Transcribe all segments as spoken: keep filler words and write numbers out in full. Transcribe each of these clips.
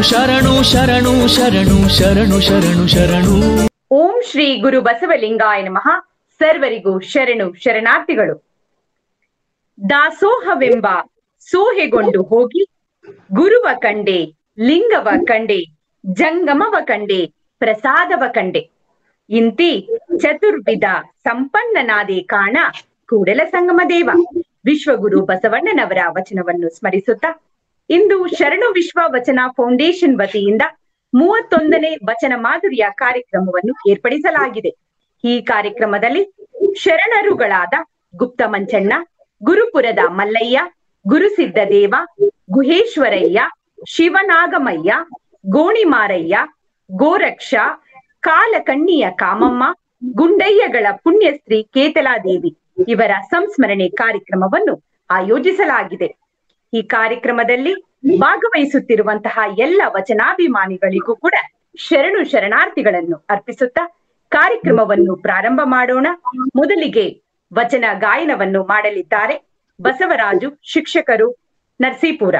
ಶರಣು ಶರಣು ಶರಣು ಶರಣು ಶರಣು ಶರಣು. ಓಂ ಶ್ರೀ ಗುರು ಬಸವಲಿಂಗಾಯ ನಮಃ. ಸರ್ವರಿಗೂ ಶರಣು ಶರಣಾರ್ಥಿಗಳು. ದಾಸೋಹವೆಂಬ ಸೋಹೆಗೊಂಡು ಹೋಗಿ ಗುರುವ ಕಂಡೆ, ಲಿಂಗವ ಕಂಡೆ, ಜಂಗಮವ ಕಂಡೆ, ಪ್ರಸಾದವ ಕಂಡೆ. ಇಂತಿ ಚತುರ್ವಿಧ ಸಂಪನ್ನನಾದೆ ಕಾಣ ಕೂಡಲ ಸಂಗಮ ದೇವ. ವಿಶ್ವಗುರು ಬಸವಣ್ಣನವರ ವಚನವನ್ನು ಸ್ಮರಿಸುತ್ತಾ ಇಂದು ಶರಣು ವಿಶ್ವ ವಚನ ಫೌಂಡೇಶನ್ ವತಿಯಿಂದ ಮೂವತ್ತೊಂದನೇ ವಚನ ಮಾಧುರ್ಯ ಕಾರ್ಯಕ್ರಮವನ್ನು ಏರ್ಪಡಿಸಲಾಗಿದೆ. ಈ ಕಾರ್ಯಕ್ರಮದಲ್ಲಿ ಶರಣರುಗಳಾದ ಗುಪ್ತ ಮಂಚಣ್ಣ, ಗುರುಪುರದ ಮಲ್ಲಯ್ಯ, ಗುರುಸಿದ್ದದೇವ, ಗುಹೇಶ್ವರಯ್ಯ, ಶಿವನಾಗಮಯ್ಯ, ಗೋಣಿಮಾರಯ್ಯ, ಗೋರಕ್ಷ, ಕಾಲಕಣ್ಣಿಯ ಕಾಮಮ್ಮ, ಗುಂಡಯ್ಯಗಳ ಪುಣ್ಯಸ್ತ್ರೀ ಕೇತಲಾದೇವಿ ಇವರ ಸಂಸ್ಮರಣೆ ಕಾರ್ಯಕ್ರಮವನ್ನು ಆಯೋಜಿಸಲಾಗಿದೆ. ಈ ಕಾರ್ಯಕ್ರಮದಲ್ಲಿ ಭಾಗವಹಿಸುತ್ತಿರುವಂತಹ ಎಲ್ಲ ವಚನಾಭಿಮಾನಿಗಳಿಗೂ ಕೂಡ ಶರಣು ಶರಣಾರ್ಥಿಗಳನ್ನು ಅರ್ಪಿಸುತ್ತಾ ಕಾರ್ಯಕ್ರಮವನ್ನು ಪ್ರಾರಂಭ ಮಾಡೋಣ. ಮೊದಲಿಗೆ ವಚನ ಗಾಯನವನ್ನು ಮಾಡಲಿದ್ದಾರೆ ಬಸವರಾಜು, ಶಿಕ್ಷಕರು, ನರಸೀಪುರ.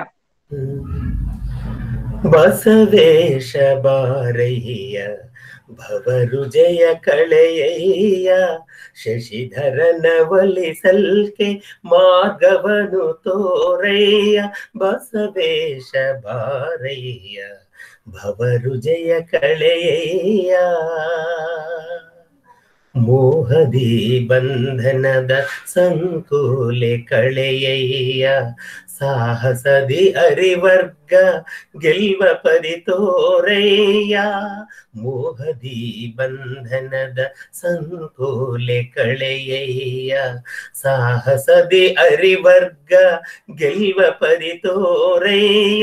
ಬಸವೇಶ ಬಾರಯ್ಯ ಭವರು ಜಯ ಕಳೆಯಯ್ಯ, ಶಶಿಧರನ ಒಲಿಸಲ್ಕೆ ಮಾರ್ಗವನು ತೋರಯ್ಯ. ಬಸವೇಶ ಬಾರಯ್ಯ ಭವರು ಜಯ ಕಳೆಯಯ್ಯ, ಮೋಹದಿ ಬಂಧನದ ಸಂಕೂಲೆ ಕಳೆಯಯ್ಯ. ಸಾಹಸದಿ ಅರಿವರ್ಗ ಗೆಲ್ವ ಪರಿ ತೋರಯ್ಯ, ಮೋಹದಿ ಬಂಧನದ ಸಂಕೋಲೆ ಕಳೆಯಯ್ಯ. ಸಾಹಸದಿ ಅರಿವರ್ಗ ಗೆಲ್ವ ಪರಿ ತೋರಯ್ಯ,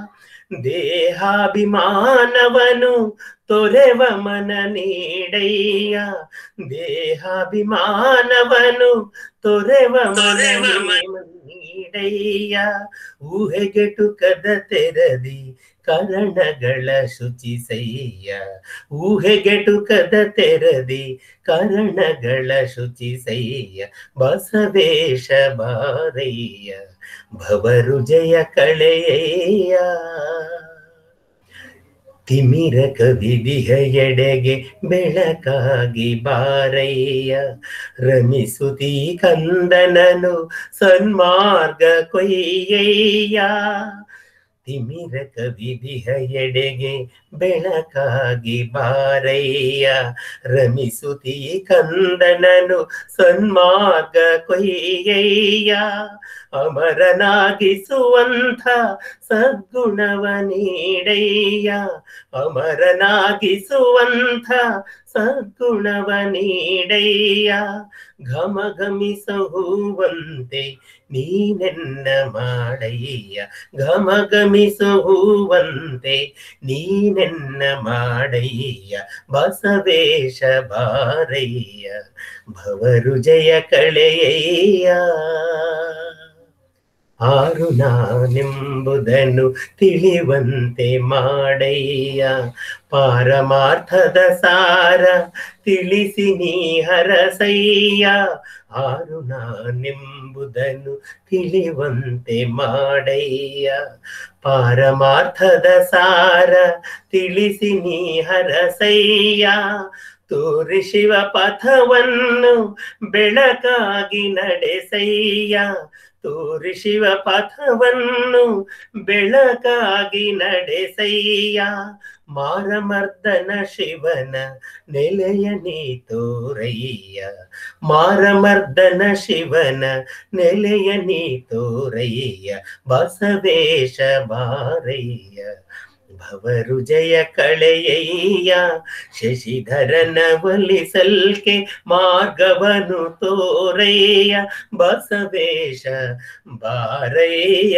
ದೇಹಾಭಿಮಾನವನು ತೊರೆವ ಮನ ನೀಡಯ್ಯ. ದೇಹಾಭಿಮಾನವನು ತೊರೆವ ಮನ ನೀಡಯ್ಯ, ಊಹೆಗೆಟುಕದ ತೆರದಿ ಕರಣಗಳ ಶುಚಿಸಯ್ಯ. ಊಹೆಗೆಟುಕದ ತೆರದಿ ಕರಣಗಳ ಶುಚಿಸಯ್ಯ, ಬಸವೇಶ ಬಾರಯ್ಯ ಭವರು ಜಯ ಕಳೆಯಯ್ಯ. ತಿಮಿರ ಕವಿದಿಹ ಎಡೆಗೆ ಬೆಳಕಾಗಿ ಬಾರಯ್ಯ, ರಮಿಸುತ್ತೀ ಕಂದನನು ಸನ್ಮಾರ್ಗ ಕೊಯ್ಯಯ್ಯ. ತಿಮಿರ ಕವಿದಿಹ ಎಡೆಗೆ ಬೆಳಕಾಗಿ ಬಾರಯ್ಯ, ರಮಿಸುತ್ತೀ ಕಂದನನು ಸನ್ಮಾರ್ಗ ಕೊಯ್ಯಯ್ಯ. ಅಮರನಾಗಿಸುವಂಥ ಸದ್ಗುಣವ ನೀಡಯ್ಯ, ಅಮರನಾಗಿಸುವಂಥ ಸದ್ಗುಣವ ನೀಡಯ್ಯ. ಘಮ ಘಮಿಸುವಂತೆ ನೀನೆನ್ನ ಮಾಡಯ್ಯ, ಘಮ ಘಮಿಸುವಂತೆ ನೀನೆನ್ನ ಮಾಡಯ್ಯ. ಬಸವೇಶ ಬಾರಯ್ಯ ಭವರು ಜಯ ಕಳೆಯಯ್ಯ. ಆರು ನಾನೆಂಬುದನ್ನು ತಿಳಿವಂತೆ ಮಾಡಯ್ಯ, ಪಾರಮಾರ್ಥದ ಸಾರ ತಿಳಿಸಿ ನೀ ಹರಸಯ್ಯ. ಆರು ನಾನೆಂಬುದನ್ನು ತಿಳಿವಂತೆ ಮಾಡಯ್ಯ, ಪಾರಮಾರ್ಥದ ಸಾರ ತಿಳಿಸಿ ನೀ ಹರಸಯ್ಯ. ತೋರಿ ಶಿವ ಪಥವನ್ನು ಬೆಳಕಾಗಿ ನಡೆಸಯ್ಯ, ತೋರಿ ಶಿವ ಪಥವನ್ನು ಬೆಳಕಾಗಿ ನಡೆಸಯ್ಯ. ಮಾರಮರ್ದನ ಶಿವನ ನೆಲೆಯ ನೀ ತೋರಯ್ಯ, ಮಾರಮರ್ದನ ಶಿವನ ನೆಲೆಯ ನೀ ತೋರಯ್ಯ. ಬಸವೇಶ ಬಾರಯ್ಯ ಭವರು ಜಯ ಕಳೆಯಯ್ಯ, ಶಶಿಧರನ ಒಲಿಸಲ್ಕೆ ಮಾರ್ಗವನು ತೋರಯ್ಯ. ಬಸವೇಶ ಬಾರಯ್ಯ.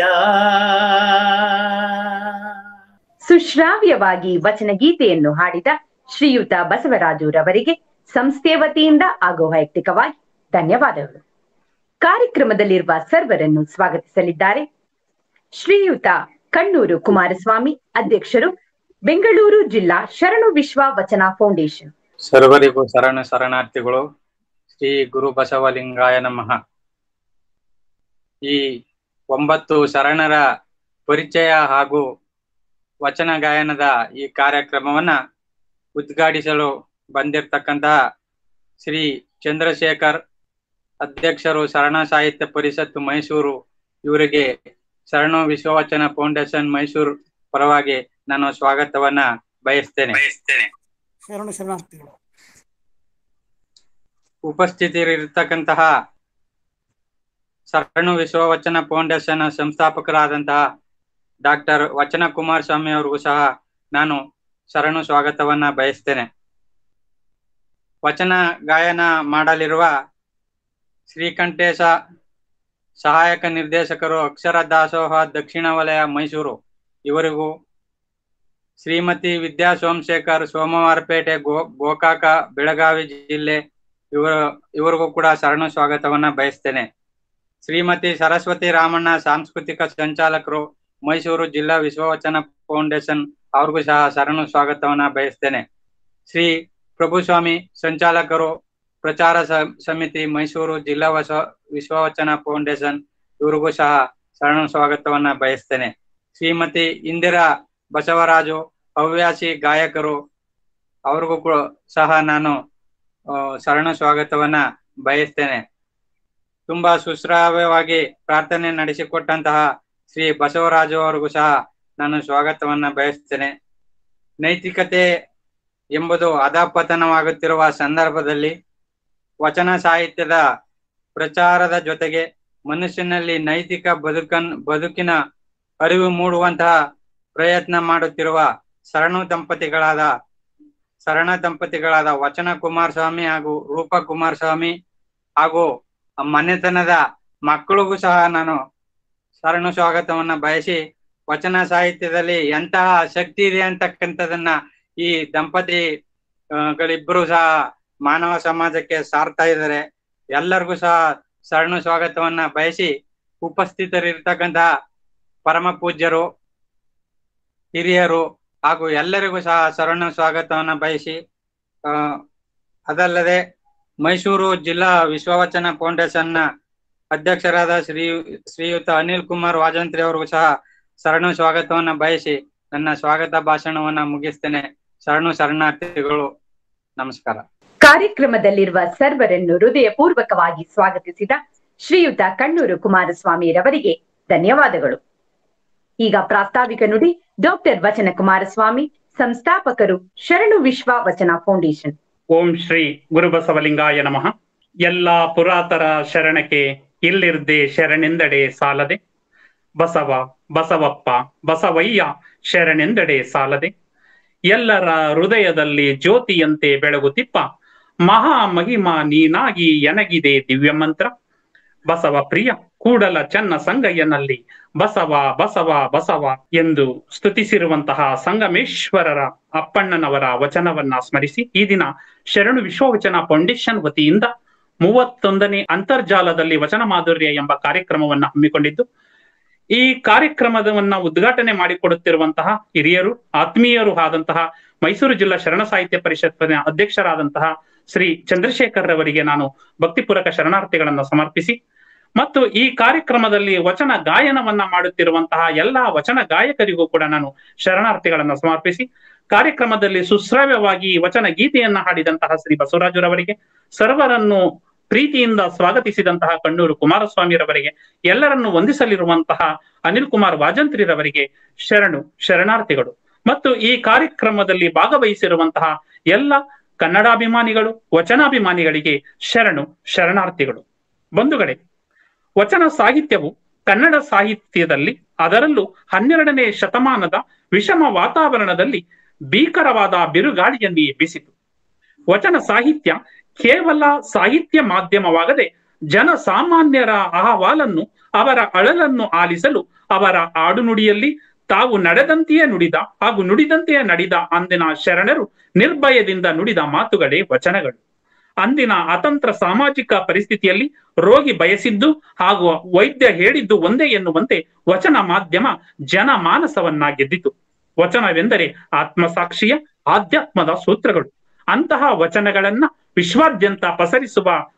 ಸುಶ್ರಾವ್ಯವಾಗಿ ವಚನಗೀತೆಯನ್ನು ಹಾಡಿದ ಶ್ರೀಯುತ ಬಸವರಾಜುರವರಿಗೆ ಸಂಸ್ಥೆಯ ವತಿಯಿಂದ ಹಾಗೂ ವೈಯಕ್ತಿಕವಾಗಿ ಧನ್ಯವಾದಗಳು. ಕಾರ್ಯಕ್ರಮದಲ್ಲಿರುವ ಸರ್ವರನ್ನು ಸ್ವಾಗತಿಸಲಿದ್ದಾರೆ ಶ್ರೀಯುತ ಕಣ್ಣೂರು ಕುಮಾರಸ್ವಾಮಿ, ಅಧ್ಯಕ್ಷರು, ಬೆಂಗಳೂರು ಜಿಲ್ಲಾ ಶರಣು ವಿಶ್ವ ವಚನ ಫೌಂಡೇಶನ್. ಸರ್ವರಿಗೂ ಶರಣ ಶರಣಾರ್ಥಿಗಳು. ಶ್ರೀ ಗುರು ಬಸವಲಿಂಗಾಯ ನಮಃ. ಈ ಒಂಬತ್ತು ಶರಣರ ಪರಿಚಯ ಹಾಗೂ ವಚನ ಗಾಯನದ ಈ ಕಾರ್ಯಕ್ರಮವನ್ನ ಉದ್ಘಾಟಿಸಲು ಬಂದಿರತಕ್ಕಂತಹ ಶ್ರೀ ಚಂದ್ರಶೇಖರ್ ಅಧ್ಯಕ್ಷರು ಶರಣ ಸಾಹಿತ್ಯ ಪರಿಷತ್ತು ಮೈಸೂರು, ಇವರಿಗೆ ಶರಣು ವಿಶ್ವವಚನ ಫೌಂಡೇಶನ್ ಮೈಸೂರು ಪರವಾಗಿ ನಾನು ಸ್ವಾಗತವನ್ನ ಬಯಸ್ತೇನೆ. ಶರಣು ಶರಣಾರ್ಥಿಗಳು. ಉಪಸ್ಥಿತರಿರ್ತಕ್ಕಂತಹ ಶರಣು ವಿಶ್ವವಚನ ಫೌಂಡೇಶನ್ ಸಂಸ್ಥಾಪಕರಾದಂತಹ ಡಾಕ್ಟರ್ ವಚನ ಕುಮಾರಸ್ವಾಮಿ ಅವರಿಗೂ ಸಹ ನಾನು ಶರಣು ಸ್ವಾಗತವನ್ನ ಬಯಸ್ತೇನೆ. ವಚನ ಗಾಯನ ಮಾಡಲಿರುವ ಶ್ರೀಕಂಠೇಶ ಸಹಾಯಕ ನಿರ್ದೇಶಕರು, ಅಕ್ಷರ ದಾಸೋಹ ದಕ್ಷಿಣ ವಲಯ ಮೈಸೂರು, ಇವರಿಗೂ ಶ್ರೀಮತಿ ವಿದ್ಯಾ ಸೋಮಶೇಖರ್ ಸೋಮವಾರಪೇಟೆ ಗೋ ಗೋಕಾಕ ಬೆಳಗಾವಿ ಜಿಲ್ಲೆ, ಇವ ಇವರಿಗೂ ಕೂಡ ಶರಣು ಸ್ವಾಗತವನ್ನ ಬಯಸ್ತೇನೆ. ಶ್ರೀಮತಿ ಸರಸ್ವತಿ ರಾಮಣ್ಣ ಸಾಂಸ್ಕೃತಿಕ ಸಂಚಾಲಕರು, ಮೈಸೂರು ಜಿಲ್ಲಾ ವಿಶ್ವವಚನ ಫೌಂಡೇಶನ್, ಅವ್ರಿಗೂ ಸಹ ಶರಣು ಸ್ವಾಗತವನ್ನ ಬಯಸ್ತೇನೆ. ಶ್ರೀ ಪ್ರಭುಸ್ವಾಮಿ ಸಂಚಾಲಕರು, ಪ್ರಚಾರ ಸಮಿತಿ ಮೈಸೂರು ಜಿಲ್ಲಾ ವಿಶ್ವ ವಿಶ್ವವಚನ ಫೌಂಡೇಶನ್, ಇವರಿಗೂ ಸಹ ಶರಣು ಸ್ವಾಗತವನ್ನ ಬಯಸ್ತೇನೆ. ಶ್ರೀಮತಿ ಇಂದಿರಾ ಬಸವರಾಜು ಹವ್ಯಾಸಿ ಗಾಯಕರು, ಅವ್ರಿಗೂ ಕೂಡ ಸಹ ನಾನು ಶರಣು ಸ್ವಾಗತವನ್ನ ಬಯಸ್ತೇನೆ. ತುಂಬಾ ಸುಶ್ರಾವ್ಯವಾಗಿ ಪ್ರಾರ್ಥನೆ ನಡೆಸಿಕೊಟ್ಟಂತಹ ಶ್ರೀ ಬಸವರಾಜು ಅವರಿಗೂ ಸಹ ನಾನು ಸ್ವಾಗತವನ್ನ ಬಯಸ್ತೇನೆ. ನೈತಿಕತೆ ಎಂಬುದು ಅಧಪತನವಾಗುತ್ತಿರುವ ಸಂದರ್ಭದಲ್ಲಿ ವಚನ ಸಾಹಿತ್ಯದ ಪ್ರಚಾರದ ಜೊತೆಗೆ ಮನುಷ್ಯನಲ್ಲಿ ನೈತಿಕ ಬದುಕನ್ ಬದುಕಿನ ಅರಿವು ಮೂಡುವಂತಹ ಪ್ರಯತ್ನ ಮಾಡುತ್ತಿರುವ ಶರಣು ದಂಪತಿಗಳಾದ ಶರಣ ದಂಪತಿಗಳಾದ ವಚನ ಕುಮಾರಸ್ವಾಮಿ ಹಾಗೂ ರೂಪ ಕುಮಾರಸ್ವಾಮಿ ಹಾಗೂ ಮನೆತನದ ಮಕ್ಕಳಿಗೂ ಸಹ ನಾನು ಶರಣು ಸ್ವಾಗತವನ್ನ ಬಯಸಿ, ವಚನ ಸಾಹಿತ್ಯದಲ್ಲಿ ಎಂತಹ ಶಕ್ತಿ ಇದೆ ಅಂತಕ್ಕಂಥದನ್ನ ಈ ದಂಪತಿ ಗಳಿಬ್ಬರು ಸಹ ಮಾನವ ಸಮಾಜಕ್ಕೆ ಸಾರ್ತಾ ಇದ್ದಾರೆ. ಎಲ್ಲರಿಗೂ ಸಹ ಶರಣು ಸ್ವಾಗತವನ್ನ ಬಯಸಿ, ಉಪಸ್ಥಿತರಿರ್ತಕ್ಕಂತಹ ಪರಮ ಪೂಜ್ಯರು, ಹಿರಿಯರು ಹಾಗೂ ಎಲ್ಲರಿಗೂ ಸಹ ಶರಣು ಸ್ವಾಗತವನ್ನ ಬಯಸಿ, ಆ ಅದಲ್ಲದೆ ಮೈಸೂರು ಜಿಲ್ಲಾ ವಿಶ್ವವಚನ ಫೌಂಡೇಶನ್ನ ಅಧ್ಯಕ್ಷರಾದ ಶ್ರೀ ಶ್ರೀಯುತ ಅನಿಲ್ ಕುಮಾರ್ ವಾಜಂತ್ರಿ ಅವರಿಗೂ ಸಹ ಶರಣು ಸ್ವಾಗತವನ್ನ ಬಯಸಿ ನನ್ನ ಸ್ವಾಗತ ಭಾಷಣವನ್ನ ಮುಗಿಸ್ತೇನೆ. ಶರಣು ಶರಣಾರ್ಥಿಗಳು. ನಮಸ್ಕಾರ. ಕಾರ್ಯಕ್ರಮದಲ್ಲಿರುವ ಸರ್ವರನ್ನು ಹೃದಯ ಪೂರ್ವಕವಾಗಿ ಸ್ವಾಗತಿಸಿದ ಶ್ರೀಯುತ ಕಣ್ಣೂರು ಕುಮಾರಸ್ವಾಮಿರವರಿಗೆ ಧನ್ಯವಾದಗಳು. ಈಗ ಪ್ರಾಸ್ತಾವಿಕ ನುಡಿ ಡಾಕ್ಟರ್ ವಚನ ಕುಮಾರಸ್ವಾಮಿ, ಸಂಸ್ಥಾಪಕರು, ಶರಣು ವಿಶ್ವ ವಚನ ಫೌಂಡೇಶನ್. ಓಂ ಶ್ರೀ ಗುರುಬಸವಲಿಂಗಾಯ ನಮಃ. ಎಲ್ಲ ಪುರಾತರ ಶರಣಕ್ಕೆ ಇಲ್ಲಿರ್ದೆ ಶರಣೆಂದಡೆ ಸಾಲದೆ, ಬಸವ ಬಸವಪ್ಪ ಬಸವಯ್ಯ ಶರಣೆಂದಡೆ ಸಾಲದೆ, ಎಲ್ಲರ ಹೃದಯದಲ್ಲಿ ಜ್ಯೋತಿಯಂತೆ ಬೆಳಗುತ್ತಿಪ್ಪ ಮಹಾ ಮಹಿಮಾ ನೀನಾಗಿ ಎನಗಿದೆ ದಿವ್ಯ ಮಂತ್ರ. ಬಸವ ಪ್ರಿಯ ಕೂಡಲ ಚನ್ನ ಸಂಗಯ್ಯನಲ್ಲಿ ಬಸವ ಬಸವ ಬಸವ ಎಂದು ಸ್ತುತಿಸಿರುವಂತಹ ಸಂಗಮೇಶ್ವರರ ಅಪ್ಪಣ್ಣನವರ ವಚನವನ್ನ ಸ್ಮರಿಸಿ ಈ ದಿನ ಶರಣು ವಿಶ್ವವಚನ ಫೌಂಡೇಶನ್ ವತಿಯಿಂದ ಮೂವತ್ತೊಂದನೇ ಅಂತರ್ಜಾಲದಲ್ಲಿ ವಚನ ಮಾಧುರ್ಯ ಎಂಬ ಕಾರ್ಯಕ್ರಮವನ್ನ ಹಮ್ಮಿಕೊಂಡಿದ್ದು, ಈ ಕಾರ್ಯಕ್ರಮವನ್ನ ಉದ್ಘಾಟನೆ ಮಾಡಿಕೊಡುತ್ತಿರುವಂತಹ ಹಿರಿಯರು, ಆತ್ಮೀಯರು ಆದಂತಹ ಮೈಸೂರು ಜಿಲ್ಲಾ ಶರಣ ಸಾಹಿತ್ಯ ಪರಿಷತ್ತಿನ ಅಧ್ಯಕ್ಷರಾದಂತಹ ಶ್ರೀ ಚಂದ್ರಶೇಖರ್ ರವರಿಗೆ ನಾನು ಭಕ್ತಿಪೂರ್ವಕ ಶರಣಾರ್ಥಿಗಳನ್ನ ಸಮರ್ಪಿಸಿ, ಮತ್ತು ಈ ಕಾರ್ಯಕ್ರಮದಲ್ಲಿ ವಚನ ಗಾಯನವನ್ನ ಮಾಡುತ್ತಿರುವಂತಹ ಎಲ್ಲಾ ವಚನ ಗಾಯಕರಿಗೂ ಕೂಡ ನಾನು ಶರಣಾರ್ಥಿಗಳನ್ನ ಸಮರ್ಪಿಸಿ, ಕಾರ್ಯಕ್ರಮದಲ್ಲಿ ಸುಶ್ರಾವ್ಯವಾಗಿ ವಚನ ಗೀತೆಯನ್ನ ಹಾಡಿದಂತಹ ಶ್ರೀ ಬಸವರಾಜುರವರಿಗೆ, ಸರ್ವರನ್ನು ಪ್ರೀತಿಯಿಂದ ಸ್ವಾಗತಿಸಿದಂತಹ ಕಣ್ಣೂರು ಕುಮಾರಸ್ವಾಮಿರವರಿಗೆ, ಎಲ್ಲರನ್ನು ವಂದಿಸಲಿರುವಂತಹ ಅನಿಲ್ ಕುಮಾರ್ ವಾಜಂತ್ರಿರವರಿಗೆ ಶರಣು ಶರಣಾರ್ಥಿಗಳು. ಮತ್ತು ಈ ಕಾರ್ಯಕ್ರಮದಲ್ಲಿ ಭಾಗವಹಿಸಿರುವಂತಹ ಎಲ್ಲ ಕನ್ನಡಾಭಿಮಾನಿಗಳು, ವಚನಾಭಿಮಾನಿಗಳಿಗೆ ಶರಣು ಶರಣಾರ್ಥಿಗಳು. ಬಂಧುಗಳೇ, ವಚನ ಸಾಹಿತ್ಯವು ಕನ್ನಡ ಸಾಹಿತ್ಯದಲ್ಲಿ, ಅದರಲ್ಲೂ ಹನ್ನೆರಡನೇ ಶತಮಾನದ ವಿಷಮ ವಾತಾವರಣದಲ್ಲಿ ಭೀಕರವಾದ ಬಿರುಗಾಳಿಯಲ್ಲಿ ಎಬ್ಬಿಸಿತು. ವಚನ ಸಾಹಿತ್ಯ ಕೇವಲ ಸಾಹಿತ್ಯ ಮಾಧ್ಯಮವಾಗದೆ ಜನಸಾಮಾನ್ಯರ ಅಹವಾಲನ್ನು, ಅವರ ಅಳಲನ್ನು ಆಲಿಸಲು ಅವರ ಆಡುನುಡಿಯಲ್ಲಿ ತಾವು ನಡೆದಂತೆಯೇ ನುಡಿದ ಹಾಗೂ ನುಡಿದಂತೆಯೇ ನಡೆದ ಅಂದಿನ ಶರಣರು ನಿರ್ಭಯದಿಂದ ನುಡಿದ ಮಾತುಗಳೇ ವಚನಗಳು. ಅಂದಿನ ಅತಂತ್ರ ಸಾಮಾಜಿಕ ಪರಿಸ್ಥಿತಿಯಲ್ಲಿ ರೋಗಿ ಬಯಸಿದ್ದು ಹಾಗೂ ವೈದ್ಯ ಹೇಳಿದ್ದು ಒಂದೇ ಎನ್ನುವಂತೆ ವಚನ ಮಾಧ್ಯಮ ಜನಮಾನಸವನ್ನ ಗೆದ್ದಿತು. ವಚನವೆಂದರೆ ಆತ್ಮಸಾಕ್ಷಿಯ ಆಧ್ಯಾತ್ಮದ ಸೂತ್ರಗಳು. ಅಂತಹ ವಚನಗಳನ್ನ ವಿಶ್ವಾದ್ಯಂತ ಪಸರಿಸುವ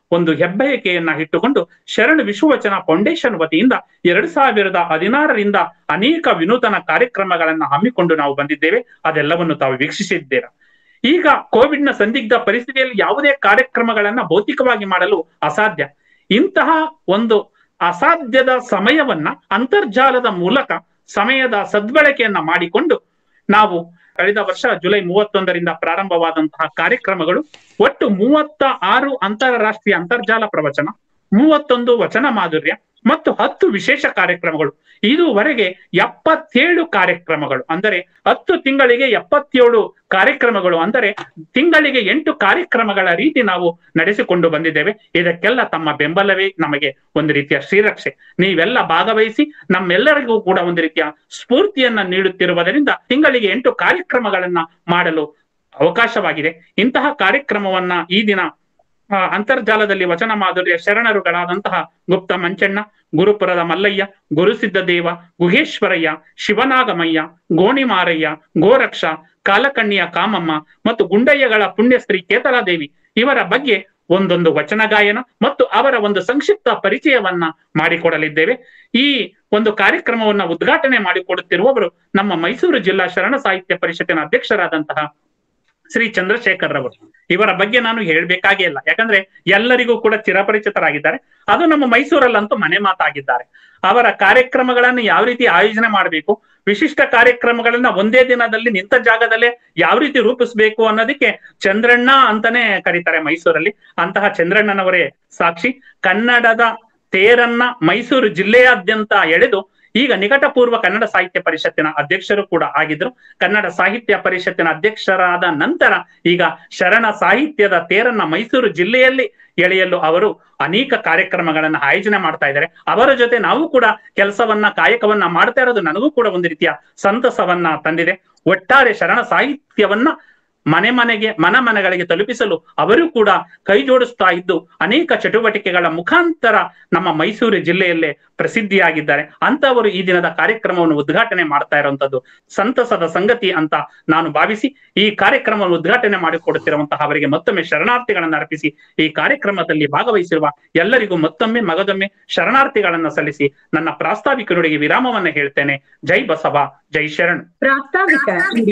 ಒಂದು ಹೆಬ್ಬಯಕೆಯನ್ನ ಇಟ್ಟುಕೊಂಡು ಶರಣ ವಿಶ್ವವಚನ ಫೌಂಡೇಶನ್ ವತಿಯಿಂದ ಎರಡ್ ಸಾವಿರದ ಹದಿನಾರರಿಂದ ಅನೇಕ ವಿನೂತನ ಕಾರ್ಯಕ್ರಮಗಳನ್ನ ಹಮ್ಮಿಕೊಂಡು ನಾವು ಬಂದಿದ್ದೇವೆ. ಅದೆಲ್ಲವನ್ನು ತಾವು ವೀಕ್ಷಿಸಿದ್ದೀರಾ. ಈಗ ಕೋವಿಡ್ ನ ಸಂದಿಗ್ಧ ಪರಿಸ್ಥಿತಿಯಲ್ಲಿ ಯಾವುದೇ ಕಾರ್ಯಕ್ರಮಗಳನ್ನ ಭೌತಿಕವಾಗಿ ಮಾಡಲು ಅಸಾಧ್ಯ. ಇಂತಹ ಒಂದು ಅಸಾಧ್ಯದ ಸಮಯವನ್ನ ಅಂತರ್ಜಾಲದ ಮೂಲಕ ಸಮಯದ ಸದ್ಬಳಕೆಯನ್ನ ಮಾಡಿಕೊಂಡು ನಾವು ಕಳೆದ ವರ್ಷ ಜುಲೈ ಮೂವತ್ತೊಂದರಿಂದ ಪ್ರಾರಂಭವಾದಂತಹ ಕಾರ್ಯಕ್ರಮಗಳು ಒಟ್ಟು ಮೂವತ್ತ ಆರು ಅಂತಾರಾಷ್ಟ್ರೀಯ ಅಂತರ್ಜಾಲ ಪ್ರವಚನ, ಮೂವತ್ತೊಂದು ವಚನ ಮಾಧುರ್ಯ ಮತ್ತು ಹತ್ತು ವಿಶೇಷ ಕಾರ್ಯಕ್ರಮಗಳು. ಇದುವರೆಗೆ ಎಪ್ಪತ್ತೇಳು ಕಾರ್ಯಕ್ರಮಗಳು, ಅಂದರೆ ಹತ್ತು ತಿಂಗಳಿಗೆ ಎಪ್ಪತ್ತೇಳು ಕಾರ್ಯಕ್ರಮಗಳು, ಅಂದರೆ ತಿಂಗಳಿಗೆ ಎಂಟು ಕಾರ್ಯಕ್ರಮಗಳ ರೀತಿ ನಾವು ನಡೆಸಿಕೊಂಡು ಬಂದಿದ್ದೇವೆ. ಇದಕ್ಕೆಲ್ಲ ತಮ್ಮ ಬೆಂಬಲವೇ ನಮಗೆ ಒಂದು ರೀತಿಯ ಶ್ರೀರಕ್ಷೆ. ನೀವೆಲ್ಲ ಭಾಗವಹಿಸಿ ನಮ್ಮೆಲ್ಲರಿಗೂ ಕೂಡ ಒಂದು ರೀತಿಯ ಸ್ಫೂರ್ತಿಯನ್ನ ನೀಡುತ್ತಿರುವುದರಿಂದ ತಿಂಗಳಿಗೆ ಎಂಟು ಕಾರ್ಯಕ್ರಮಗಳನ್ನ ಮಾಡಲು ಅವಕಾಶವಾಗಿದೆ. ಇಂತಹ ಕಾರ್ಯಕ್ರಮವನ್ನ ಈ ದಿನ ಅಂತರ್ಜಾಲದಲ್ಲಿ ವಚನ ಮಾಧುರ್ಯ ಶರಣರುಗಳಾದಂತಹ ಗುಪ್ತ ಮಂಚಣ್ಣ, ಗುರುಪುರದ ಮಲ್ಲಯ್ಯ, ಗುರುಸಿದ್ದದೇವ, ಗುಹೇಶ್ವರಯ್ಯ, ಶಿವನಾಗಮಯ್ಯ, ಗೋಣಿಮಾರಯ್ಯ, ಗೋರಕ್ಷ, ಕಾಲಕಣ್ಣಿಯ ಕಾಮಮ್ಮ ಮತ್ತು ಗುಂಡಯ್ಯಗಳ ಪುಣ್ಯಶ್ರೀ ಕೇತಲಾದೇವಿ ಇವರ ಬಗ್ಗೆ ಒಂದೊಂದು ವಚನ ಗಾಯನ ಮತ್ತು ಅವರ ಒಂದು ಸಂಕ್ಷಿಪ್ತ ಪರಿಚಯವನ್ನ ಮಾಡಿಕೊಡಲಿದ್ದೇವೆ. ಈ ಒಂದು ಕಾರ್ಯಕ್ರಮವನ್ನ ಉದ್ಘಾಟನೆ ಮಾಡಿಕೊಡುತ್ತಿರುವವರು ನಮ್ಮ ಮೈಸೂರು ಜಿಲ್ಲಾ ಶರಣ ಸಾಹಿತ್ಯ ಪರಿಷತ್ತಿನ ಅಧ್ಯಕ್ಷರಾದಂತಹ ಶ್ರೀ ಚಂದ್ರಶೇಖರ್ ರವರು. ಇವರ ಬಗ್ಗೆ ನಾನು ಹೇಳ್ಬೇಕಾಗೇ ಇಲ್ಲ, ಯಾಕಂದ್ರೆ ಎಲ್ಲರಿಗೂ ಕೂಡ ಚಿರಪರಿಚಿತರಾಗಿದ್ದಾರೆ. ಅದು ನಮ್ಮ ಮೈಸೂರಲ್ಲಂತೂ ಮನೆ ಮಾತಾಗಿದ್ದಾರೆ. ಅವರ ಕಾರ್ಯಕ್ರಮಗಳನ್ನು ಯಾವ ರೀತಿ ಆಯೋಜನೆ ಮಾಡಬೇಕು, ವಿಶಿಷ್ಟ ಕಾರ್ಯಕ್ರಮಗಳನ್ನ ಒಂದೇ ದಿನದಲ್ಲಿ ನಿಂತ ಜಾಗದಲ್ಲೇ ಯಾವ ರೀತಿ ರೂಪಿಸ್ಬೇಕು ಅನ್ನೋದಕ್ಕೆ ಚಂದ್ರಣ್ಣ ಅಂತಾನೆ ಕರೀತಾರೆ ಮೈಸೂರಲ್ಲಿ. ಅಂತಹ ಚಂದ್ರಣ್ಣನವರೇ ಸಾಕ್ಷಿ. ಕನ್ನಡದ ತೇರನ್ನ ಮೈಸೂರು ಜಿಲ್ಲೆಯಾದ್ಯಂತ ಎಳೆದು ಈಗ ನಿಕಟಪೂರ್ವ ಕನ್ನಡ ಸಾಹಿತ್ಯ ಪರಿಷತ್ತಿನ ಅಧ್ಯಕ್ಷರು ಕೂಡ ಆಗಿದ್ರು. ಕನ್ನಡ ಸಾಹಿತ್ಯ ಪರಿಷತ್ತಿನ ಅಧ್ಯಕ್ಷರಾದ ನಂತರ ಈಗ ಶರಣ ಸಾಹಿತ್ಯದ ತೇರನ್ನ ಮೈಸೂರು ಜಿಲ್ಲೆಯಲ್ಲಿ ಎಳೆಯಲು ಅವರು ಅನೇಕ ಕಾರ್ಯಕ್ರಮಗಳನ್ನ ಆಯೋಜನೆ ಮಾಡ್ತಾ ಇದ್ದಾರೆ. ಅವರ ಜೊತೆ ನಾವು ಕೂಡ ಕೆಲಸವನ್ನ ಕಾಯಕವನ್ನ ಮಾಡ್ತಾ ಇರೋದು ನನಗೂ ಕೂಡ ಒಂದು ರೀತಿಯ ಸಂತಸವನ್ನ ತಂದಿದೆ. ಒಟ್ಟಾರೆ ಶರಣ ಸಾಹಿತ್ಯವನ್ನ ಮನೆ ಮನೆಗೆ ಮನ ಮನೆಗಳಿಗೆ ತಲುಪಿಸಲು ಅವರು ಕೂಡ ಕೈ ಜೋಡಿಸ್ತಾ ಇದ್ದು ಅನೇಕ ಚಟುವಟಿಕೆಗಳ ಮುಖಾಂತರ ನಮ್ಮ ಮೈಸೂರು ಜಿಲ್ಲೆಯಲ್ಲೇ ಪ್ರಸಿದ್ಧಿಯಾಗಿದ್ದಾರೆ. ಅಂತವರು ಈ ದಿನದ ಕಾರ್ಯಕ್ರಮವನ್ನು ಉದ್ಘಾಟನೆ ಮಾಡ್ತಾ ಇರುವಂತದ್ದು ಸಂತಸದ ಸಂಗತಿ ಅಂತ ನಾನು ಭಾವಿಸಿ ಈ ಕಾರ್ಯಕ್ರಮವನ್ನು ಉದ್ಘಾಟನೆ ಮಾಡಿಕೊಡುತ್ತಿರುವಂತಹ ಅವರಿಗೆ ಮತ್ತೊಮ್ಮೆ ಶರಣಾರ್ಥಿಗಳನ್ನ ಅರ್ಪಿಸಿ ಈ ಕಾರ್ಯಕ್ರಮದಲ್ಲಿ ಭಾಗವಹಿಸಿರುವ ಎಲ್ಲರಿಗೂ ಮತ್ತೊಮ್ಮೆ ಮಗದೊಮ್ಮೆ ಶರಣಾರ್ಥಿಗಳನ್ನ ಸಲ್ಲಿಸಿ ನನ್ನ ಪ್ರಾಸ್ತಾವಿಕ ನುಡಿಗೆ ವಿರಾಮವನ್ನ ಹೇಳ್ತೇನೆ. ಜೈ ಬಸವ, ಜೈ ಶರಣ್. ಪ್ರಾಸ್ತಾವಿಕ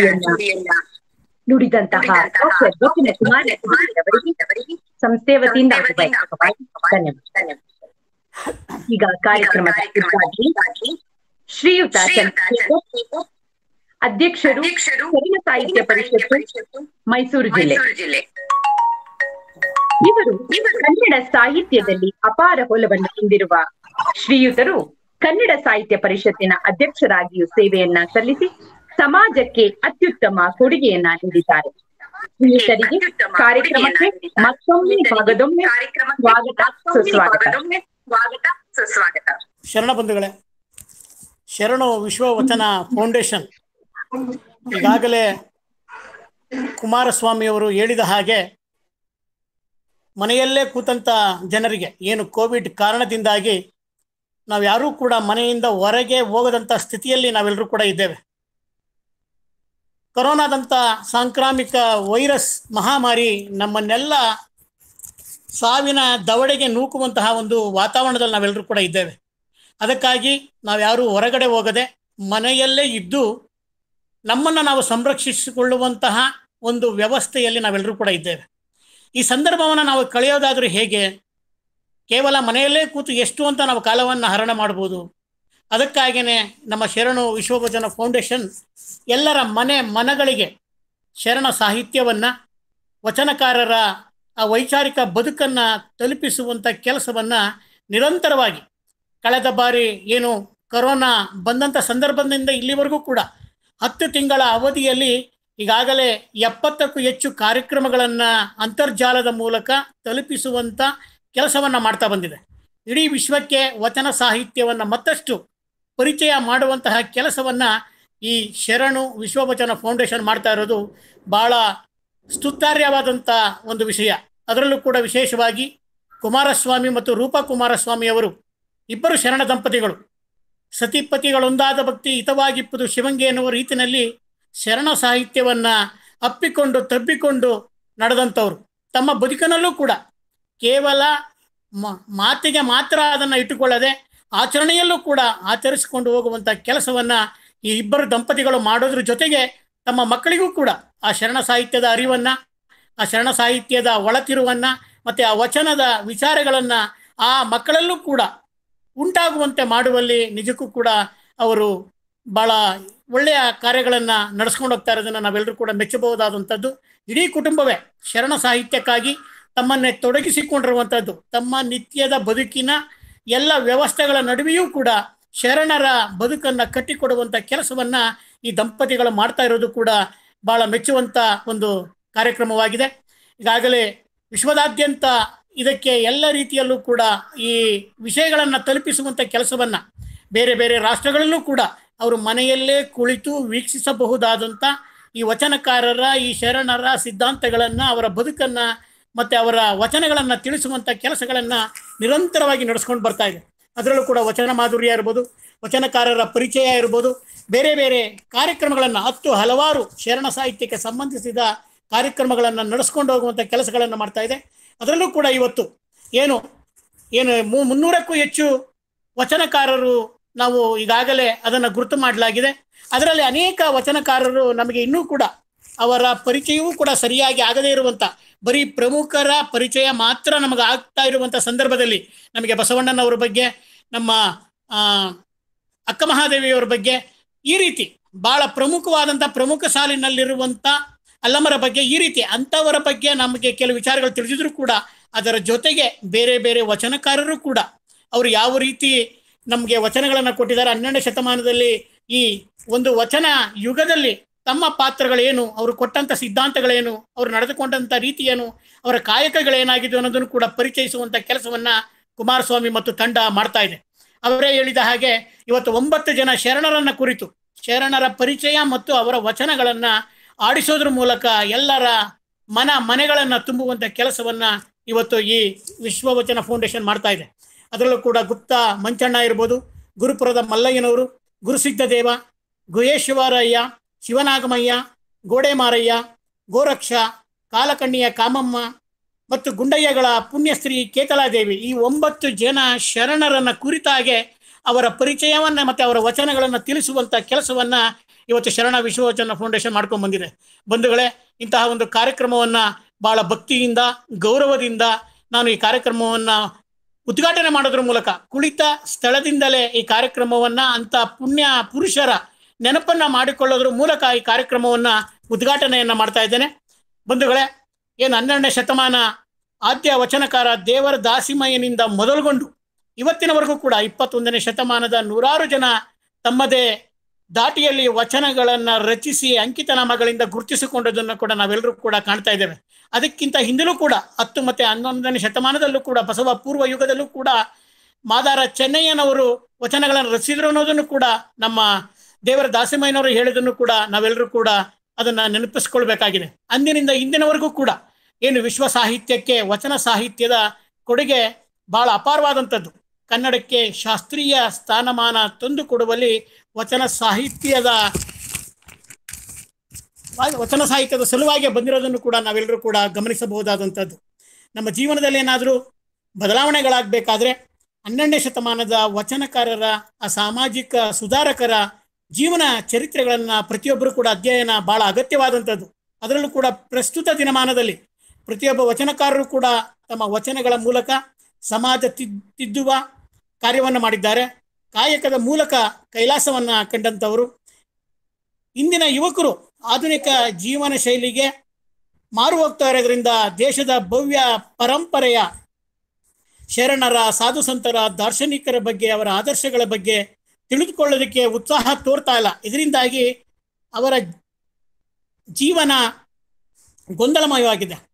ನುಡಿದಂತಹ ಡಾಕ್ಟರ್ ವಚನ ಕುಮಾರಸ್ವಾಮಿಯವರಿಗೆ ಸಂಸ್ಥೆಯ ವತಿಯಿಂದ ಧನ್ಯವಾದ. ಈಗ ಕಾರ್ಯಕ್ರಮದ ಉದ್ಘಾಟನೆ ಶ್ರೀಯುತ ಚಂದ್ರಶೇಖರ್, ಅಧ್ಯಕ್ಷರು ಶರಣ ಸಾಹಿತ್ಯ ಪರಿಷತ್ತು ಮೈಸೂರು ಜಿಲ್ಲೆ. ಇವರು ಕನ್ನಡ ಸಾಹಿತ್ಯದಲ್ಲಿ ಅಪಾರ ಒಲವನ್ನು ಹೊಂದಿರುವ ಶ್ರೀಯುತರು ಕನ್ನಡ ಸಾಹಿತ್ಯ ಪರಿಷತ್ತಿನ ಅಧ್ಯಕ್ಷರಾಗಿಯೂ ಸೇವೆಯನ್ನ ಸಲ್ಲಿಸಿ ಸಮಾಜಕ್ಕೆ ಅತ್ಯುತ್ತಮ ಕೊಡುಗೆಯನ್ನ ನೀಡಿದ್ದಾರೆ. ಶ್ರೀಯುತರಿಗೆ ಕಾರ್ಯಕ್ರಮಕ್ಕೆ ಮತ್ತೊಮ್ಮೆ ಭಾಗದೊಮ್ಮೆ ಸ್ವಾಗತ ಸುಸ್ವಾಗತ. ಶರಣ ಬಂಧುಗಳೇ, ಶರಣು ವಿಶ್ವ ವಚನ ಫೌಂಡೇಶನ್ ಈಗಾಗಲೇ ಕುಮಾರಸ್ವಾಮಿಯವರು ಹೇಳಿದ ಹಾಗೆ ಮನೆಯಲ್ಲೇ ಕೂತಂತ ಜನರಿಗೆ ಏನು ಕೋವಿಡ್ ಕಾರಣದಿಂದಾಗಿ ನಾವು ಯಾರೂ ಕೂಡ ಮನೆಯಿಂದ ಹೊರಗೆ ಹೋಗದಂಥ ಸ್ಥಿತಿಯಲ್ಲಿ ನಾವೆಲ್ಲರೂ ಕೂಡ ಇದ್ದೇವೆ. ಕೊರೋನಾದಂಥ ಸಾಂಕ್ರಾಮಿಕ ವೈರಸ್ ಮಹಾಮಾರಿ ನಮ್ಮನ್ನೆಲ್ಲ ಸಾವಿನ ದವಡೆಗೆ ನೂಕುವಂತಹ ಒಂದು ವಾತಾವರಣದಲ್ಲಿ ನಾವೆಲ್ಲರೂ ಕೂಡ ಇದ್ದೇವೆ. ಅದಕ್ಕಾಗಿ ನಾವ್ಯಾರೂ ಹೊರಗಡೆ ಹೋಗದೆ ಮನೆಯಲ್ಲೇ ಇದ್ದು ನಮ್ಮನ್ನು ನಾವು ಸಂರಕ್ಷಿಸಿಕೊಳ್ಳುವಂತಹ ಒಂದು ವ್ಯವಸ್ಥೆಯಲ್ಲಿ ನಾವೆಲ್ಲರೂ ಕೂಡ ಇದ್ದೇವೆ. ಈ ಸಂದರ್ಭವನ್ನು ನಾವು ಕಳೆಯೋದಾದರೂ ಹೇಗೆ? ಕೇವಲ ಮನೆಯಲ್ಲೇ ಕೂತು ಎಷ್ಟು ಅಂತ ನಾವು ಕಾಲವನ್ನು ಹರಣ ಮಾಡ್ಬೋದು. ಅದಕ್ಕಾಗಿಯೇ ನಮ್ಮ ಶರಣು ವಿಶ್ವವಚನ ಫೌಂಡೇಶನ್ ಎಲ್ಲರ ಮನೆ ಮನಗಳಿಗೆ ಶರಣ ಸಾಹಿತ್ಯವನ್ನು, ವಚನಕಾರರ ಆ ವೈಚಾರಿಕ ಬದುಕನ್ನು ತಲುಪಿಸುವಂಥ ಕೆಲಸವನ್ನು ನಿರಂತರವಾಗಿ ಕಳೆದ ಬಾರಿ ಏನು ಕರೋನಾ ಬಂದಂಥ ಸಂದರ್ಭದಿಂದ ಇಲ್ಲಿವರೆಗೂ ಕೂಡ ಹತ್ತು ತಿಂಗಳ ಅವಧಿಯಲ್ಲಿ ಈಗಾಗಲೇ ಎಪ್ಪತ್ತಕ್ಕೂ ಹೆಚ್ಚು ಕಾರ್ಯಕ್ರಮಗಳನ್ನು ಅಂತರ್ಜಾಲದ ಮೂಲಕ ತಲುಪಿಸುವಂಥ ಕೆಲಸವನ್ನು ಮಾಡ್ತಾ ಬಂದಿದೆ. ಇಡೀ ವಿಶ್ವಕ್ಕೆ ವಚನ ಸಾಹಿತ್ಯವನ್ನು ಮತ್ತಷ್ಟು ಪರಿಚಯ ಮಾಡುವಂತಹ ಕೆಲಸವನ್ನು ಈ ಶರಣು ವಿಶ್ವವಚನ ಫೌಂಡೇಶನ್ ಮಾಡ್ತಾ ಇರೋದು ಭಾಳ ಸ್ತುತ್ಯಾರ್ಹವಾದಂಥ ಒಂದು ವಿಷಯ. ಅದರಲ್ಲೂ ಕೂಡ ವಿಶೇಷವಾಗಿ ಕುಮಾರಸ್ವಾಮಿ ಮತ್ತು ರೂಪಾ ಕುಮಾರಸ್ವಾಮಿಯವರು ಇಬ್ಬರು ಶರಣ ದಂಪತಿಗಳು. ಸತಿಪತಿಗಳೊಂದಾದ ಭಕ್ತಿ ಹಿತವಾಗಿಪ್ಪುದು ಶಿವಂಗೆ ಎನ್ನುವ ರೀತಿಯಲ್ಲಿ ಶರಣ ಸಾಹಿತ್ಯವನ್ನು ಅಪ್ಪಿಕೊಂಡು ತಬ್ಬಿಕೊಂಡು ನಡೆದಂಥವ್ರು. ತಮ್ಮ ಬದುಕಿನಲ್ಲೂ ಕೂಡ ಕೇವಲ ಮಾತಿಗೆ ಮಾತ್ರ ಅದನ್ನು ಇಟ್ಟುಕೊಳ್ಳದೆ ಆಚರಣೆಯಲ್ಲೂ ಕೂಡ ಆಚರಿಸಿಕೊಂಡು ಹೋಗುವಂಥ ಕೆಲಸವನ್ನು ಈ ಇಬ್ಬರು ದಂಪತಿಗಳು ಮಾಡೋದ್ರ ಜೊತೆಗೆ ತಮ್ಮ ಮಕ್ಕಳಿಗೂ ಕೂಡ ಆ ಶರಣ ಸಾಹಿತ್ಯದ ಅರಿವನ್ನು, ಆ ಶರಣ ಸಾಹಿತ್ಯದ ಒಳತಿರುವನ್ನು ಮತ್ತು ಆ ವಚನದ ವಿಚಾರಗಳನ್ನು ಆ ಮಕ್ಕಳಲ್ಲೂ ಕೂಡ ಉಂಟಾಗುವಂತೆ ಮಾಡುವಲ್ಲಿ ನಿಜಕ್ಕೂ ಕೂಡ ಅವರು ಭಾಳ ಒಳ್ಳೆಯ ಕಾರ್ಯಗಳನ್ನು ನಡೆಸ್ಕೊಂಡು ಹೋಗ್ತಾ ಇರೋದನ್ನು ನಾವೆಲ್ಲರೂ ಕೂಡ ಮೆಚ್ಚಬಹುದಾದಂಥದ್ದು. ಇಡೀ ಕುಟುಂಬವೇ ಶರಣ ಸಾಹಿತ್ಯಕ್ಕಾಗಿ ತಮ್ಮನ್ನೇ ತೊಡಗಿಸಿಕೊಂಡಿರುವಂಥದ್ದು. ತಮ್ಮ ನಿತ್ಯದ ಬದುಕಿನ ಎಲ್ಲ ವ್ಯವಸ್ಥೆಗಳ ನಡುವೆಯೂ ಕೂಡ ಶರಣರ ಬದುಕನ್ನು ಕಟ್ಟಿಕೊಡುವಂಥ ಕೆಲಸವನ್ನು ಈ ದಂಪತಿಗಳು ಮಾಡ್ತಾ ಇರೋದು ಕೂಡ ಭಾಳ ಮೆಚ್ಚುವಂಥ ಒಂದು ಕಾರ್ಯಕ್ರಮವಾಗಿದೆ. ಈಗಾಗಲೇ ವಿಶ್ವದಾದ್ಯಂತ ಇದಕ್ಕೆ ಎಲ್ಲ ರೀತಿಯಲ್ಲೂ ಕೂಡ ಈ ವಿಷಯಗಳನ್ನು ತಲುಪಿಸುವಂಥ ಕೆಲಸವನ್ನು ಬೇರೆ ಬೇರೆ ರಾಷ್ಟ್ರಗಳಲ್ಲೂ ಕೂಡ ಅವರು ಮನೆಯಲ್ಲೇ ಕುಳಿತು ವೀಕ್ಷಿಸಬಹುದಾದಂಥ ಈ ವಚನಕಾರರ, ಈ ಶರಣರ ಸಿದ್ಧಾಂತಗಳನ್ನು, ಅವರ ಬದುಕನ್ನು ಮತ್ತು ಅವರ ವಚನಗಳನ್ನು ತಿಳಿಸುವಂಥ ಕೆಲಸಗಳನ್ನು ನಿರಂತರವಾಗಿ ನಡೆಸ್ಕೊಂಡು ಬರ್ತಾ ಇದೆ. ಅದರಲ್ಲೂ ಕೂಡ ವಚನ ಮಾಧುರ್ಯ ಇರ್ಬೋದು, ವಚನಕಾರರ ಪರಿಚಯ ಇರ್ಬೋದು, ಬೇರೆ ಬೇರೆ ಕಾರ್ಯಕ್ರಮಗಳನ್ನು ಹತ್ತು ಹಲವಾರು ಶರಣ ಸಾಹಿತ್ಯಕ್ಕೆ ಸಂಬಂಧಿಸಿದ ಕಾರ್ಯಕ್ರಮಗಳನ್ನು ನಡೆಸ್ಕೊಂಡು ಹೋಗುವಂಥ ಕೆಲಸಗಳನ್ನು ಮಾಡ್ತಾ ಇದೆ. ಅದರಲ್ಲೂ ಕೂಡ ಇವತ್ತು ಏನು ಏನು ಮುನ್ನೂರಕ್ಕೂ ಹೆಚ್ಚು ವಚನಕಾರರು ನಾವು ಈಗಾಗಲೇ ಅದನ್ನು ಗುರುತು ಮಾಡಲಾಗಿದೆ. ಅದರಲ್ಲಿ ಅನೇಕ ವಚನಕಾರರು ನಮಗೆ ಇನ್ನೂ ಕೂಡ ಅವರ ಪರಿಚಯವೂ ಕೂಡ ಸರಿಯಾಗಿ ಆಗದೇ ಇರುವಂಥ, ಬರೀ ಪ್ರಮುಖರ ಪರಿಚಯ ಮಾತ್ರ ನಮಗೆ ಆಗ್ತಾ ಇರುವಂಥ ಸಂದರ್ಭದಲ್ಲಿ ನಮಗೆ ಬಸವಣ್ಣನವರ ಬಗ್ಗೆ, ನಮ್ಮ ಅಕ್ಕ ಮಹಾದೇವಿಯವರ ಬಗ್ಗೆ, ಈ ರೀತಿ ಭಾಳ ಪ್ರಮುಖವಾದಂಥ ಪ್ರಮುಖ ಸಾಲಿನಲ್ಲಿರುವಂಥ ಅಲ್ಲಮರ ಬಗ್ಗೆ, ಈ ರೀತಿ ಅಂಥವರ ಬಗ್ಗೆ ನಮಗೆ ಕೆಲವು ವಿಚಾರಗಳು ತಿಳಿಸಿದ್ರು ಕೂಡ ಅದರ ಜೊತೆಗೆ ಬೇರೆ ಬೇರೆ ವಚನಕಾರರು ಕೂಡ ಅವರು ಯಾವ ರೀತಿ ನಮಗೆ ವಚನಗಳನ್ನು ಕೊಟ್ಟಿದ್ದಾರೆ, ಹನ್ನೆರಡನೇ ಶತಮಾನದಲ್ಲಿ ಈ ಒಂದು ವಚನ ಯುಗದಲ್ಲಿ ತಮ್ಮ ಪಾತ್ರಗಳೇನು, ಅವರು ಕೊಟ್ಟಂಥ ಸಿದ್ಧಾಂತಗಳೇನು, ಅವರು ನಡೆದುಕೊಂಡಂಥ ರೀತಿ ಏನು, ಅವರ ಕಾಯಕಗಳೇನಾಗಿದ್ದು ಅನ್ನೋದನ್ನು ಕೂಡ ಪರಿಚಯಿಸುವಂಥ ಕೆಲಸವನ್ನು ಕುಮಾರಸ್ವಾಮಿ ಮತ್ತು ತಂಡ ಮಾಡ್ತಾ ಇದೆ. ಅವರೇ ಹೇಳಿದ ಹಾಗೆ ಇವತ್ತು ಒಂಬತ್ತು ಜನ ಶರಣರನ್ನು ಕುರಿತು ಶರಣರ ಪರಿಚಯ ಮತ್ತು ಅವರ ವಚನಗಳನ್ನು ಆಡಿಸೋದ್ರ ಮೂಲಕ ಎಲ್ಲರ ಮನ ಮನೆಗಳನ್ನು ತುಂಬುವಂಥ ಕೆಲಸವನ್ನು ಇವತ್ತು ಈ ವಿಶ್ವವಚನ ಫೌಂಡೇಶನ್ ಮಾಡ್ತಾ ಇದೆ. ಅದರಲ್ಲೂ ಕೂಡ ಗುಪ್ತ ಮಂಚಣ್ಣ ಇರ್ಬೋದು, ಗುರುಪುರದ ಮಲ್ಲಯ್ಯನವರು, ಗುರುಸಿದ್ಧದೇವ, ಗುಹೇಶ್ವರಯ್ಯ, ಶಿವನಾಗಮಯ್ಯ, ಗೋಡೆಮಾರಯ್ಯ, ಗೋರಕ್ಷ, ಕಾಲಕಣ್ಣಿಯ ಕಾಮಮ್ಮ ಮತ್ತು ಗುಂಡಯ್ಯಗಳ ಪುಣ್ಯಸ್ತ್ರೀ ಕೇತಲಾದೇವಿ, ಈ ಒಂಬತ್ತು ಜನ ಶರಣರನ್ನು ಕುರಿತಾಗೆ ಅವರ ಪರಿಚಯವನ್ನು ಮತ್ತು ಅವರ ವಚನಗಳನ್ನು ತಿಳಿಸುವಂಥ ಕೆಲಸವನ್ನು ಇವತ್ತು ಶರಣ ವಿಶ್ವವಚನ ಫೌಂಡೇಶನ್ ಮಾಡ್ಕೊಂಡು ಬಂದಿದೆ. ಬಂಧುಗಳೇ, ಇಂತಹ ಒಂದು ಕಾರ್ಯಕ್ರಮವನ್ನು ಭಾಳ ಭಕ್ತಿಯಿಂದ, ಗೌರವದಿಂದ ನಾನು ಈ ಕಾರ್ಯಕ್ರಮವನ್ನು ಉದ್ಘಾಟನೆ ಮಾಡೋದ್ರ ಮೂಲಕ ಕುಳಿತ ಸ್ಥಳದಿಂದಲೇ ಈ ಕಾರ್ಯಕ್ರಮವನ್ನು ಅಂಥ ಪುಣ್ಯ ಪುರುಷರ ನೆನಪನ್ನು ಮಾಡಿಕೊಳ್ಳೋದ್ರ ಮೂಲಕ ಈ ಕಾರ್ಯಕ್ರಮವನ್ನು ಉದ್ಘಾಟನೆಯನ್ನು ಮಾಡ್ತಾ ಇದ್ದೇನೆ. ಬಂಧುಗಳೇ, ಏನು ಹನ್ನೆರಡನೇ ಶತಮಾನ ಆದ್ಯ ವಚನಕಾರ ದೇವರ ದಾಸಿಮಯ್ಯನಿಂದ ಮೊದಲುಗೊಂಡು ಇವತ್ತಿನವರೆಗೂ ಕೂಡ ಇಪ್ಪತ್ತೊಂದನೇ ಶತಮಾನದ ನೂರಾರು ಜನ ತಮ್ಮದೇ ದಾಟಿಯಲ್ಲಿ ವಚನಗಳನ್ನು ರಚಿಸಿ ಅಂಕಿತನಾಮಗಳಿಂದ ಗುರುತಿಸಿಕೊಂಡದನ್ನು ಕೂಡ ನಾವೆಲ್ಲರೂ ಕೂಡ ಕಾಣ್ತಾ ಇದ್ದೇವೆ. ಅದಕ್ಕಿಂತ ಹಿಂದಲೂ ಕೂಡ ಹತ್ತು ಮತ್ತು ಹನ್ನೊಂದನೇ ಶತಮಾನದಲ್ಲೂ ಕೂಡ ಬಸವ ಪೂರ್ವ ಯುಗದಲ್ಲೂ ಕೂಡ ಮಾದಾರ ಚೆನ್ನಯ್ಯನವರು ವಚನಗಳನ್ನು ರಚಿಸಿದ್ರು ಅನ್ನೋದನ್ನು ಕೂಡ ನಮ್ಮ ದೇವರ ದಾಸಿಮಯ್ಯನವರು ಹೇಳಿದನ್ನು ಕೂಡ ನಾವೆಲ್ಲರೂ ಕೂಡ ಅದನ್ನು ನೆನಪಿಸ್ಕೊಳ್ಬೇಕಾಗಿದೆ. ಅಂದಿನಿಂದ ಇಂದಿನವರೆಗೂ ಕೂಡ ಏನು ವಿಶ್ವ ಸಾಹಿತ್ಯಕ್ಕೆ ವಚನ ಸಾಹಿತ್ಯದ ಕೊಡುಗೆ ಬಹಳ ಅಪಾರವಾದಂಥದ್ದು. ಕನ್ನಡಕ್ಕೆ ಶಾಸ್ತ್ರೀಯ ಸ್ಥಾನಮಾನ ತಂದು ಕೊಡುವಲ್ಲಿ ವಚನ ಸಾಹಿತ್ಯದ ವಚನ ಸಾಹಿತ್ಯದ ಸಲುವಾಗಿ ಬಂದಿರೋದನ್ನು ಕೂಡ ನಾವೆಲ್ಲರೂ ಕೂಡ ಗಮನಿಸಬಹುದಾದಂಥದ್ದು. ನಮ್ಮ ಜೀವನದಲ್ಲಿ ಏನಾದರೂ ಬದಲಾವಣೆಗಳಾಗಬೇಕಾದ್ರೆ ಹನ್ನೆರಡನೇ ಶತಮಾನದ ವಚನಕಾರರ, ಆ ಸಾಮಾಜಿಕ ಸುಧಾರಕರ ಜೀವನ ಚರಿತ್ರೆಗಳನ್ನು ಪ್ರತಿಯೊಬ್ಬರು ಕೂಡ ಅಧ್ಯಯನ ಭಾಳ ಅಗತ್ಯವಾದಂಥದ್ದು. ಅದರಲ್ಲೂ ಕೂಡ ಪ್ರಸ್ತುತ ದಿನಮಾನದಲ್ಲಿ ಪ್ರತಿಯೊಬ್ಬ ವಚನಕಾರರು ಕೂಡ ತಮ್ಮ ವಚನಗಳ ಮೂಲಕ ಸಮಾಜ ತಿದ್ದುವ ಕಾರ್ಯವನ್ನು ಮಾಡಿದ್ದಾರೆ. ಕಾಯಕದ ಮೂಲಕ ಕೈಲಾಸವನ್ನು ಕಂಡಂಥವರು. ಇಂದಿನ ಯುವಕರು ಆಧುನಿಕ ಜೀವನ ಶೈಲಿಗೆ ಮಾರು ಹೋಗ್ತಾ ಇರೋದ್ರಿಂದ ದೇಶದ ಭವ್ಯ ಪರಂಪರೆಯ ಶರಣರ, ಸಾಧು ಸಂತರ, ದಾರ್ಶನಿಕರ ಬಗ್ಗೆ, ಅವರ ಆದರ್ಶಗಳ ಬಗ್ಗೆ ತಿಳಿದುಕೊಳ್ಳೋದಕ್ಕೆ ಉತ್ಸಾಹ ತೋರ್ತಾ ಇಲ್ಲ. ಇದರಿಂದಾಗಿ ಅವರ ಜೀವನ ಗೊಂದಲಮಯವಾಗಿದೆ.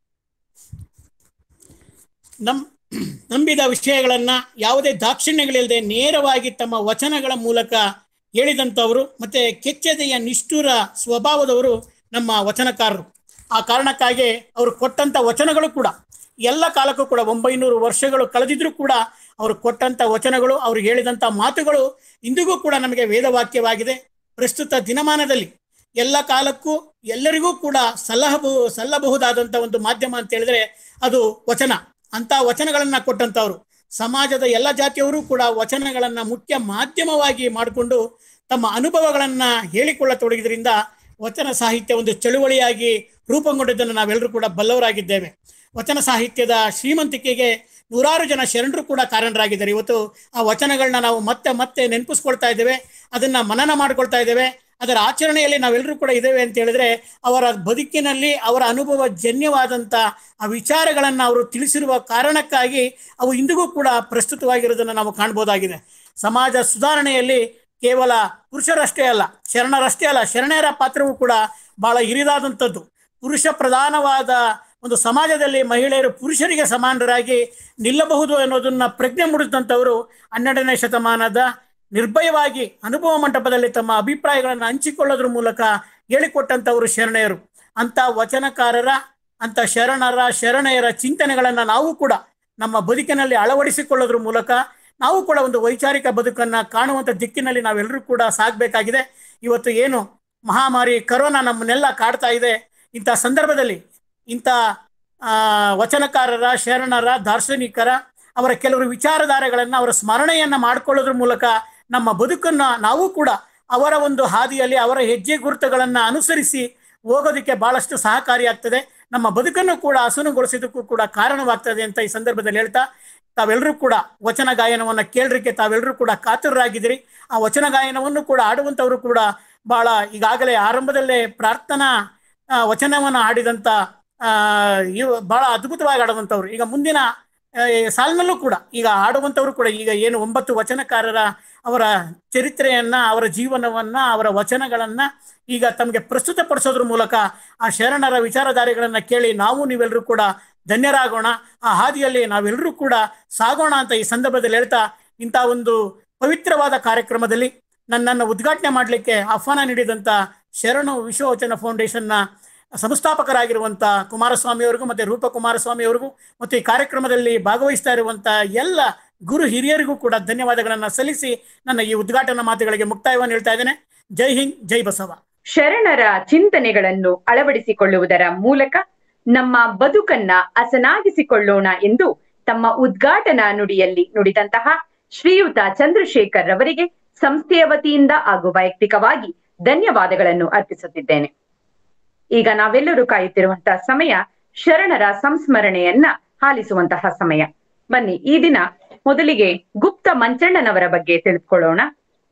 ನಮ್ ನಂಬಿದ ವಿಷಯಗಳನ್ನು ಯಾವುದೇ ದಾಕ್ಷಿಣ್ಯಗಳಿಲ್ಲದೆ ನೇರವಾಗಿ ತಮ್ಮ ವಚನಗಳ ಮೂಲಕ ಹೇಳಿದಂಥವರು ಮತ್ತು ಕೆಚ್ಚೆದೆಯ ನಿಷ್ಠುರ ಸ್ವಭಾವದವರು ನಮ್ಮ ವಚನಕಾರರು. ಆ ಕಾರಣಕ್ಕಾಗಿ ಅವರು ಕೊಟ್ಟಂಥ ವಚನಗಳು ಕೂಡ ಎಲ್ಲ ಕಾಲಕ್ಕೂ ಕೂಡ ಒಂಬೈನೂರು ವರ್ಷಗಳು ಕಳೆದಿದ್ರೂ ಕೂಡ ಅವರು ಕೊಟ್ಟಂಥ ವಚನಗಳು, ಅವರು ಹೇಳಿದಂಥ ಮಾತುಗಳು ಇಂದಿಗೂ ಕೂಡ ನಮಗೆ ವೇದವಾಕ್ಯವಾಗಿದೆ. ಪ್ರಸ್ತುತ ದಿನಮಾನದಲ್ಲಿ ಎಲ್ಲ ಕಾಲಕ್ಕೂ ಎಲ್ಲರಿಗೂ ಕೂಡ ಸಲ್ಲಬಹುದು ಸಲ್ಲಬಹುದಾದಂಥ ಒಂದು ಮಾಧ್ಯಮ ಅಂತ ಹೇಳಿದ್ರೆ ಅದು ವಚನ. ಅಂತ ವಚನಗಳನ್ನು ಕೊಟ್ಟಂಥವ್ರು. ಸಮಾಜದ ಎಲ್ಲ ಜಾತಿಯವರು ಕೂಡ ವಚನಗಳನ್ನು ಮುಖ್ಯ ಮಾಧ್ಯಮವಾಗಿ ಮಾಡಿಕೊಂಡು ತಮ್ಮ ಅನುಭವಗಳನ್ನು ಹೇಳಿಕೊಳ್ಳತೊಡಗಿದ್ರಿಂದ ವಚನ ಸಾಹಿತ್ಯ ಒಂದು ಚಳುವಳಿಯಾಗಿ ರೂಪುಗೊಂಡಿದ್ದನ್ನು ನಾವೆಲ್ಲರೂ ಕೂಡ ಬಲ್ಲವರಾಗಿದ್ದೇವೆ. ವಚನ ಸಾಹಿತ್ಯದ ಶ್ರೀಮಂತಿಕೆಗೆ ನೂರಾರು ಜನ ಶರಣರು ಕೂಡ ಕಾರಣರಾಗಿದ್ದಾರೆ. ಇವತ್ತು ಆ ವಚನಗಳನ್ನ ನಾವು ಮತ್ತೆ ಮತ್ತೆ ನೆನಪಿಸ್ಕೊಳ್ತಾ ಇದ್ದೇವೆ, ಅದನ್ನು ಮನನ ಮಾಡ್ಕೊಳ್ತಾ ಇದ್ದೇವೆ, ಅದರ ಆಚರಣೆಯಲ್ಲಿ ನಾವೆಲ್ಲರೂ ಕೂಡ ಇದ್ದೇವೆ ಅಂತ ಹೇಳಿದ್ರೆ ಅವರ ಬದುಕಿನಲ್ಲಿ ಅವರ ಅನುಭವ ಜನ್ಯವಾದಂಥ ಆ ವಿಚಾರಗಳನ್ನು ಅವರು ತಿಳಿಸಿರುವ ಕಾರಣಕ್ಕಾಗಿ ಅವು ಇಂದಿಗೂ ಕೂಡ ಪ್ರಸ್ತುತವಾಗಿರೋದನ್ನು ನಾವು ಕಾಣ್ಬೋದಾಗಿದೆ. ಸಮಾಜ ಸುಧಾರಣೆಯಲ್ಲಿ ಕೇವಲ ಪುರುಷರಷ್ಟೇ ಅಲ್ಲ, ಶರಣರಷ್ಟೇ ಅಲ್ಲ, ಶರಣರ ಪಾತ್ರವೂ ಕೂಡ ಬಹಳ ಹಿರಿದಾದಂಥದ್ದು. ಪುರುಷ ಪ್ರಧಾನವಾದ ಒಂದು ಸಮಾಜದಲ್ಲಿ ಮಹಿಳೆಯರು ಪುರುಷರಿಗೆ ಸಮಾನರಾಗಿ ನಿಲ್ಲಬಹುದು ಅನ್ನೋದನ್ನ ಪ್ರಜ್ಞೆ ಮೂಡಿಸಿದಂಥವರು ಹನ್ನೆರಡನೇ ಶತಮಾನದ ನಿರ್ಭಯವಾಗಿ ಅನುಭವ ಮಂಟಪದಲ್ಲಿ ತಮ್ಮ ಅಭಿಪ್ರಾಯಗಳನ್ನು ಹಂಚಿಕೊಳ್ಳೋದ್ರ ಮೂಲಕ ಹೇಳಿಕೊಟ್ಟಂಥವರು ಶರಣೆಯರು. ಅಂಥ ವಚನಕಾರರ, ಅಂಥ ಶರಣರ ಶರಣೆಯರ ಚಿಂತನೆಗಳನ್ನು ನಾವು ಕೂಡ ನಮ್ಮ ಬದುಕಿನಲ್ಲಿ ಅಳವಡಿಸಿಕೊಳ್ಳೋದ್ರ ಮೂಲಕ ನಾವು ಕೂಡ ಒಂದು ವೈಚಾರಿಕ ಬದುಕನ್ನು ಕಾಣುವಂಥ ದಿಕ್ಕಿನಲ್ಲಿ ನಾವೆಲ್ಲರೂ ಕೂಡ ಸಾಗಬೇಕಾಗಿದೆ. ಇವತ್ತು ಏನು ಮಹಾಮಾರಿ ಕರೋನಾ ನಮ್ಮನ್ನೆಲ್ಲ ಕಾಡ್ತಾ ಇದೆ, ಇಂಥ ಸಂದರ್ಭದಲ್ಲಿ ಇಂಥ ವಚನಕಾರರ, ಶರಣರ, ದಾರ್ಶನಿಕರ ಅವರ ಕೆಲವರು ವಿಚಾರಧಾರೆಗಳನ್ನು, ಅವರ ಸ್ಮರಣೆಯನ್ನು ಮಾಡಿಕೊಳ್ಳೋದ್ರ ಮೂಲಕ ನಮ್ಮ ಬದುಕನ್ನು ನಾವು ಕೂಡ ಅವರ ಒಂದು ಹಾದಿಯಲ್ಲಿ ಅವರ ಹೆಜ್ಜೆ ಗುರುತುಗಳನ್ನು ಅನುಸರಿಸಿ ಹೋಗೋದಕ್ಕೆ ಭಾಳಷ್ಟು ಸಹಕಾರಿಯಾಗ್ತದೆ. ನಮ್ಮ ಬದುಕನ್ನು ಕೂಡ ಹಸನುಗೊಳಿಸೋದಕ್ಕೂ ಕೂಡ ಕಾರಣವಾಗ್ತದೆ ಅಂತ ಈ ಸಂದರ್ಭದಲ್ಲಿ ಹೇಳ್ತಾ, ತಾವೆಲ್ಲರೂ ಕೂಡ ವಚನ ಗಾಯನವನ್ನು ಕೇಳಲಿಕ್ಕೆ ತಾವೆಲ್ಲರೂ ಕೂಡ ಕಾತುರರಾಗಿದ್ದೀರಿ. ಆ ವಚನ ಗಾಯನವನ್ನು ಕೂಡ ಆಡುವಂಥವರು ಕೂಡ ಭಾಳ ಈಗಾಗಲೇ ಆರಂಭದಲ್ಲೇ ಪ್ರಾರ್ಥನಾ ವಚನವನ್ನು ಆಡಿದಂಥ ಇವು ಭಾಳ ಅದ್ಭುತವಾಗಿ ಆಡುವಂಥವ್ರು. ಈಗ ಮುಂದಿನ ಸಾಲಿನಲ್ಲೂ ಕೂಡ ಈಗ ಆಡುವಂಥವ್ರು ಕೂಡ ಈಗ ಏನು ಒಂಬತ್ತು ವಚನಕಾರರ ಅವರ ಚರಿತ್ರೆಯನ್ನು, ಅವರ ಜೀವನವನ್ನು, ಅವರ ವಚನಗಳನ್ನು ಈಗ ತಮಗೆ ಪ್ರಸ್ತುತಪಡಿಸೋದ್ರ ಮೂಲಕ ಆ ಶರಣರ ವಿಚಾರಧಾರೆಗಳನ್ನು ಕೇಳಿ ನಾವು ನೀವೆಲ್ಲರೂ ಕೂಡ ಧನ್ಯರಾಗೋಣ, ಆ ಹಾದಿಯಲ್ಲಿ ನಾವೆಲ್ಲರೂ ಕೂಡ ಸಾಗೋಣ ಅಂತ ಈ ಸಂದರ್ಭದಲ್ಲಿ ಹೇಳ್ತಾ, ಇಂಥ ಒಂದು ಪವಿತ್ರವಾದ ಕಾರ್ಯಕ್ರಮದಲ್ಲಿ ನನ್ನನ್ನು ಉದ್ಘಾಟನೆ ಮಾಡಲಿಕ್ಕೆ ಆಹ್ವಾನ ನೀಡಿದಂಥ ಶರಣು ವಿಶ್ವವಚನ ಫೌಂಡೇಶನ್ನ ಸಂಸ್ಥಾಪಕರಾಗಿರುವಂಥ ಕುಮಾರಸ್ವಾಮಿಯವರಿಗೂ ಮತ್ತು ರೂಪ ಕುಮಾರಸ್ವಾಮಿಯವರಿಗೂ ಮತ್ತು ಈ ಕಾರ್ಯಕ್ರಮದಲ್ಲಿ ಭಾಗವಹಿಸ್ತಾ ಇರುವಂಥ ಎಲ್ಲ ಗುರು ಹಿರಿಯರಿಗೂ ಕೂಡ ಧನ್ಯವಾದಗಳನ್ನು ಸಲ್ಲಿಸಿ ನನ್ನ ಈ ಉದ್ಘಾಟನಾ ಮಾತುಗಳಿಗೆ ಮುಕ್ತಾಯವನ್ನು ಹೇಳ್ತಾ ಇದ್ದೇನೆ. ಜೈ ಹಿಂದ್, ಜೈ ಬಸವ. ಶರಣರ ಚಿಂತನೆಗಳನ್ನು ಅಳವಡಿಸಿಕೊಳ್ಳುವುದರ ಮೂಲಕ ನಮ್ಮ ಬದುಕನ್ನ ಹಸನಾಗಿಸಿಕೊಳ್ಳೋಣ ಎಂದು ತಮ್ಮ ಉದ್ಘಾಟನಾ ನುಡಿಯಲ್ಲಿ ನುಡಿದಂತಹ ಶ್ರೀಯುತ ಚಂದ್ರಶೇಖರ್ ಅವರಿಗೆ ಸಂಸ್ಥೆಯ ವತಿಯಿಂದ ಹಾಗೂ ವೈಯಕ್ತಿಕವಾಗಿ ಧನ್ಯವಾದಗಳನ್ನು ಅರ್ಪಿಸುತ್ತಿದ್ದೇನೆ. ಈಗ ನಾವೆಲ್ಲರೂ ಕಾಯುತ್ತಿರುವಂತಹ ಸಮಯ ಶರಣರ ಸಂಸ್ಮರಣೆಯನ್ನ ಆಲಿಸುವಂತಹ ಸಮಯ. ಬನ್ನಿ, ಈ ದಿನ ಮೊದಲಿಗೆ ಗುಪ್ತ ಮಂಚಣ್ಣನವರ ಬಗ್ಗೆ ತಿಳಿದುಕೊಳ್ಳೋಣ.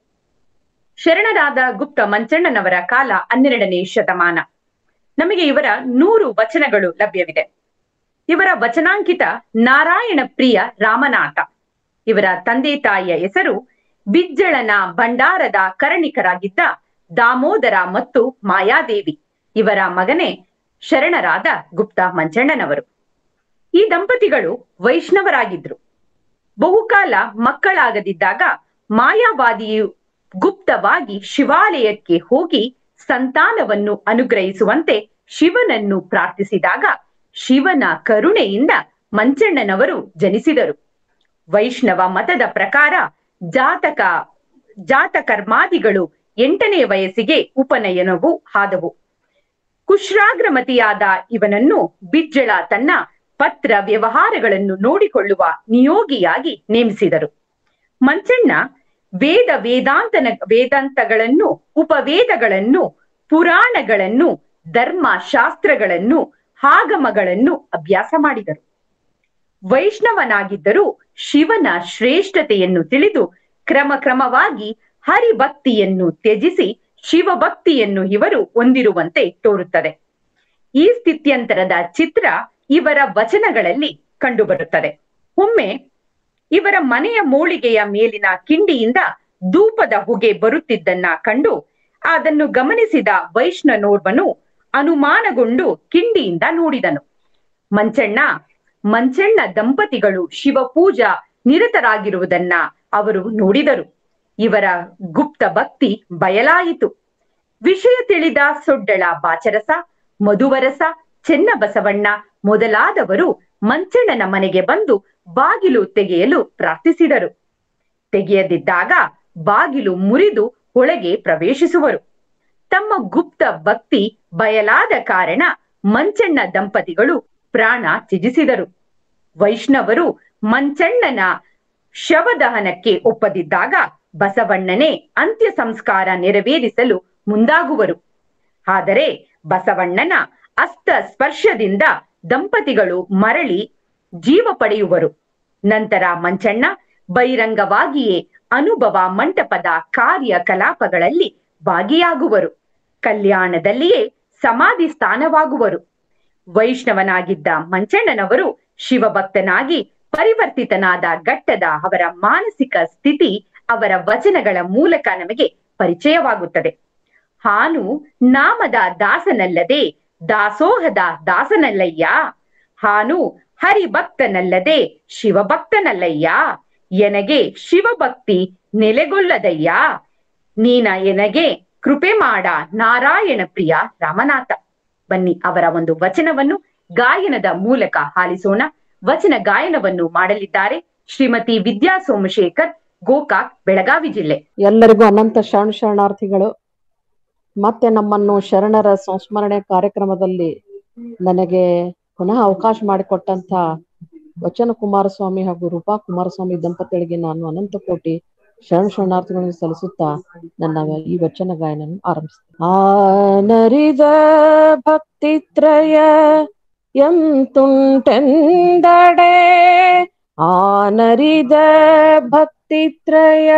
ಶರಣರಾದ ಗುಪ್ತ ಮಂಚಣ್ಣನವರ ಕಾಲ ಹನ್ನೆರಡನೇ ಶತಮಾನ. ನಮಗೆ ಇವರ ನೂರು ವಚನಗಳು ಲಭ್ಯವಿದೆ. ಇವರ ವಚನಾಂಕಿತ ನಾರಾಯಣ ಪ್ರಿಯ ರಾಮನಾಥ. ಇವರ ತಂದೆ ತಾಯಿಯ ಹೆಸರು ಬಿಜ್ಜಳನ ಭಂಡಾರದ ಕರಣಿಕರಾಗಿದ್ದ ದಾಮೋದರ ಮತ್ತು ಮಾಯಾದೇವಿ. ಇವರ ಮಗನೇ ಶರಣರಾದ ಗುಪ್ತ ಮಂಚಣ್ಣನವರು. ಈ ದಂಪತಿಗಳು ವೈಷ್ಣವರಾಗಿದ್ರು. ಬಹುಕಾಲ ಮಕ್ಕಳಾಗದಿದ್ದಾಗ ಮಾಯಾವಾದಿಯು ಗುಪ್ತವಾಗಿ ಶಿವಾಲಯಕ್ಕೆ ಹೋಗಿ ಸಂತಾನವನ್ನು ಅನುಗ್ರಹಿಸುವಂತೆ ಶಿವನನ್ನು ಪ್ರಾರ್ಥಿಸಿದಾಗ ಶಿವನ ಕರುಣೆಯಿಂದ ಮಂಚಣ್ಣನವರು ಜನಿಸಿದರು. ವೈಷ್ಣವ ಮತದ ಪ್ರಕಾರ ಜಾತಕ ಜಾತಕರ್ಮಾದಿಗಳು ಎಂಟನೇ ವಯಸ್ಸಿಗೆ ಉಪನಯನವೂ ಆದವು. ಕುಶ್ರಾಗ್ರಮತಿಯಾದ ಇವನನ್ನು ಬಿಜ್ಜಳ ತನ್ನ ಪತ್ರ ವ್ಯವಹಾರಗಳನ್ನು ನೋಡಿಕೊಳ್ಳುವ ನಿಯೋಗಿಯಾಗಿ ನೇಮಿಸಿದರು. ಮಂಚಣ್ಣ ವೇದ ವೇದಾಂತನ ವೇದಾಂತಗಳನ್ನು, ಉಪವೇದಗಳನ್ನು, ಪುರಾಣಗಳನ್ನು, ಧರ್ಮಶಾಸ್ತ್ರಗಳನ್ನು, ಆಗಮಗಳನ್ನು ಅಭ್ಯಾಸ ಮಾಡಿದರು. ವೈಷ್ಣವನಾಗಿದ್ದರೂ ಶಿವನ ಶ್ರೇಷ್ಠತೆಯನ್ನು ತಿಳಿದು ಕ್ರಮ ಕ್ರಮವಾಗಿ ಹರಿಭಕ್ತಿಯನ್ನು ತ್ಯಜಿಸಿ ಶಿವಭಕ್ತಿಯನ್ನು ಇವರು ಹೊಂದಿರುವಂತೆ ತೋರುತ್ತದೆ. ಈ ಸ್ಥಿತ್ಯಂತರದ ಚಿತ್ರ ಇವರ ವಚನಗಳಲ್ಲಿ ಕಂಡುಬರುತ್ತದೆ. ಒಮ್ಮೆ ಇವರ ಮನೆಯ ಮೋಳಿಗೆಯ ಮೇಲಿನ ಕಿಂಡಿಯಿಂದ ಧೂಪದ ಹೊಗೆ ಬರುತ್ತಿದ್ದನ್ನ ಕಂಡು ಅದನ್ನು ಗಮನಿಸಿದ ವೈಷ್ಣನೋರ್ವನು ಅನುಮಾನಗೊಂಡು ಕಿಂಡಿಯಿಂದ ನೋಡಿದನು. ಮಂಚಣ್ಣ ಮಂಚಣ್ಣ ದಂಪತಿಗಳು ಶಿವಪೂಜಾ ನಿರತರಾಗಿರುವುದನ್ನ ಅವರು ನೋಡಿದರು. ಇವರ ಗುಪ್ತ ಭಕ್ತಿ ಬಯಲಾಯಿತು. ವಿಷಯ ತಿಳಿದ ಸೊಡ್ಡಳ ಬಾಚರಸ, ಮಧುವರಸ, ಚೆನ್ನಬಸವಣ್ಣ ಮೊದಲಾದವರು ಮಂಚಣ್ಣನ ಮನೆಗೆ ಬಂದು ಬಾಗಿಲು ತೆಗೆಯಲು ಪ್ರಾರ್ಥಿಸಿದರು. ತೆಗೆಯದಿದ್ದಾಗ ಬಾಗಿಲು ಮುರಿದು ಒಳಗೆ ಪ್ರವೇಶಿಸುವರು. ತಮ್ಮ ಗುಪ್ತ ಭಕ್ತಿ ಬಯಲಾದ ಕಾರಣ ಮಂಚಣ್ಣ ದಂಪತಿಗಳು ಪ್ರಾಣ ತ್ಯಜಿಸಿದರು. ವೈಷ್ಣವರು ಮಂಚಣ್ಣನ ಶವದಹನಕ್ಕೆ ಒಪ್ಪದಿದ್ದಾಗ ಬಸವಣ್ಣನೇ ಅಂತ್ಯ ಸಂಸ್ಕಾರ ನೆರವೇರಿಸಲು ಮುಂದಾಗುವರು. ಆದರೆ ಬಸವಣ್ಣನ ಅಸ್ತ ಸ್ಪರ್ಶದಿಂದ ದಂಪತಿಗಳು ಮರಳಿ ಜೀವ ಪಡೆಯುವರು. ನಂತರ ಮಂಚಣ್ಣ ಬಹಿರಂಗವಾಗಿಯೇ ಅನುಭವ ಮಂಟಪದ ಕಾರ್ಯಕಲಾಪಗಳಲ್ಲಿ ಭಾಗಿಯಾಗುವರು. ಕಲ್ಯಾಣದಲ್ಲಿಯೇ ಸಮಾಧಿ ಸ್ಥಾನವಾಗುವರು. ವೈಷ್ಣವನಾಗಿದ್ದ ಮಂಚಣ್ಣನವರು ಶಿವಭಕ್ತನಾಗಿ ಪರಿವರ್ತಿತನಾದ ಘಟ್ಟದ ಅವರ ಮಾನಸಿಕ ಸ್ಥಿತಿ ಅವರ ವಚನಗಳ ಮೂಲಕ ನಮಗೆ ಪರಿಚಯವಾಗುತ್ತದೆ. ಹಾನು ನಾಮದ ದಾಸನಲ್ಲದೆ ದಾಸೋಹದ ದಾಸನಲ್ಲಯ್ಯ, ಹಾನು ಹರಿಭಕ್ತನಲ್ಲದೆ ಶಿವಭಕ್ತನಲ್ಲಯ್ಯ, ಎನಗೆ ಶಿವಭಕ್ತಿ ನೆಲೆಗೊಳ್ಳದಯ್ಯ, ನೀನ ಎನಗೆ ಕೃಪೆ ಮಾಡ ನಾರಾಯಣ ಪ್ರಿಯ ರಾಮನಾಥ. ಬನ್ನಿ ಅವರ ಒಂದು ವಚನವನ್ನು ಗಾಯನದ ಮೂಲಕ ಆಲಿಸೋಣ. ವಚನ ಗಾಯನವನ್ನು ಮಾಡಲಿದ್ದಾರೆ ಶ್ರೀಮತಿ ವಿದ್ಯಾ ಸೋಮಶೇಖರ್, ಗೋಕಾಕ್, ಬೆಳಗಾವಿ ಜಿಲ್ಲೆ. ಎಲ್ಲರಿಗೂ ಅನಂತ ಶರಣ ಶರಣಾರ್ಥಿಗಳು. ಮತ್ತೆ ನಮ್ಮನ್ನು ಶರಣರ ಸಂಸ್ಮರಣೆ ಕಾರ್ಯಕ್ರಮದಲ್ಲಿ ನನಗೆ ಪುನಃ ಅವಕಾಶ ಮಾಡಿಕೊಟ್ಟಂತ ವಚನ ಕುಮಾರಸ್ವಾಮಿ ಹಾಗೂ ರೂಪಾ ಕುಮಾರಸ್ವಾಮಿ ದಂಪತಿಗಳಿಗೆ ನಾನು ಅನಂತ ಕೋಟಿ ಶರಣ ಶರಣಾರ್ಥಿಗಳನ್ನು ಸಲ್ಲಿಸುತ್ತಾ ನನ್ನ ಈ ವಚನ ಗಾಯನ ಆರಂಭಿಸ್ತೇನೆ. ಆನರಿದ ಭಕ್ತಿತ್ರಯ ಎಂತುಂಟೆಂದಡೆ, ಆನರಿದ ಭಕ್ತಿತ್ರಯ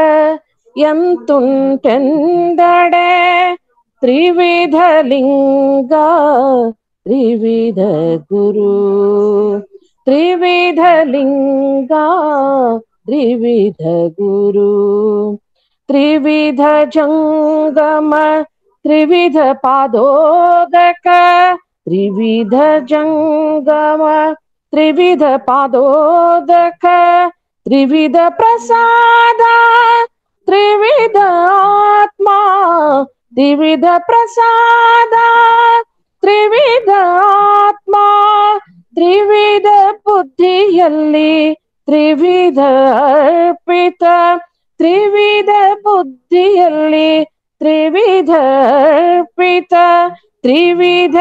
ಎಂತುಂಟೆಂದಡೆ, ತ್ರಿವಿಧ ಲಿಂಗ ತ್ರಿವಿಧ ಗುರು, ತ್ರಿವಿಧ ಲಿಂಗ ತ್ರಿವಿಧ ಗುರು, ತ್ರಿವಿಧ ಜಂಗಮ ತ್ರಿವಿಧ ಪಾದೋದಕ, ತ್ರಿವಿಧ ಜಂಗಮ ತ್ರಿವಿಧ ಪಾದೋದಕ, ತ್ರಿವಿಧ ಪ್ರಸಾದ ತ್ರಿವಿಧ ಆತ್ಮ, ತ್ರಿವಿಧ ಪ್ರಸಾದ ತ್ರಿವಿಧ ಆತ್ಮ, ತ್ರಿವಿಧ ಬುದ್ಧಿಯಲ್ಲಿ ತ್ರಿವಿಧ ಅರ್ಪಿತ, ತ್ರಿವಿಧ ಬುದ್ಧಿಯಲ್ಲಿ ತ್ರಿವಿಧ ಅರ್ಪಿತ, ತ್ರಿವಿಧ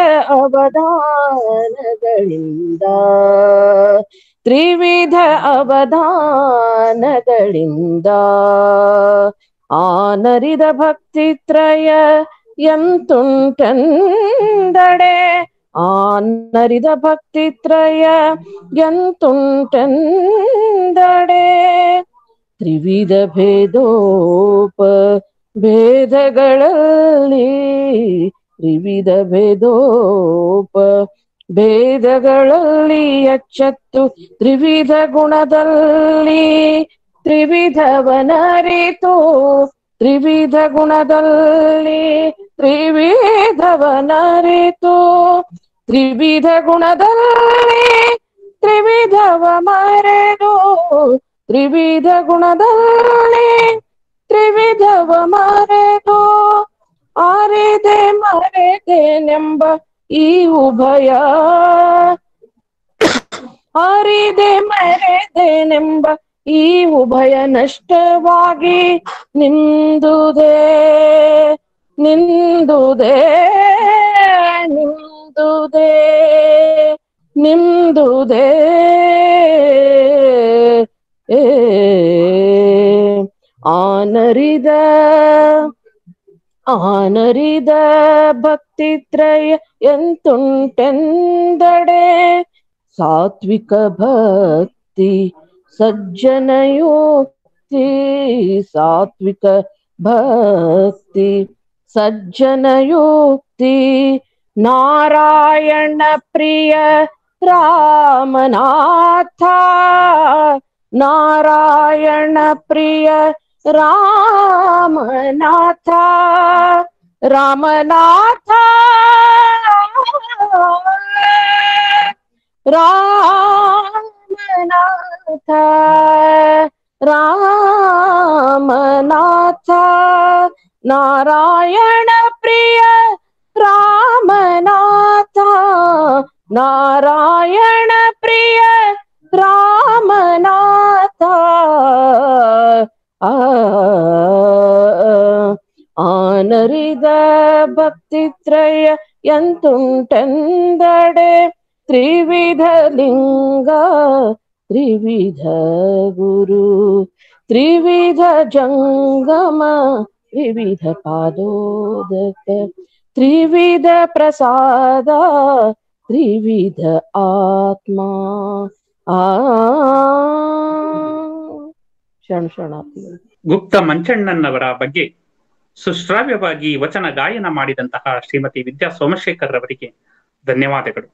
ಅವಧಾನಗಳಿಂದ, ತ್ರಿವಿಧ ಅವಧಾನಗಳಿಂದ, ಆನರಿದ ಭಕ್ತಿತ್ರಯ ಎಂತುಂಟೆಂದಡೆ, ಆನರಿದ ಭಕ್ತಿತ್ರಯ ಎಂತುಂಟೆಂದಡೆ, ತ್ರಿವಿಧ ಭೇದೋಪ ಭೇದಗಳಲ್ಲಿ, ತ್ರಿವಿಧ ಭೇದೋಪ ಭೇದಗಳಲ್ಲಿ ಎಚ್ಚತ್ತು, ತ್ರಿವಿಧ ಗುಣದಲ್ಲಿ ತ್ರಿವಿಧವನರಿತು, ತ್ರಿವಿಧ ಗುಣದಲ್ಲಿ ತ್ರಿವಿಧವನರಿತು, ತ್ರಿವಿಧ ಗುಣದಲ್ಲಿ ತ್ರಿವಿಧವ ಮರೆದು, ತ್ರಿವಿಧ ಗುಣದಲ್ಲಿ ತ್ರಿವಿಧವ ಮರೆದು, ಆರಿದೆ ಮರೆದೇನೆಂಬ ಈ ಉಭಯ, ಆರಿದೆ ಮರೆದೇನೆಂಬ ಈ ಉಭಯ ನಷ್ಟವಾಗಿ ನಿಂದುದೇ ನಿಂದುದೇ ನಿಂದುದೇ ನಿಂದುದೇ ಏ ಆನರಿದ ಆನರಿದ ಭಕ್ತಿತ್ರಯ ಎಂತುಂಟೆಂದಡೆ, ಸಾತ್ವಿಕ ಭಕ್ತಿ ಸಜ್ಜನಯೋಕ್ತಿ, ಸಾತ್ವಿಕ ಭಕ್ತಿ ಸಜ್ಜನಯೋಕ್ತಿ, ನಾರಾಯಣ ಪ್ರಿಯ ರಾಮನಾಥ, ನಾರಾಯಣ ಪ್ರಿಯ ರಾಮನಾಥ, ರಾಮನಾಥ ರಾಮನಾಥ, ರಾಮನಾಥ, ನಾರಾಯಣ ಪ್ರಿಯ ರಾಮನಾಥ, ನಾರಾಯಣ ಪ್ರಿಯ ರಾಮನಾಥ, ಆ ಆನರಿದ ಭಕ್ತಿತ್ರಯ ಎಂತುಂಟೆಂದಡೆ, ತ್ರಿವಿಧ ಲಿಂಗ ತ್ರಿವಿಧ ಗುರು ತ್ರಿವಿಧ ಜಂಗಮ ತ್ರಿವಿಧ ಪಾದೋದಕ ತ್ರಿವಿಧ ಪ್ರಸಾದ ತ್ರಿವಿಧ ಆತ್ಮ ಆ ಶರಣ ಶರಣಾರ್ಥಿಗಳು. ಗುಪ್ತ ಮಂಚಣ್ಣನವರ ಬಗ್ಗೆ ಸುಶ್ರಾವ್ಯವಾಗಿ ವಚನ ಗಾಯನ ಮಾಡಿದಂತಹ ಶ್ರೀಮತಿ ವಿದ್ಯಾ ಸೋಮಶೇಖರ್ ಅವರಿಗೆ ಧನ್ಯವಾದಗಳು.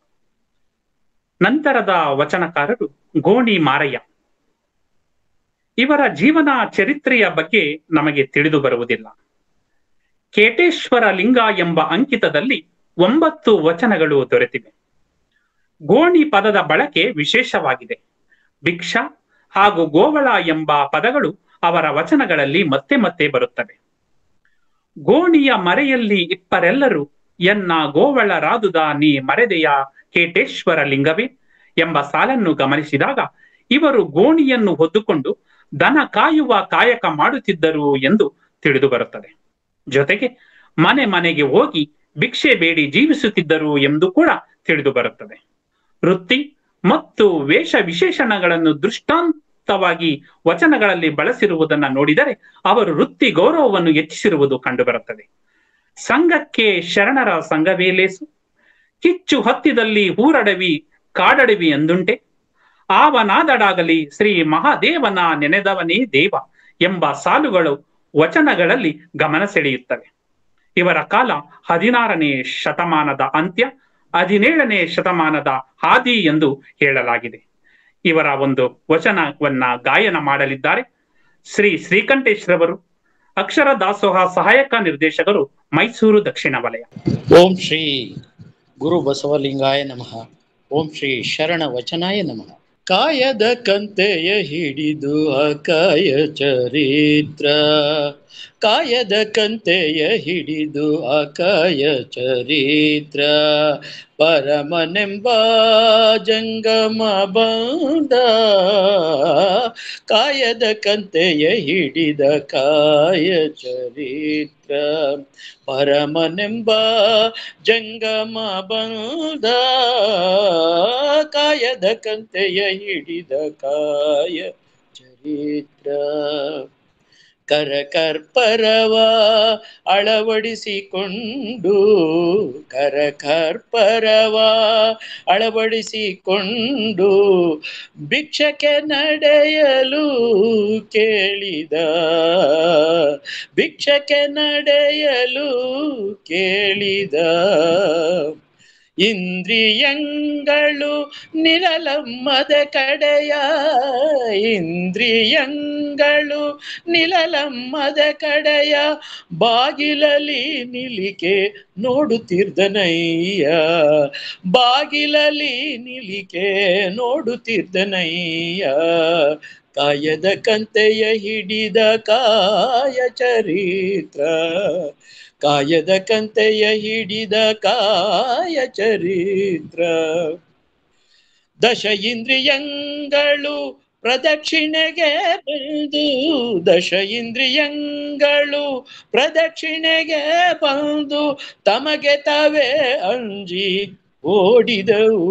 ನಂತರದ ವಚನಕಾರರು ಗೋಣಿ ಮಾರಯ್ಯ. ಇವರ ಜೀವನ ಚರಿತ್ರೆಯ ಬಗ್ಗೆ ನಮಗೆ ತಿಳಿದು ಬರುವುದಿಲ್ಲ. ಕೇಟೇಶ್ವರ ಲಿಂಗ ಎಂಬ ಅಂಕಿತದಲ್ಲಿ ಒಂಬತ್ತು ವಚನಗಳು ದೊರೆತಿವೆ. ಗೋಣಿ ಪದದ ಬಳಕೆ ವಿಶೇಷವಾಗಿದೆ. ಭಿಕ್ಷಾ ಹಾಗೂ ಗೋವಳ ಎಂಬ ಪದಗಳು ಅವರ ವಚನಗಳಲ್ಲಿ ಮತ್ತೆ ಮತ್ತೆ ಬರುತ್ತವೆ. ಗೋಣಿಯ ಮರೆಯಲ್ಲಿ ಇಪ್ಪರೆಲ್ಲರೂ ಎನ್ನ ಗೋವಳರಾದುದ ನೀ ಮರೆದೆಯ ಕೇಟೇಶ್ವರ ಲಿಂಗವೇ ಎಂಬ ಸಾಲನ್ನು ಗಮನಿಸಿದಾಗ ಇವರು ಗೋಣಿಯನ್ನು ಹೊದ್ದುಕೊಂಡು ದನ ಕಾಯುವ ಕಾಯಕ ಮಾಡುತ್ತಿದ್ದರು ಎಂದು ತಿಳಿದು ಬರುತ್ತದೆ. ಜೊತೆಗೆ ಮನೆ ಮನೆಗೆ ಹೋಗಿ ಭಿಕ್ಷೆ ಬೇಡಿ ಜೀವಿಸುತ್ತಿದ್ದರು ಎಂದು ಕೂಡ ತಿಳಿದು ಬರುತ್ತದೆ. ವೃತ್ತಿ ಮತ್ತು ವೇಷ ವಿಶೇಷಣಗಳನ್ನು ದೃಷ್ಟಾಂತವಾಗಿ ವಚನಗಳಲ್ಲಿ ಬಳಸಿರುವುದನ್ನು ನೋಡಿದರೆ ಅವರು ವೃತ್ತಿ ಗೌರವವನ್ನು ಹೆಚ್ಚಿಸಿರುವುದು ಕಂಡುಬರುತ್ತದೆ. ಸಂಘಕ್ಕೆ ಶರಣರ ಸಂಘವೇ ಲೇಸು, ಕಿಚ್ಚು ಹತ್ತಿದಲ್ಲಿ ಊರಡವಿ ಕಾಡಡವಿ ಎಂದುಂಟೆ, ಆವನಾದಡಾಗಲಿ ಶ್ರೀ ಮಹಾದೇವನ ನೆನೆದವನೇ ದೇವ ಎಂಬ ಸಾಲುಗಳು ವಚನಗಳಲ್ಲಿ ಗಮನ ಸೆಳೆಯುತ್ತವೆ. ಇವರ ಕಾಲ ಹದಿನಾರನೇ ಶತಮಾನದ ಅಂತ್ಯ, ಹದಿನೇಳನೇ ಶತಮಾನದ ಹಾದಿ ಎಂದು ಹೇಳಲಾಗಿದೆ. ಇವರ ಒಂದು ವಚನವನ್ನ ಗಾಯನ ಮಾಡಲಿದ್ದಾರೆ ಶ್ರೀ ಶ್ರೀಕಂಠೇಶ್ವರವರು, ಅಕ್ಷರ ದಾಸೋಹ ಸಹಾಯಕ ನಿರ್ದೇಶಕರು, ಮೈಸೂರು ದಕ್ಷಿಣ ವಲಯ. ಓಂ ಶ್ರೀ ಗುರು ಬಸವಲಿಂಗಾಯ ನಮಃ. ಓಂ ಶ್ರೀ ಶರಣ ವಚನಾಯ ನಮಃ. ಕಾಯದ ಕಂತೆಯ ಹಿಡಿದು ಅಕಾಯ ಚರಿತ್ರ, ಕಾಯದ ಕಂತೆಯ ಹಿಡಿದು ಅಕಾಯ ಚರಿತ್ರ, ಪರಮನೆಂಬ ಜಂಗಮ ಬಂದ, ಕಾಯದ ಕಂತೆಯ ಹಿಡಿದ ಕಾಯ ಚರಿತ್ರ, ಪರಮನೆಂಬ ಜಂಗಮ ಬಂದ, ಕಾಯದ ಕಂತೆಯ ಹಿಡಿದ ಕಾಯ ಚರಿತ್ರ, ಕರಕರ್ಪರವ ಅಳವಡಿಸಿಕೊಂಡು, ಕರಕರ್ಪರವ ಅಳವಡಿಸಿಕೊಂಡು ಭಿಕ್ಷಕ್ಕೆ ನಡೆಯಲು ಕೇಳಿದ, ಭಿಕ್ಷಕ್ಕೆ ನಡೆಯಲು ಕೇಳಿದ, ಇಂದ್ರಿಯಂಗಳು ನಿಲಲಮ್ಮದ ಕಡೆಯ, ಇಂದ್ರಿಯಂಗಳು ನಿಲಲಮ್ಮದ ಕಡೆಯ, ಬಾಗಿಲಲ್ಲಿ ನಿಲಿಕೆ ನೋಡುತ್ತಿರ್ದನಯ್ಯ, ಬಾಗಿಲಲ್ಲಿ ನಿಲಿಕೆ ನೋಡುತ್ತಿರ್ದನಯ್ಯ, ಕಾಯದ ಕಂತೆಯ ಹಿಡಿದ ಕಾಯ ಚರಿತ್ರ, ಕಾಯದ ಕಂತೆಯ ಹಿಡಿದ ಕಾಯ ಚರಿತ್ರ, ದಶ ಇಂದ್ರಿಯಂಗಳು ಪ್ರದಕ್ಷಿಣೆಗೆ ಬಂದು, ದಶ ಇಂದ್ರಿಯಂಗಳು ಪ್ರದಕ್ಷಿಣೆಗೆ ಬಂದು ತಮಗೆ ತಾವೇ ಅಂಜಿ ಓಡಿದವು,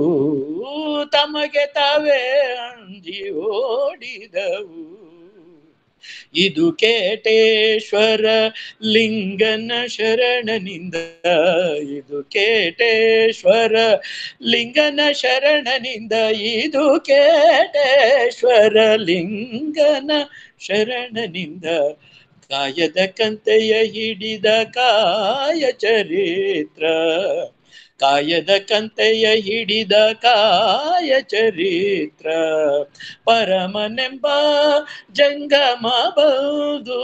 ತಮಗೆ ತಾವೇ ಅಂಜಿ ಓಡಿದವು. ಇದು ಕೇಟೇಶ್ವರ ಲಿಂಗನ ಶರಣನಿಂದ, ಇದು ಕೇಟೇಶ್ವರ ಲಿಂಗನ ಶರಣನಿಂದ, ಇದು ಕೇಟೇಶ್ವರ ಲಿಂಗನ ಶರಣನಿಂದ, ಕಾಯದ ಕಂತೆಯ ಹಿಡಿದ ಕಾಯ ಚರಿತ್ರ, ಕಾಯದ ಕಂತೆಯ ಹಿಡಿದ ಕಾಯ ಚರಿತ್ರ, ಪರಮನೆಂಬ ಜಂಗಮ ಬಂದು,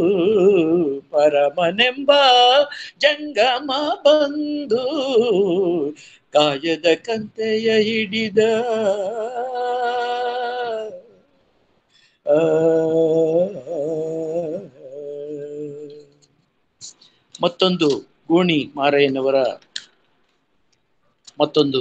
ಪರಮನೆಂಬ ಜಂಗಮ ಬಂದು, ಕಾಯದ ಕಂತೆಯ ಹಿಡಿದ ಮತ್ತೊಂದು ಗೋಣಿ ಮಾರಯ್ಯನವರ ಮತ್ತೊಂದು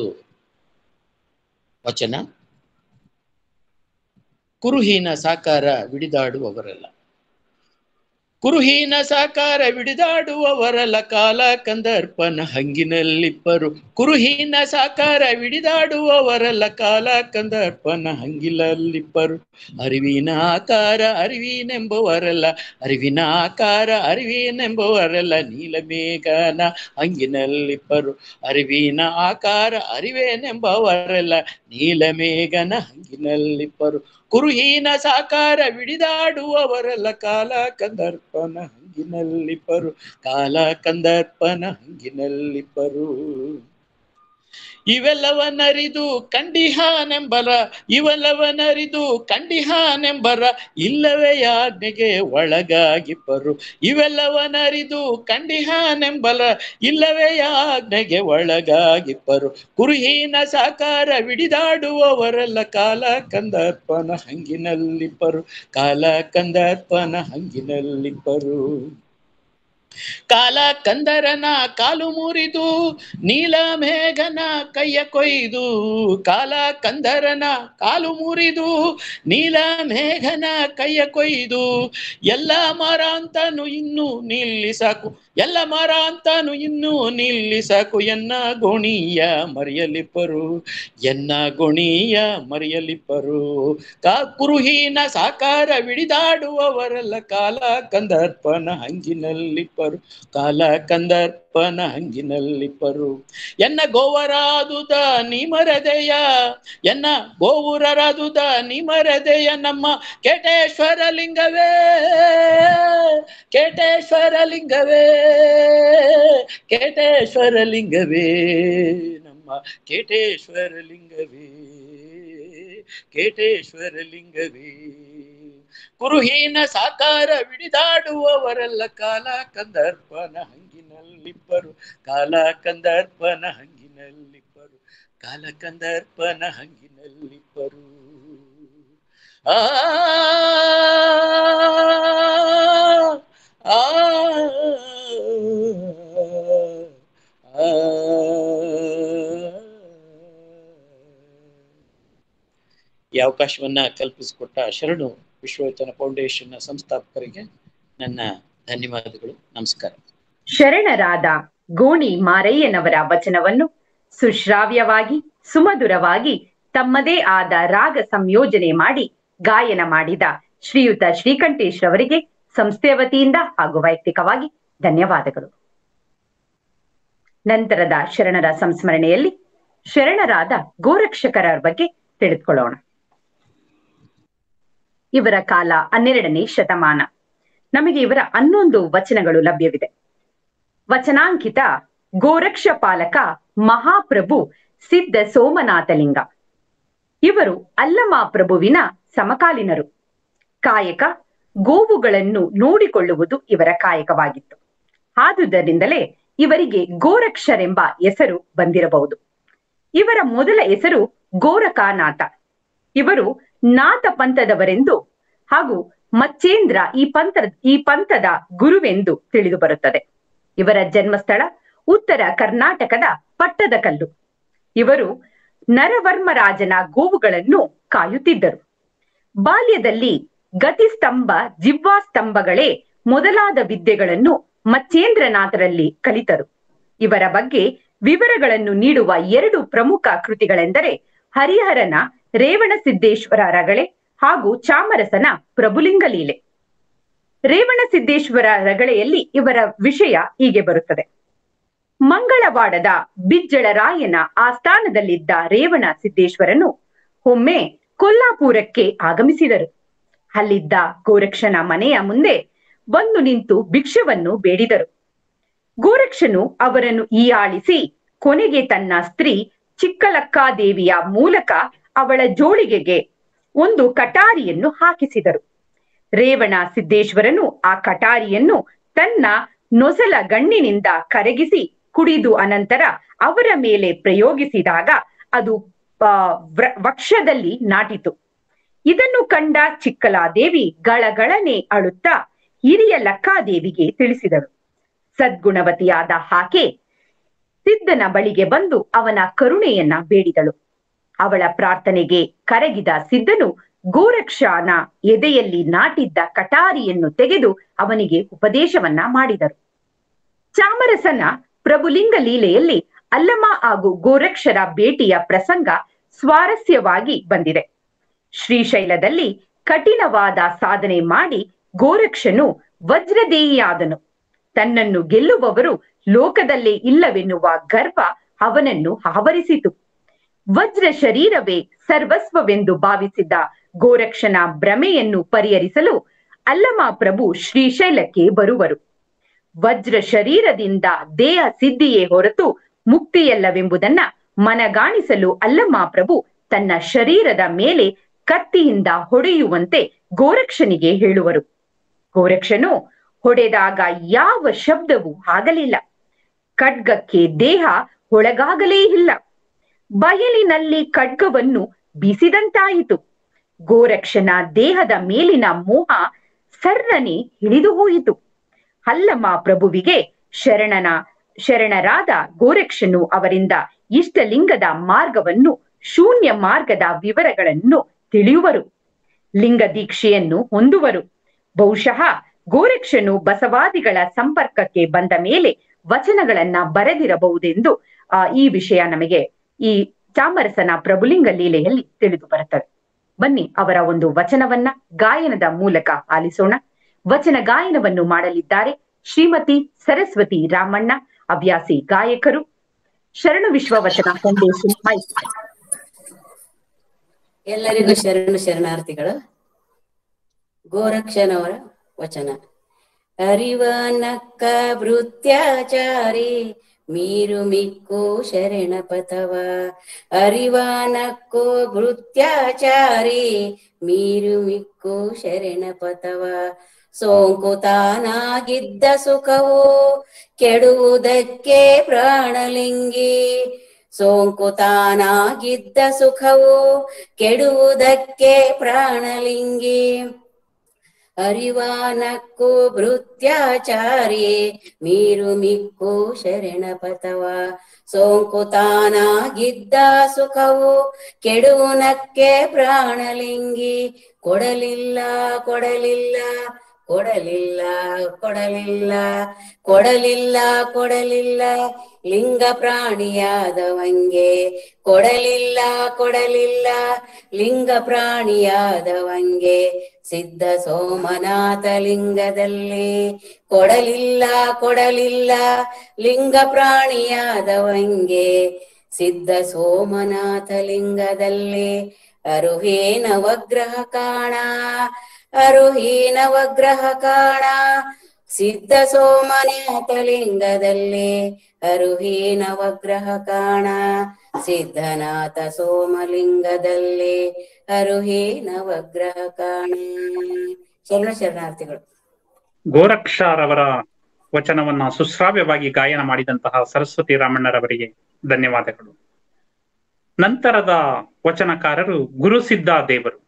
ವಚನ. ಕುರುಹೀನ ಸಾಕಾರ ವಿಡಿದಾಡುವವರಲ್ಲ. ಕುರುಹೀನ ಸಾಕಾರ ವಿಡಿದಾಡುವವರಲ್ಲ ಕಾಲ ಕಂದರ್ಪನ ಹಂಗಿನಲ್ಲಿಪ್ಪರು. ಕುರುಹೀನ ಸಾಕಾರ ವಿಡಿದಾಡುವವರಲ್ಲ ಕಾಲ ಕಂದರ್ಪನ ಹಂಗಿನಲ್ಲಿಪ್ಪರು. ಅರಿವಿನ ಆಕಾರ ಅರಿವಿನೆಂಬುವರಲ್ಲ ಅರಿವಿನ ಆಕಾರ ಅರಿವಿನೆಂಬುವರಲ್ಲ ನೀಲಮೇಘನ ಹಂಗಿನಲ್ಲಿಪ್ಪರು. ಅರಿವಿನ ಆಕಾರ ಅರಿವೇನೆಂಬವರಲ್ಲ ನೀಲಮೇಘನ ಹಂಗಿನಲ್ಲಿಪ್ಪರು. ಕುರುಹೀನ ಸಾಕಾರ ವಿಡಿದಾಡುವವರಲ್ಲ ಕಾಲ ಕಂದರ್ಪನ ಹಂಗಿನಲ್ಲಿಪ್ಪರು. ಕಾಲ ಕಂದರ್ಪನ ಹಂಗಿನಲ್ಲಿಪ್ಪರು. ಇವೆಲ್ಲವನ್ನರಿದು ಕಂಡಿಹಾನೆಂಬರ ಇವೆಲ್ಲವನ್ನರಿದು ಕಂಡಿಹಾನೆಂಬರ ಇಲ್ಲವೇ ಯಾಜ್ಞೆಗೆ ಒಳಗಾಗಿಪ್ಪರು. ಇವೆಲ್ಲವನ್ನರಿದು ಕಂಡಿಹಾನೆಂಬರ ಇಲ್ಲವೇ ಯಾಜ್ಞೆಗೆ ಒಳಗಾಗಿಪ್ಪರು. ಕುರುಹೀನ ಸಾಕಾರ ವಿಡಿದಾಡುವವರೆಲ್ಲ ಕಾಲ ಕಂದರ್ಪನ ಹಂಗಿನಲ್ಲಿಪ್ಪರು. ಕಾಲ ಕಂದರ್ಪನ ಹಂಗಿನಲ್ಲಿಪ್ಪರು. ಕಾಲ ಕಂದರನ ಕಾಲು ಮುರಿದು ನೀಲಮೇಘನ ಕೈಯ ಕೊಯ್ದು. ಕಾಲ ಕಂದರನ ಕಾಲು ಮುರಿದು ನೀಲಮೇಘನ ಕೈಯ ಕೊಯ್ದು. ಎಲ್ಲ ಮರ ಅಂತಾನು ಇನ್ನು ನಿಲ್ಲಿಸಕು ಎಲ್ಲ ಮರ ಅಂತಾನು ಇನ್ನು ನಿಲ್ಲಿಸಕು. ಎನ್ನ ಗೋಣಿಯ ಮರೆಯಲಿಪ್ಪರು ಎನ್ನ ಗೋಣಿಯ ಮರೆಯಲಿಪ್ಪರು. ಕಾ ಕುರುಹೀನ ಸಾಕಾರ ವಿಡಿದಾಡುವವರೆಲ್ಲ ಕಾಲ ಕಂದರ್ಪನ ಹಂಗಿನಲ್ಲಿಪ್ಪರು. ಕಾಲ ಕಂದರ್ಪನ ಹಂಗಿನಲ್ಲಿಪ್ಪರು. ಎನ್ನ ಗೋವರಾದುದ ನಿಮರದೆಯ ಎನ್ನ ಗೋವುರರಾದುದ ನಿಮರದೆಯ ನಮ್ಮ ಕೇಟೇಶ್ವರ ಲಿಂಗವೇ ಕೇಟೇಶ್ವರ ಲಿಂಗವೇ ಕೇಟೇಶ್ವರ ಲಿಂಗವೇ ನಮ್ಮ ಕೇಟೇಶ್ವರ ಲಿಂಗವೇ ಕೇಟೇಶ್ವರ ಲಿಂಗವೇ. ಕುರುಹೀನ ಸಾಕಾರ ವಿಡಿದಾಡುವವರೆಲ್ಲ ಕಾಲ ಕಂದರ್ಪನ ಹಂಗಿನಲ್ಲಿಪ್ಪರು. ಕಾಲ ಕಂದರ್ಪನ ಹಂಗಿನಲ್ಲಿಪ್ಪರು. ಕಾಲ ಕಂದರ್ಪನ ಹಂಗಿನಲ್ಲಿಪ್ಪರು. ಆ ಆ ಈ ಅವಕಾಶವನ್ನ ಕಲ್ಪಿಸಿಕೊಟ್ಟ ಶರಣು ವಿಶ್ವವಚನ ಫೌಂಡೇಶನ್ ಸಂಸ್ಥಾಪಕರಿಗೆ ನನ್ನ ಧನ್ಯವಾದಗಳು. ನಮಸ್ಕಾರ. ಶರಣರಾದ ಗೋಣಿ ಮಾರಯ್ಯನವರ ವಚನವನ್ನು ಸುಶ್ರಾವ್ಯವಾಗಿ ಸುಮಧುರವಾಗಿ ತಮ್ಮದೇ ಆದ ರಾಗ ಸಂಯೋಜನೆ ಮಾಡಿ ಗಾಯನ ಮಾಡಿದ ಶ್ರೀಯುತ ಶ್ರೀಕಂಠೇಶ್ ಅವರಿಗೆ ಸಂಸ್ಥೆಯ ವತಿಯಿಂದ ಹಾಗೂ ವೈಯಕ್ತಿಕವಾಗಿ ಧನ್ಯವಾದಗಳು. ನಂತರದ ಶರಣರ ಸಂಸ್ಮರಣೆಯಲ್ಲಿ ಶರಣರಾದ ಗೋರಕ್ಷಕರ ಬಗ್ಗೆ ತಿಳಿದುಕೊಳ್ಳೋಣ. ಇವರ ಕಾಲ ಹನ್ನೆರಡನೇ ಶತಮಾನ. ನಮಗೆ ಇವರ ಹನ್ನೊಂದು ವಚನಗಳು ಲಭ್ಯವಿದೆ. ವಚನಾಂಕಿತ ಗೋರಕ್ಷ ಪಾಲಕ ಮಹಾಪ್ರಭು ಸಿದ್ಧ ಸೋಮನಾಥಲಿಂಗ. ಇವರು ಅಲ್ಲಮ ಪ್ರಭುವಿನ ಸಮಕಾಲೀನರು. ಕಾಯಕ ಗೋವುಗಳನ್ನು ನೋಡಿಕೊಳ್ಳುವುದು ಇವರ ಕಾಯಕವಾಗಿತ್ತು. ಆದುದರಿಂದಲೇ ಇವರಿಗೆ ಗೋರಕ್ಷರೆಂಬ ಹೆಸರು ಬಂದಿರಬಹುದು. ಇವರ ಮೊದಲ ಹೆಸರು ಗೋರಖನಾಥ. ಇವರು ನಾಥ ಪಂಥದವರೆಂದು ಹಾಗೂ ಮಚ್ಚೇಂದ್ರ ಈ ಪಂಥ ಈ ಪಂಥದ ಗುರುವೆಂದು ತಿಳಿದು ಬರುತ್ತದೆ. ಇವರ ಜನ್ಮಸ್ಥಳ ಉತ್ತರ ಕರ್ನಾಟಕದ ಪಟ್ಟದಕಲ್ಲು. ಇವರು ನರವರ್ಮರಾಜನ ಗೋವುಗಳನ್ನು ಕಾಯುತ್ತಿದ್ದರು. ಬಾಲ್ಯದಲ್ಲಿ ಗತಿಸ್ತಂಭ ಜಿವ್ವಾಸ್ತಂಭಗಳೇ ಮೊದಲಾದ ವಿದ್ಯೆಗಳನ್ನು ಮಚ್ಚೇಂದ್ರನಾಥರಲ್ಲಿ ಕಲಿತರು. ಇವರ ಬಗ್ಗೆ ವಿವರಗಳನ್ನು ನೀಡುವ ಎರಡು ಪ್ರಮುಖ ಕೃತಿಗಳೆಂದರೆ ಹರಿಹರನ ರೇವಣಸಿದ್ದೇಶ್ವರ ರಗಳೆ ಹಾಗೂ ಚಾಮರಸನ ಪ್ರಭುಲಿಂಗ ಲೀಲೆ. ರೇವಣಸಿದ್ದೇಶ್ವರ ರಗಳೆಯಲ್ಲಿ ಇವರ ವಿಷಯ ಹೀಗೆ ಬರುತ್ತದೆ. ಮಂಗಳವಾಡದ ಬಿಜ್ಜಳರಾಯನ ಆಸ್ಥಾನದಲ್ಲಿದ್ದ ರೇವಣ ಸಿದ್ದೇಶ್ವರನು ಒಮ್ಮೆ ಕೊಲ್ಲಾಪುರಕ್ಕೆ ಆಗಮಿಸಿದರು. ಅಲ್ಲಿದ್ದ ಗೋರಕ್ಷನ ಮನೆಯ ಮುಂದೆ ಬಂದು ನಿಂತು ಭಿಕ್ಷವನ್ನು ಬೇಡಿದರು. ಗೋರಕ್ಷನು ಅವರನ್ನು ಹೀಯಾಳಿಸಿ ಕೊನೆಗೆ ತನ್ನ ಸ್ತ್ರೀ ಚಿಕ್ಕಲಕ್ಕಾದೇವಿಯ ಮೂಲಕ ಅವಳ ಜೋಳಿಗೆಗೆ ಒಂದು ಕಟಾರಿಯನ್ನು ಹಾಕಿಸಿದರು. ರೇವಣ ಸಿದ್ದೇಶ್ವರನು ಆ ಕಟಾರಿಯನ್ನು ತನ್ನ ನೊಸಲ ಗಣ್ಣಿನಿಂದ ಕರಗಿಸಿ ಕುಡಿದು ಅನಂತರ ಅವರ ಮೇಲೆ ಪ್ರಯೋಗಿಸಿದಾಗ ಅದು ವಕ್ಷದಲ್ಲಿ ನಾಟಿತು. ಇದನ್ನು ಕಂಡ ಚಿಕ್ಕಲಾದೇವಿ ಗಳಗಳನೆ ಅಳುತ್ತಾ ಹಿರಿಯ ಲಕ್ಕಾದೇವಿಗೆ ತಿಳಿಸಿದಳು. ಸದ್ಗುಣವತಿಯಾದ ಆಕೆ ಸಿದ್ಧನ ಬಳಿಗೆ ಬಂದು ಅವನ ಕರುಣೆಯನ್ನ ಬೇಡಿದಳು. ಅವಳ ಪ್ರಾರ್ಥನೆಗೆ ಕರಗಿದ ಸಿದ್ಧನು ಗೋರಕ್ಷನ ಎದೆಯಲ್ಲಿ ನಾಟಿದ್ದ ಕಟಾರಿಯನ್ನು ತೆಗೆದು ಅವನಿಗೆ ಉಪದೇಶವನ್ನ ಮಾಡಿದರು. ಚಾಮರಸನ ಪ್ರಭುಲಿಂಗ ಲೀಲೆಯಲ್ಲಿ ಅಲ್ಲಮ ಹಾಗೂ ಗೋರಕ್ಷರ ಭೇಟಿಯ ಪ್ರಸಂಗ ಸ್ವಾರಸ್ಯವಾಗಿ ಬಂದಿದೆ. ಶ್ರೀಶೈಲದಲ್ಲಿ ಕಠಿಣವಾದ ಸಾಧನೆ ಮಾಡಿ ಗೋರಕ್ಷನು ವಜ್ರದೇಹಿಯಾದನು. ತನ್ನನ್ನು ಗೆಲ್ಲುವವರು ಲೋಕದಲ್ಲೇ ಇಲ್ಲವೆನ್ನುವ ಗರ್ವ ಅವನನ್ನು ಆವರಿಸಿತು. ವಜ್ರ ಶರೀರವೇ ಸರ್ವಸ್ವವೆಂದು ಭಾವಿಸಿದ್ದ ಗೋರಕ್ಷನ ಭ್ರಮೆಯನ್ನು ಪರಿಹರಿಸಲು ಅಲ್ಲಮ ಪ್ರಭು ಶ್ರೀಶೈಲಕ್ಕೆ ಬರುವರು. ವಜ್ರ ಶರೀರದಿಂದ ದೇಹ ಸಿದ್ಧಿಯೇ ಹೊರತು ಮುಕ್ತಿಯಲ್ಲವೆಂಬುದನ್ನ ಮನಗಾಣಿಸಲು ಅಲ್ಲಮ ಪ್ರಭು ತನ್ನ ಶರೀರದ ಮೇಲೆ ಕತ್ತಿಯಿಂದ ಹೊಡೆಯುವಂತೆ ಗೋರಕ್ಷನಿಗೆ ಹೇಳುವರು. ಗೋರಕ್ಷನು ಹೊಡೆದಾಗ ಯಾವ ಶಬ್ದವೂ ಆಗಲಿಲ್ಲ. ಖಡ್ಗಕ್ಕೆ ದೇಹ ಒಳಗಾಗಲೇ ಇಲ್ಲ. ಬಯಲಿನಲ್ಲಿ ಖಡ್ಗವನ್ನು ಬೀಸಿದಂತಾಯಿತು. ಗೋರಕ್ಷನ ದೇಹದ ಮೇಲಿನ ಮೋಹ ಸರ್ರನೆ ಹಿಡಿದು ಹೋಯಿತು. ಅಲ್ಲಮ ಪ್ರಭುವಿಗೆ ಶರಣನ ಶರಣರಾದ ಗೋರಕ್ಷನು ಅವರಿಂದ ಇಷ್ಟಲಿಂಗದ ಮಾರ್ಗವನ್ನು, ಶೂನ್ಯ ಮಾರ್ಗದ ವಿವರಗಳನ್ನು ತಿಳಿಯುವರು. ಲಿಂಗ ದೀಕ್ಷೆಯನ್ನು ಹೊಂದುವರು. ಬಹುಶಃ ಗೋರಕ್ಷನು ಬಸವಾದಿಗಳ ಸಂಪರ್ಕಕ್ಕೆ ಬಂದ ಮೇಲೆ ವಚನಗಳನ್ನ ಬರೆದಿರಬಹುದೆಂದು ಆ ಈ ವಿಷಯ ನಮಗೆ ಈ ಚಾಮರಸನ ಪ್ರಭುಲಿಂಗ ಲೀಲೆಯಲ್ಲಿ ತಿಳಿದು ಬರುತ್ತದೆ. ಬನ್ನಿ ಅವರ ಒಂದು ವಚನವನ್ನ ಗಾಯನದ ಮೂಲಕ ಆಲಿಸೋಣ. ವಚನ ಗಾಯನವನ್ನು ಮಾಡಲಿದ್ದಾರೆ ಶ್ರೀಮತಿ ಸರಸ್ವತಿ ರಾಮಣ್ಣ, ಹವ್ಯಾಸಿ ಗಾಯಕರು, ಶರಣು ವಿಶ್ವ ವಚನ ಫೌಂಡೇಶನ್ ಮೈಸೂರು. ಎಲ್ಲರಿಗೂ ಶರಣು ಶರಣಾರ್ಥಿಗಳು. ಗೋರಕ್ಷನವರ ವಚನ. ಅರಿವನಕ್ಕ ಭೃತ್ಯಾಚಾರಿ ಮೀರು ಮಿಕ್ಕು ಶರಣ ಪಥವ. ಅರಿವನಕ್ಕೋ ಭೃತ್ಯಾಚಾರಿ ಮೀರು ಮಿಕ್ಕು ಶರಣ ಪಥವ. ಸೋಂಕು ತಾನಾಗಿದ್ದ ಸುಖವು ಕೆಡುವುದಕ್ಕೆ ಪ್ರಾಣಲಿಂಗಿ. ಸೋಂಕು ತಾನಾಗಿದ್ದ ಸುಖವು ಕೆಡುವುದಕ್ಕೆ ಪ್ರಾಣಲಿಂಗಿ. ಅರಿವಾನಕ್ಕೂ ಭೃತ್ಯಾಚಾರಿ ಮೀರು ಮಿಕ್ಕು ಶರಣ ಪಥವ. ಸೋಂಕು ತಾನಾಗಿದ್ದ ಸುಖವು ಕೆಡುವುನಕ್ಕೆ ಪ್ರಾಣಲಿಂಗಿ. ಕೊಡಲಿಲ್ಲ ಕೊಡಲಿಲ್ಲ ಕೊಡಲಿಲ್ಲ ಕೊಡಲಿಲ್ಲ ಕೊಡಲಿಲ್ಲ ಕೊಡಲಿಲ್ಲ ಲಿಂಗ ಪ್ರಾಣಿಯಾದವಂಗೆ. ಕೊಡಲಿಲ್ಲ ಕೊಡಲಿಲ್ಲ ಲಿಂಗ ಪ್ರಾಣಿಯಾದವಂಗೆ. ಸಿದ್ಧ ಸೋಮನಾಥ ಲಿಂಗದಲ್ಲಿ ಕೊಡಲಿಲ್ಲ ಕೊಡಲಿಲ್ಲ ಲಿಂಗ ಪ್ರಾಣಿಯಾದವಂಗೆ. ಸಿದ್ಧ ಸೋಮನಾಥ ಲಿಂಗದಲ್ಲಿ ಅರುಹೇ ನವಗ್ರಹ ಕಾಣ. ಅರುಹೇ ನವಗ್ರಹ ಕಾಣ. ಸಿದ್ಧ ಸೋಮನಾಥ ಲಿಂಗದಲ್ಲಿ ಅರುಹೇ ನವಗ್ರಹ ಕಾಣ. ಸಿದ್ಧನಾಥ ಸೋಮಲಿಂಗದಲ್ಲಿ ಅರುಹೇ ನವಗ್ರಹ ಕಾಣ. ಶರಣ ಶರಣಾರ್ಥಿಗಳು. ಗೋರಕ್ಷರವರ ವಚನವನ್ನ ಸುಶ್ರಾವ್ಯವಾಗಿ ಗಾಯನ ಮಾಡಿದಂತಹ ಸರಸ್ವತಿ ರಾಮಣ್ಣರವರಿಗೆ ಧನ್ಯವಾದಗಳು. ನಂತರದ ವಚನಕಾರರು ಗುರುಸಿದ್ಧ ದೇವರು.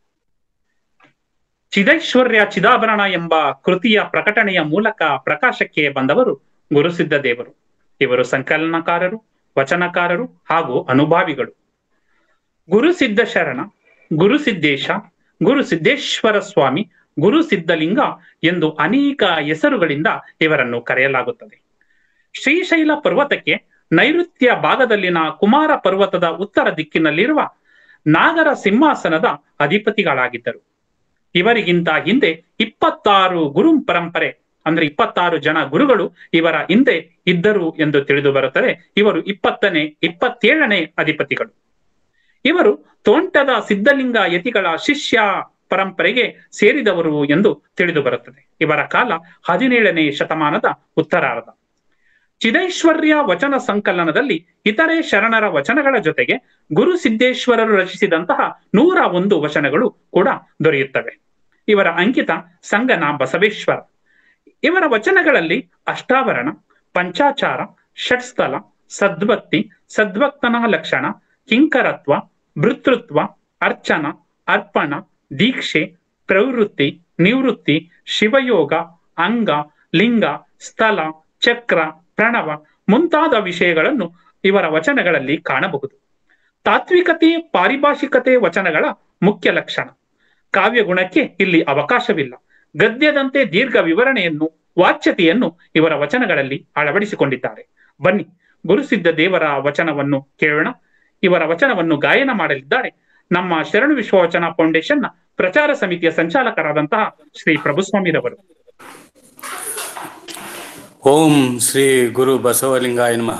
ಚಿದೈಶ್ವರ್ಯ ಚಿದಾಭರಣ ಎಂಬ ಕೃತಿಯ ಪ್ರಕಟಣೆಯ ಮೂಲಕ ಪ್ರಕಾಶಕ್ಕೆ ಬಂದವರು ಗುರುಸಿದ್ಧ ದೇವರು. ಇವರು ಸಂಕಲನಕಾರರು, ವಚನಕಾರರು ಹಾಗೂ ಅನುಭಾವಿಗಳು. ಗುರುಸಿದ್ಧ ಶರಣ, ಗುರುಸಿದ್ದೇಶ, ಗುರುಸಿದ್ದೇಶ್ವರ ಸ್ವಾಮಿ, ಗುರುಸಿದ್ಧಲಿಂಗ ಎಂದು ಅನೇಕ ಹೆಸರುಗಳಿಂದ ಇವರನ್ನು ಕರೆಯಲಾಗುತ್ತದೆ. ಶ್ರೀಶೈಲ ಪರ್ವತಕ್ಕೆ ನೈಋತ್ಯ ಭಾಗದಲ್ಲಿನ ಕುಮಾರ ಪರ್ವತದ ಉತ್ತರ ದಿಕ್ಕಿನಲ್ಲಿರುವ ನಾಗರ ಸಿಂಹಾಸನದ ಅಧಿಪತಿಗಳಾಗಿದ್ದರು. ಇವರಿಗಿಂತ ಹಿಂದೆ ಇಪ್ಪತ್ತಾರು ಗುರು ಪರಂಪರೆ ಅಂದ್ರೆ ಇಪ್ಪತ್ತಾರು ಜನ ಗುರುಗಳು ಇವರ ಹಿಂದೆ ಇದ್ದರು ಎಂದು ತಿಳಿದು ಬರುತ್ತದೆ. ಇವರು ಇಪ್ಪತ್ತನೇ ಇಪ್ಪತ್ತೇಳನೇ ಅಧಿಪತಿಗಳು. ಇವರು ತೋಂಟದ ಸಿದ್ಧಲಿಂಗ ಯತಿಗಳ ಶಿಷ್ಯ ಪರಂಪರೆಗೆ ಸೇರಿದವರು ಎಂದು ತಿಳಿದು ಬರುತ್ತದೆ. ಇವರ ಕಾಲ ಹದಿನೇಳನೇ ಶತಮಾನದ ಉತ್ತರಾರ್ಧ. ಚಿದೈಶ್ವರ್ಯ ವಚನ ಸಂಕಲನದಲ್ಲಿ ಇತರೆ ಶರಣರ ವಚನಗಳ ಜೊತೆಗೆ ಗುರು ಸಿದ್ದೇಶ್ವರರು ರಚಿಸಿದಂತಹ ನೂರ ಒಂದು ವಚನಗಳು ಕೂಡ ದೊರೆಯುತ್ತವೆ. ಇವರ ಅಂಕಿತ ಸಂಗನ ಬಸವೇಶ್ವರ. ಇವರ ವಚನಗಳಲ್ಲಿ ಅಷ್ಟಾವರಣ, ಪಂಚಾಚಾರ, ಷಟ್ಸ್ಥಲ, ಸದ್ಭಕ್ತಿ, ಸದ್ಭಕ್ತನ ಲಕ್ಷಣ, ಕಿಂಕರತ್ವ, ಭೃತೃತ್ವ, ಅರ್ಚನ, ಅರ್ಪಣ, ದೀಕ್ಷೆ, ಪ್ರವೃತ್ತಿ, ನಿವೃತ್ತಿ, ಶಿವಯೋಗ, ಅಂಗ, ಲಿಂಗ, ಸ್ಥಳ, ಚಕ್ರ, ಪ್ರಣವ ಮುಂತಾದ ವಿಷಯಗಳನ್ನು ಇವರ ವಚನಗಳಲ್ಲಿ ಕಾಣಬಹುದು. ತಾತ್ವಿಕತೆ, ಪಾರಿಭಾಷಿಕತೆ ವಚನಗಳ ಮುಖ್ಯ ಲಕ್ಷಣ. ಕಾವ್ಯ ಗುಣಕ್ಕೆ ಇಲ್ಲಿ ಅವಕಾಶವಿಲ್ಲ. ಗದ್ಯದಂತೆ ದೀರ್ಘ ವಿವರಣೆಯನ್ನು, ವಾಚ್ಯತೆಯನ್ನು ಇವರ ವಚನಗಳಲ್ಲಿ ಅಳವಡಿಸಿಕೊಂಡಿದ್ದಾರೆ. ಬನ್ನಿ ಗುರುಸಿದ್ಧ ದೇವರ ವಚನವನ್ನು ಕೇಳೋಣ. ಇವರ ವಚನವನ್ನು ಗಾಯನ ಮಾಡಲಿದ್ದಾರೆ ನಮ್ಮ ಶರಣು ವಿಶ್ವವಚನ ಫೌಂಡೇಶನ್ನ ಪ್ರಚಾರ ಸಮಿತಿಯ ಸಂಚಾಲಕರಾದಂತಹ ಶ್ರೀ ಪ್ರಭುಸ್ವಾಮಿರವರು. ಓಂ ಶ್ರೀ ಗುರು ಬಸವಲಿಂಗಾಯ ನಮಃ.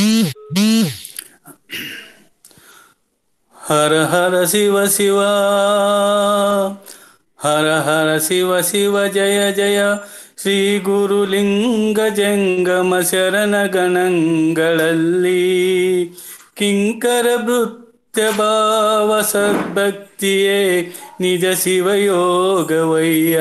ಹರ ಹರ ಶಿವ ಶಿವ, ಹರ ಹರ ಶಿವ ಶಿವ, ಜಯ ಜಯ ಶ್ರೀ ಗುರುಲಿಂಗ ಜಂಗಮ ಶರಣ ಗಣಗಳಲ್ಲಿ ಕಿಂಕರ ಭೃತ್ಯ ಭಾವ ಸದ್ಭಕ್ತಿಯೇ ನಿಜ ಶಿವಯೋಗವಯ್ಯ.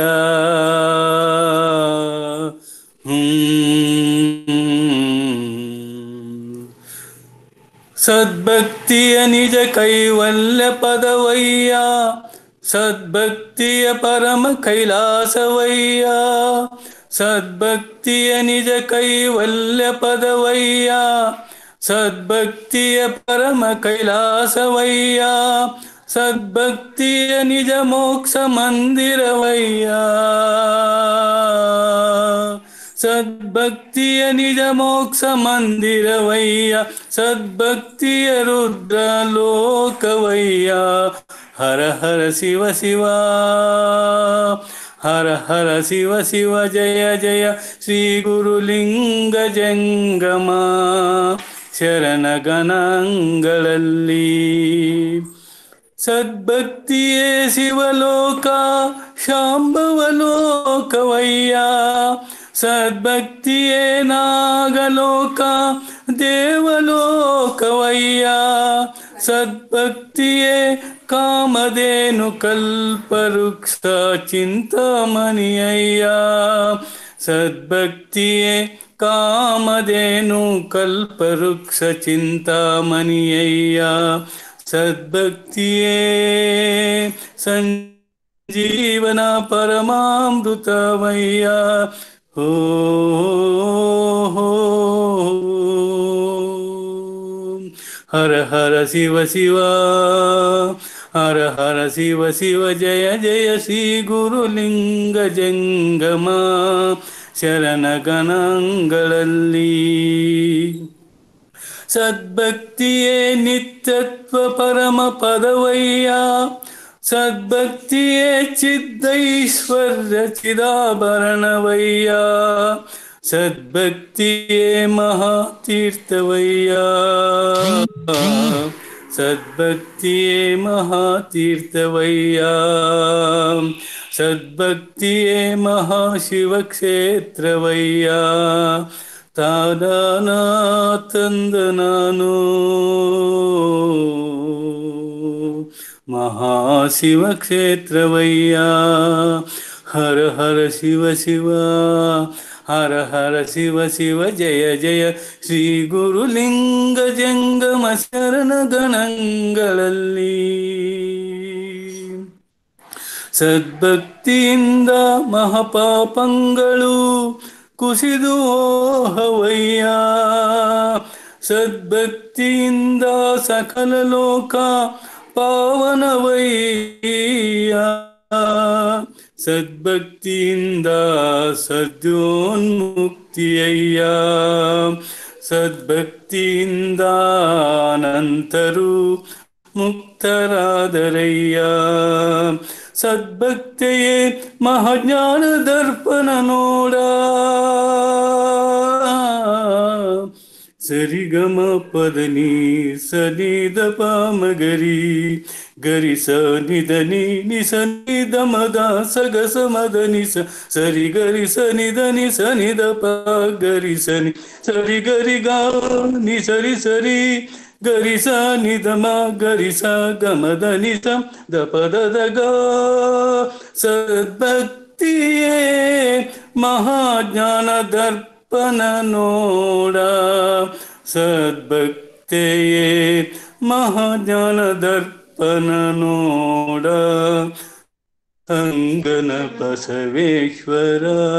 ಸದ್ಭಕ್ತಿಯ ನಿಜ ಕೈವಲ್ಯ ಪದವಯ್ಯ, ಸದ್ಭಕ್ತಿಯ ಪರಮ ಕೈಲಾಸವಯ್ಯ. ಸದ್ಭಕ್ತಿಯ ನಿಜ ಕೈವಲ್ಯ ಪದವಯ್ಯ, ಸದ್ಭಕ್ತಿಯ ಪರಮ ಕೈಲಾಸವಯ್ಯ. ಸದ್ಭಕ್ತಿಯ ನಿಜ ಮೋಕ್ಷ ಮಂದಿರವಯ್ಯ, ಸದ್ಭಕ್ತಿಯ ನಿಜ ಮೋಕ್ಷ ಮಂದಿರವಯ್ಯ. ಸದ್ಭಕ್ತಿಯ ರುದ್ರ ಲೋಕವಯ್ಯ. ಹರ ಹರ ಶಿವ ಶಿವ, ಹರ ಹರ ಶಿವ ಶಿವ, ಜಯ ಜಯ ಶ್ರೀ ಗುರುಲಿಂಗ ಜಂಗಮ ಶರಣ ಗಣಗಳಲ್ಲಿ. ಸದ್ಭಕ್ತಿಯೇ ಶಿವಲೋಕ ಶಾಂಭವಲೋಕವಯ್ಯ. ಸದ್ಭಕ್ತಿಯೇ ನಾಗಲೋಕ ದೇವಲೋಕವಯ್ಯ. ಸದ್ಭಕ್ತಿಯೇ ಕಾಮಧೇನು ಕಲ್ಪವೃಕ್ಷ ಚಿಂತಾಮಣಿಯಯ್ಯ. ಸದ್ಭಕ್ತಿಯೇ ಕಾಮಧೇನು ಕಲ್ಪವೃಕ್ಷ ಚಿಂತಾಮಣಿಯಯ್ಯ. ಸದ್ಭಕ್ತಿಯೇ ಸಂಜೀವನ ಪರಮಾಮೃತವಯ್ಯ. ಹೋ ಹರ ಹರ ಶಿವ ಶಿವ, ಹರ ಹರ ಶಿವ ಶಿವ, ಜಯ ಜಯ ಶ್ರೀ ಗುರುಲಿಂಗ ಜಂಗಮ ಶರಣ ಗಣಗಳಲ್ಲಿ. ಸದ್ಭಕ್ತಿಯೇ ನಿತ್ಯತ್ವ ಪರಮ ಪದವಯ್ಯ. ಸದ್ಭಕ್ತಿಯೇ ಚಿದ್ದೈಶ್ವರ್ಯ ಚಿದಾಭರಣವಯ್ಯ. ಸದ್ಭಕ್ತಿಯೇ ಮಹಾತೀರ್ಥವಯ್ಯ. ಸದ್ಭಕ್ತಿಯೇ ಮಹಾತೀರ್ಥವಯ್ಯ. ಸದ್ಭಕ್ತಿಯೇ ಮಹಾಶಿವಕ್ಷೇತ್ರವಯ್ಯ. ತಾದಾನ ತಂದ ನಾನು ಮಹಾಶಿವಕ್ಷೇತ್ರವಯ್ಯ. ಹರ ಹರ ಶಿವ ಶಿವ, ಹರ ಹರ ಶಿವ ಶಿವ, ಜಯ ಜಯ ಶ್ರೀ ಗುರುಲಿಂಗ ಜಂಗಮ ಶರಣ ಗಣಗಳಲ್ಲಿ. ಸದ್ಭಕ್ತಿಯಿಂದ ಮಹಾಪಾಪಗಳು ಕುಸಿದು ಹೋಹವಯ್ಯ. ಸದ್ಭಕ್ತಿಯಿಂದ ಸಕಲ ಲೋಕ ಪಾವನವಯ್ಯ. ಸದ್ಭಕ್ತಿಯಿಂದ ಸದ್ಯೋನ್ಮುಕ್ತಿಯಯ್ಯ. ಸದ್ಭಕ್ತಿಯಿಂದ ಅನಂತರು ಮುಕ್ತರಾದರಯ್ಯ. ಸದ್ಭಕ್ತಿಯೇ ಮಹಾಜ್ಞಾನ ದರ್ಪಣ ನೋಡ. ಸರಿಗಮ ಪದನಿ ಸನಿ ದ ಪಾಮ ಗರಿ ಗರಿ ಸ ನಿದ ನಿ ನಿ ಸ ನಿ ದ ಮದ ಸ ಗ ಸ ಮದ ನಿ ಸ ಸರಿ ಗರಿ ಸ ನಿ ದ ನಿ ಸ ನಿ ದ ಪ ಗರಿ ಸ ನಿ ಸರಿ ಗರಿ ಗ ನಿ ಸರಿ ಸರಿ ಗರಿ ಸ ನಿ ದ ಮ ಗರಿ ಸ ಗ ಮದ ನಿ ಸ ದ ಪದ ದ ಗ. ಸದ್ಭಕ್ತಿಯೇ ಮಹಾಜ್ಞಾನ ದರ್ಪಣ ನೋಡ. ಸದ್ಭಕ್ತಿಯೇ ಮಹಾಜ್ಞಾನ ದರ್ಪಣ ನೋಡ. ಸಂಗನ ಬಸವೇಶ್ವರ,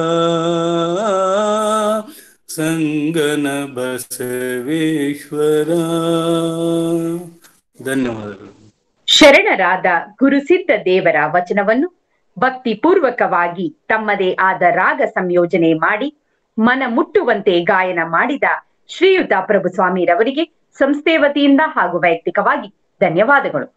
ಸಂಗನ ಬಸವೇಶ್ವರ. ಧನ್ಯವಾದಗಳು. ಶರಣರಾದ ಗುರುಸಿದ್ಧ ದೇವರ ವಚನವನ್ನು ಭಕ್ತಿಪೂರ್ವಕವಾಗಿ ತಮ್ಮದೇ ಆದ ರಾಗ ಸಂಯೋಜನೆ ಮಾಡಿ ಮನ ಮುಟ್ಟುವಂತೆ ಗಾಯನ ಮಾಡಿದ ಶ್ರೀಯುತ ಪ್ರಭು ಸ್ವಾಮಿರವರಿಗೆ ಸಂಸ್ಥೆ ವತಿಯಿಂದ ಹಾಗೂ ವೈಯಕ್ತಿಕವಾಗಿ ಧನ್ಯವಾದಗಳು.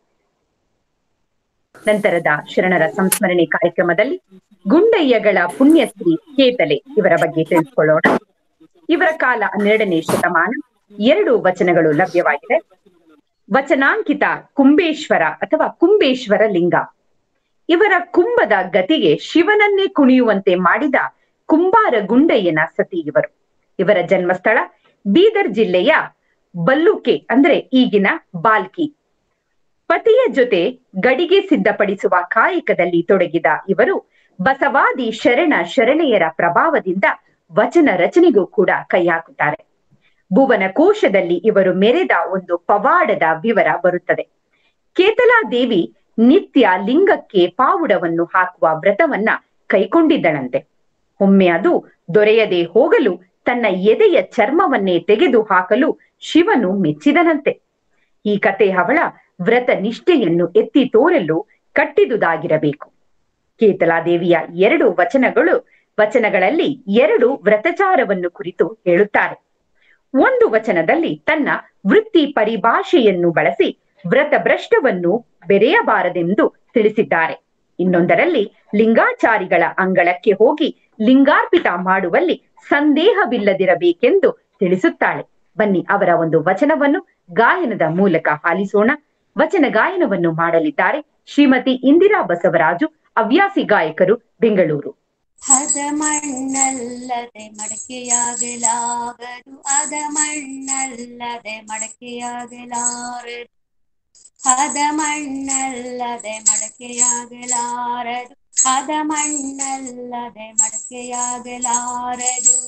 ನಂತರದ ಶರಣರ ಸಂಸ್ಮರಣೆ ಕಾರ್ಯಕ್ರಮದಲ್ಲಿ ಗುಂಡಯ್ಯಗಳ ಪುಣ್ಯಶ್ರೀ ಕೇತಲೆ ಇವರ ಬಗ್ಗೆ ತಿಳಿದುಕೊಳ್ಳೋಣ. ಇವರ ಕಾಲ ಹನ್ನೆರಡನೇ ಶತಮಾನ. ಎರಡು ವಚನಗಳು ಲಭ್ಯವಾಗಿದೆ. ವಚನಾಂಕಿತ ಕುಂಬೇಶ್ವರ ಅಥವಾ ಕುಂಬೇಶ್ವರ ಲಿಂಗ. ಇವರ ಕುಂಭದ ಗತಿಗೆ ಶಿವನನ್ನೇ ಕುಣಿಯುವಂತೆ ಮಾಡಿದ ಕುಂಬಾರ ಗುಂಡಯ್ಯನ ಸತಿ ಇವರು. ಇವರ ಜನ್ಮಸ್ಥಳ ಬೀದರ್ ಜಿಲ್ಲೆಯ ಬಲ್ಲುಕೆ ಅಂದ್ರೆ ಈಗಿನ ಬಾಲ್ಕಿ. ಪತಿಯ ಜೊತೆ ಗಡಿಗೆ ಸಿದ್ಧಪಡಿಸುವ ಕಾಯಕದಲ್ಲಿ ತೊಡಗಿದ ಇವರು ಬಸವಾದಿ ಶರಣ ಶರಣೆಯರ ಪ್ರಭಾವದಿಂದ ವಚನ ರಚನೆಗೂ ಕೂಡ ಕೈ ಹಾಕುತ್ತಾರೆ. ಭುವನ ಕೋಶದಲ್ಲಿ ಇವರು ಮೆರೆದ ಒಂದು ಪವಾಡದ ವಿವರ ಬರುತ್ತದೆ. ಕೇತಲಾದೇವಿ ನಿತ್ಯ ಲಿಂಗಕ್ಕೆ ಪಾವುಡವನ್ನು ಹಾಕುವ ವ್ರತವನ್ನ ಕೈಕೊಂಡಿದ್ದಳಂತೆ. ಒಮ್ಮೆ ಅದು ದೊರೆಯದೆ ಹೋಗಲು ತನ್ನ ಎದೆಯ ಚರ್ಮವನ್ನೇ ತೆಗೆದು ಹಾಕಲು ಶಿವನು ಮೆಚ್ಚಿದನಂತೆ. ಈ ಕತೆ ಅವಳ ವ್ರತ ನಿಷ್ಠೆಯನ್ನು ಎತ್ತಿ ತೋರಲು ಕಟ್ಟಿದುದಾಗಿರಬೇಕು. ಕೇತಲಾದೇವಿಯ ಎರಡು ವಚನಗಳು ವಚನಗಳಲ್ಲಿ ಎರಡು ವ್ರತಚಾರವನ್ನು ಕುರಿತು ಹೇಳುತ್ತಾರೆ. ಒಂದು ವಚನದಲ್ಲಿ ತನ್ನ ವೃತ್ತಿ ಪರಿಭಾಷೆಯನ್ನು ಬಳಸಿ ವ್ರತ ಭ್ರಷ್ಟವನ್ನು ಬೆರೆಯಬಾರದೆಂದು ತಿಳಿಸಿದ್ದಾರೆ. ಇನ್ನೊಂದರಲ್ಲಿ ಲಿಂಗಾಚಾರಿಗಳ ಅಂಗಳಕ್ಕೆ ಹೋಗಿ ಲಿಂಗಾರ್ಪಿತ ಮಾಡುವಲ್ಲಿ ಸಂದೇಹವಿಲ್ಲದಿರಬೇಕೆಂದು ತಿಳಿಸುತ್ತಾಳೆ. ಬನ್ನಿ ಅವರ ಒಂದು ವಚನವನ್ನು ಗಾಯನದ ಮೂಲಕ ಆಲಿಸೋಣ. ವಚನ ಗಾಯನವನ್ನು ಮಾಡಲಿದ್ದಾರೆ ಶ್ರೀಮತಿ ಇಂದಿರಾ ಬಸವರಾಜು, ಹವ್ಯಾಸಿ ಗಾಯಕರು, ಬೆಂಗಳೂರು. ಹದ ಮಣ್ಣಲ್ಲದೆ ಮಡಕೆಯಾಗಲಾಗದು, ಅದ ಮಣ್ಣಲ್ಲದೆ ಮಡಕೆಯಾಗಲಾರದು, ಹದ ಮಣ್ಣಲ್ಲದೆ ಮಡಕೆಯಾಗಲಾರದು, ಹದ ಮಣ್ಣಲ್ಲದೆ ಮಡಕೆಯಾಗಲಾರದು.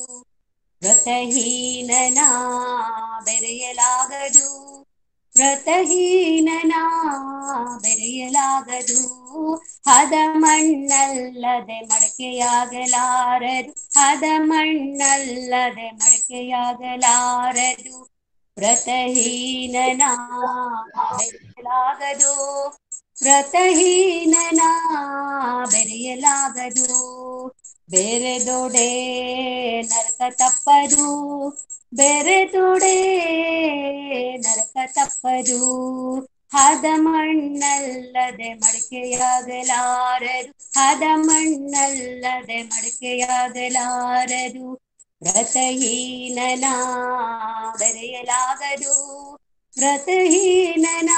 ವ್ರತಹೀನನ ಬೆರೆಯಲಾಗದು, ವ್ರತಹೀನನ ಬೆರೆಯಲಾಗದು, ಹದ ಮಣ್ಣಲ್ಲದೆ ಮಡಕೆಯಾಗಲಾರದು, ಹದ ಮಣ್ಣಲ್ಲದೆ ಮಡಕೆಯಾಗಲಾರದು. ವ್ರತಹೀನನ ಬೆರೆಯಲಾಗದು, ವ್ರತಹೀನನ ಬೆರೆಯಲಾಗದು. ಬೆರೆದೊಡೆ ನರಕ ತಪ್ಪದು, ಬೆರೆದೊಡೆ ನರಕ ತಪ್ಪದು, ಹದ ಮಣ್ಣಲ್ಲದೆ ಮಡಕೆಯಾಗಲಾರದು, ಹದ ಮಣ್ಣಲ್ಲದೆ ಮಡಕೆಯಾಗಲಾರದು. ವ್ರತಹೀನನ ಬೆರೆಯಲಾಗದು, ವ್ರತಹೀನನ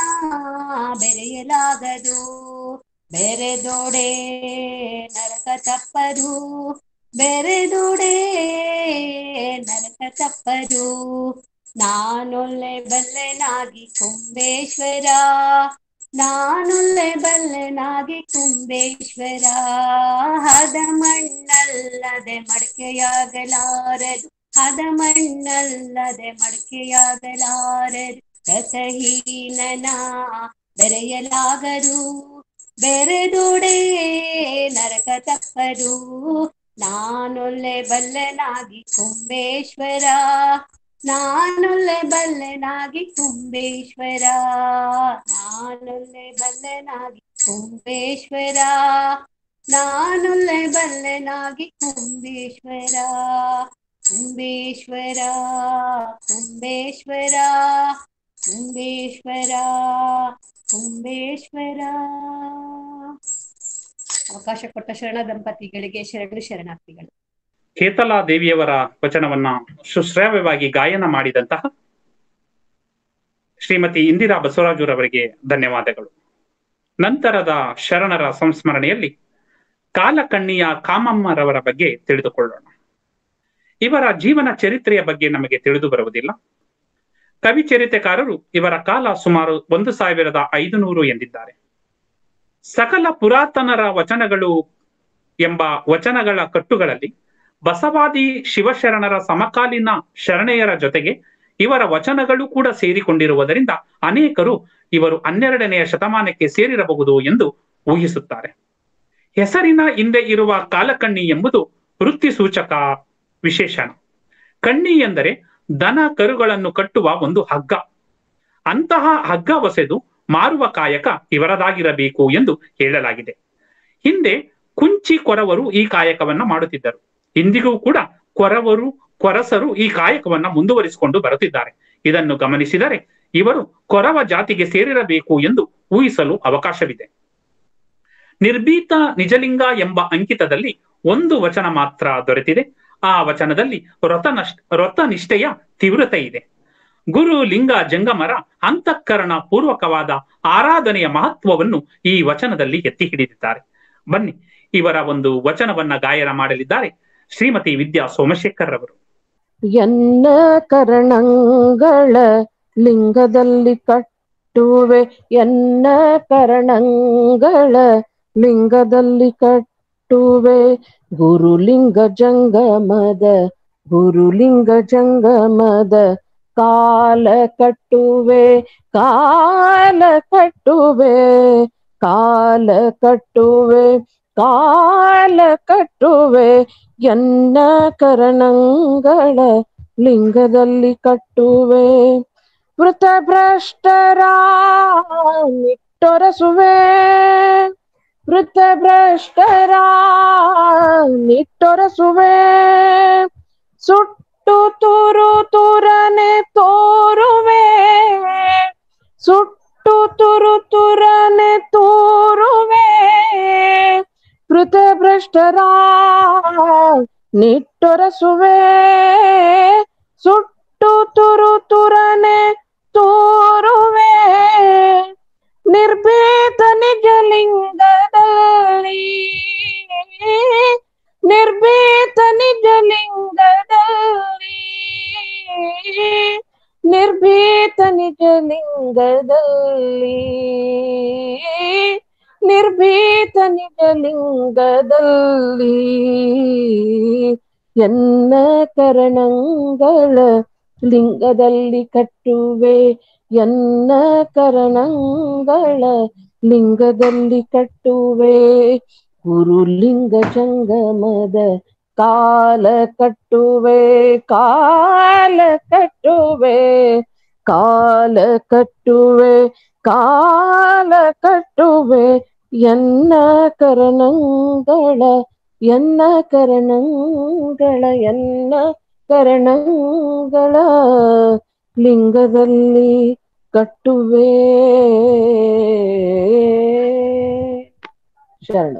ಬೆರೆಯಲಾಗದು. ಬೆರೆದೊಡೆ ನರಕ ತಪ್ಪದು, ಬೆರೆದೊಡೆ ನರಕ ತಪ್ಪದು. ನಾನೊಲ್ಲೆ ಬಲ್ಲೆನಾಗಿ ಕುಂಬೇಶ್ವರ, ನಾನೊಲ್ಲೆ ಬಲ್ಲೆನಾಗಿ ಕುಂಬೇಶ್ವರ, ಹದ ಮಣ್ಣಲ್ಲದೆ ಮಡಕೆಯಾಗಲಾರದು, ಹದ ಮಣ್ಣಲ್ಲದೆ ಮಡಕೆಯಾಗಲಾರದು. ವ್ರತಹೀನನ ಬೆರೆಯಲಾಗದು, ಬೆರೆದೊಡೆ ನರಕ ತಪ್ಪದು. ನಾನೊಲ್ಲೆ ಬಲ್ಲೆನಾಗಿ ಕುಂಬೇಶ್ವರ, ನಾನೊಲ್ಲೆ ಬಲ್ಲೆನಾಗಿ ಕುಂಬೇಶ್ವರ, ನಾನೊಲ್ಲೆ ಬಲ್ಲೆನಾಗಿ ಕುಂಬೇಶ್ವರ, ನಾನೊಲ್ಲೆ ಬಲ್ಲೆನಾಗಿ ಕುಂಬೇಶ್ವರ. ಕುಂಬೇಶ್ವರ ಕುಂಬೇಶ್ವರ ಕುಂಬೇಶ್ವರ ಕುಂಬೇಶ್ವರ. ಅವಕಾಶ ಕೊಟ್ಟ ಶರಣ ದಂಪತಿಗಳಿಗೆ ಶರಣು ಶರಣಾರ್ಥಿಗಳು. ಕೇತಲಾ ದೇವಿಯವರ ವಚನವನ್ನ ಸುಶ್ರಾವ್ಯವಾಗಿ ಗಾಯನ ಮಾಡಿದಂತಹ ಶ್ರೀಮತಿ ಇಂದಿರಾ ಬಸವರಾಜುರವರಿಗೆ ಧನ್ಯವಾದಗಳು. ನಂತರದ ಶರಣರ ಸಂಸ್ಮರಣೆಯಲ್ಲಿ ಕಾಲಕಣ್ಣಿಯ ಕಾಮಮ್ಮರವರ ಬಗ್ಗೆ ತಿಳಿದುಕೊಳ್ಳೋಣ. ಇವರ ಜೀವನ ಚರಿತ್ರೆಯ ಬಗ್ಗೆ ನಮಗೆ ತಿಳಿದು ಬರುವುದಿಲ್ಲ. ಕವಿ ಚರಿತ್ರೆಕಾರರು ಇವರ ಕಾಲ ಸುಮಾರು ಒಂದು ಸಾವಿರದ ಐದು ನೂರು ಎಂದಿದ್ದಾರೆ. ಸಕಲ ಪುರಾತನರ ವಚನಗಳು ಎಂಬ ವಚನಗಳ ಕಟ್ಟುಗಳಲ್ಲಿ ಬಸವಾದಿ ಶಿವಶರಣರ ಸಮಕಾಲೀನ ಶರಣೆಯರ ಜೊತೆಗೆ ಇವರ ವಚನಗಳು ಕೂಡ ಸೇರಿಕೊಂಡಿರುವುದರಿಂದ ಅನೇಕರು ಇವರು ಹನ್ನೆರಡನೆಯ ಶತಮಾನಕ್ಕೆ ಸೇರಿರಬಹುದು ಎಂದು ಊಹಿಸುತ್ತಾರೆ. ಹೆಸರಿನ ಹಿಂದೆ ಇರುವ ಕಾಲಕಣ್ಣಿ ಎಂಬುದು ವೃತ್ತಿ ಸೂಚಕ ವಿಶೇಷಣ. ಕಣ್ಣಿ ಎಂದರೆ ದನ ಕರುಗಳನ್ನು ಕಟ್ಟುವ ಒಂದು ಹಗ್ಗ. ಅಂತಹ ಹಗ್ಗ ಒಸೆದು ಮಾರುವ ಕಾಯಕ ಇವರದಾಗಿರಬೇಕು ಎಂದು ಹೇಳಲಾಗಿದೆ. ಹಿಂದೆ ಕುಂಚಿ ಕೊರವರು ಈ ಕಾಯಕವನ್ನ ಮಾಡುತ್ತಿದ್ದರು. ಇಂದಿಗೂ ಕೂಡ ಕೊರವರು ಕೊರಸರು ಈ ಕಾಯಕವನ್ನ ಮುಂದುವರಿಸಿಕೊಂಡು ಬರುತ್ತಿದ್ದಾರೆ. ಇದನ್ನು ಗಮನಿಸಿದರೆ ಇವರು ಕೊರವ ಜಾತಿಗೆ ಸೇರಿರಬೇಕು ಎಂದು ಊಹಿಸಲು ಅವಕಾಶವಿದೆ. ನಿರ್ಭೀತ ನಿಜಲಿಂಗ ಎಂಬ ಅಂಕಿತದಲ್ಲಿ ಒಂದು ವಚನ ಮಾತ್ರ ದೊರೆತಿದೆ. ಆ ವಚನದಲ್ಲಿ ವ್ರತನಷ್ಟ ವ್ರತನಿಷ್ಠೆಯ ತೀವ್ರತೆ ಇದೆ. ಗುರು ಲಿಂಗ ಜಂಗಮರ ಅಂತಃಕರಣ ಪೂರ್ವಕವಾದ ಆರಾಧನೆಯ ಮಹತ್ವವನ್ನು ಈ ವಚನದಲ್ಲಿ ಎತ್ತಿ ಹಿಡಿದಿದ್ದಾರೆ. ಬನ್ನಿ, ಇವರ ಒಂದು ವಚನವನ್ನ ಗಾಯನ ಮಾಡಲಿದ್ದಾರೆ ಶ್ರೀಮತಿ ವಿದ್ಯಾ ಸೋಮಶೇಖರ್ ರವರು. ಎನ್ನ ಕರಣಗಳ ಲಿಂಗದಲ್ಲಿ ಕಟ್ಟುವೆ, ಎನ್ನ ಕರಣಗಳ ಲಿಂಗದಲ್ಲಿ ಕಟ್ಟುವೆ, ಗುರುಲಿಂಗ ಜಂಗಮದ ಗುರುಲಿಂಗ ಜಂಗಮದ ಕಾಲ ಕಟ್ಟುವೆ, ಕಾಲ ಕಟ್ಟುವೆ, ಕಾಲ ಕಟ್ಟುವೆ, ಕಾಲ ಕಟ್ಟುವೆ, ಎನ್ನ ಕರಣಗಳ ಲಿಂಗದಲ್ಲಿ ಕಟ್ಟುವೆ. ವೃತ ಭ್ರಷ್ಟರ ನಿಟ್ಟೊರಸುವೆ, ವೃತ ಭ್ರಷ್ಟರ ನಿಟ್ಟೊರಸುವೆ, ಸುಟ್ಟು ತುರು ತುರನೆ ತೋರುವೆ, ಸುಟ್ಟು ತುರು ತುರನೆ ತೋರುವೆ, ವೃತ ಭ್ರಷ್ಟರ ನಿಟ್ಟೊರಸುವೆ, ಸುಟ್ಟು ತುರು ತುರನೆ ತೋರುವೆ, ನಿರ್ಭೀತ ನಿಜಲಿಂಗದಲ್ಲಿ, ನಿರ್ಭೀತ ನಿಜಲಿಂಗದಲ್ಲಿ, ನಿರ್ಭೀತ ನಿಜಲಿಂಗದಲ್ಲಿ, ನಿರ್ಭೀತ ನಿಜಲಿಂಗದಲ್ಲಿ, ಎನ್ನ ಕರಣಗಳ ಲಿಂಗದಲ್ಲಿ ಕಟ್ಟುವೆ, ಎನ್ನ ಕರಣಗಳ ಲಿಂಗದಲ್ಲಿ ಕಟ್ಟುವೆ, ಗುರುಲಿಂಗ ಜಂಗಮದ ಕಾಲ ಕಟ್ಟುವೆ, ಕಾಲ ಕಟ್ಟುವೆ, ಕಾಲ ಕಟ್ಟುವೆ, ಕಾಲ ಕಟ್ಟುವೆ, ಎನ್ನ ಕರಣಗಳ ಎನ್ನ ಕರಣಗಳ ಎನ್ನ ಕರಣಗಳ ಲಿಂಗದಲ್ಲಿ ಕಟ್ಟುವೆ. ಶರಣ.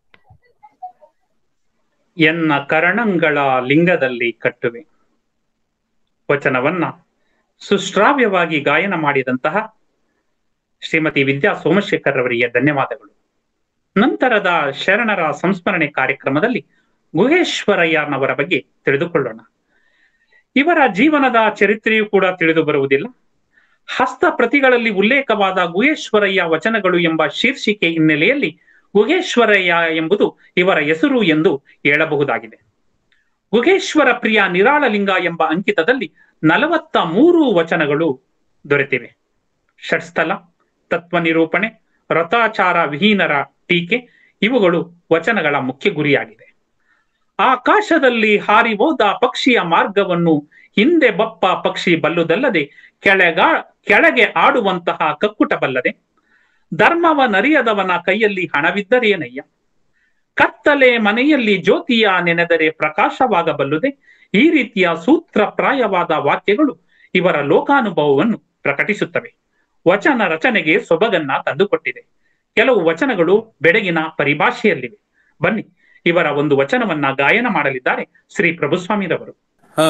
ಎನ್ನ ಕರಣಗಳ ಲಿಂಗದಲ್ಲಿ ಕಟ್ಟುವೆ ವಚನವನ್ನ ಸುಶ್ರಾವ್ಯವಾಗಿ ಗಾಯನ ಮಾಡಿದಂತಹ ಶ್ರೀಮತಿ ವಿದ್ಯಾ ಸೋಮಶೇಖರ್ ಅವರಿಗೆ ಧನ್ಯವಾದಗಳು. ನಂತರದ ಶರಣರ ಸಂಸ್ಮರಣೆ ಕಾರ್ಯಕ್ರಮದಲ್ಲಿ ಗುಹೇಶ್ವರಯ್ಯನವರ ಬಗ್ಗೆ ತಿಳಿದುಕೊಳ್ಳೋಣ. ಇವರ ಜೀವನದ ಚರಿತ್ರೆಯೂ ಕೂಡ ತಿಳಿದು ಬರುವುದಿಲ್ಲ. ಹಸ್ತ ಪ್ರತಿಗಳಲ್ಲಿ ಉಲ್ಲೇಖವಾದ ಗುಹೇಶ್ವರಯ್ಯ ವಚನಗಳು ಎಂಬ ಶೀರ್ಷಿಕೆ ಹಿನ್ನೆಲೆಯಲ್ಲಿ ಗುಹೇಶ್ವರಯ್ಯ ಎಂಬುದು ಇವರ ಹೆಸರು ಎಂದು ಹೇಳಬಹುದಾಗಿದೆ. ಗುಹೇಶ್ವರ ಪ್ರಿಯ ನಿರಾಳಲಿಂಗ ಎಂಬ ಅಂಕಿತದಲ್ಲಿ ನಲವತ್ತ ಮೂರು ವಚನಗಳು ದೊರೆತಿವೆ. ಷಟ್ಸ್ಥಲ, ತತ್ವ ನಿರೂಪಣೆ, ವ್ರತಾಚಾರ ವಿಹೀನರ ಟೀಕೆ ಇವುಗಳು ವಚನಗಳ ಮುಖ್ಯ ಗುರಿಯಾಗಿದೆ. ಆಕಾಶದಲ್ಲಿ ಹಾರಿ ಹೋದ ಪಕ್ಷಿಯ ಮಾರ್ಗವನ್ನು ಹಿಂದೆ ಬಪ್ಪ ಪಕ್ಷಿ ಬಲ್ಲುದಲ್ಲದೆ ಕೆಳಗ ಕೆಳಗೆ ಆಡುವಂತಹ ಕಕ್ಕುಟ ಬಲ್ಲದೆ, ಧರ್ಮವ ನರಿಯದವನ ಕೈಯಲ್ಲಿ ಹಣವಿದ್ದರೇನಯ್ಯ, ಕತ್ತಲೆ ಮನೆಯಲ್ಲಿ ಜ್ಯೋತಿಯ ನೆನೆದರೆ ಪ್ರಕಾಶವಾಗಬಲ್ಲುದೆ. ಈ ರೀತಿಯ ಸೂತ್ರಪ್ರಾಯವಾದ ವಾಕ್ಯಗಳು ಇವರ ಲೋಕಾನುಭವವನ್ನು ಪ್ರಕಟಿಸುತ್ತವೆ. ವಚನ ರಚನೆಗೆ ಸೊಬಗನ್ನ ತಂದುಕೊಟ್ಟಿದೆ. ಕೆಲವು ವಚನಗಳು ಬೆಡಗಿನ ಪರಿಭಾಷೆಯಲ್ಲಿವೆ. ಬನ್ನಿ, ಇವರ ಒಂದು ವಚನವನ್ನ ಗಾಯನ ಮಾಡಲಿದ್ದಾರೆ ಶ್ರೀ ಪ್ರಭುಸ್ವಾಮಿರವರು. ಆ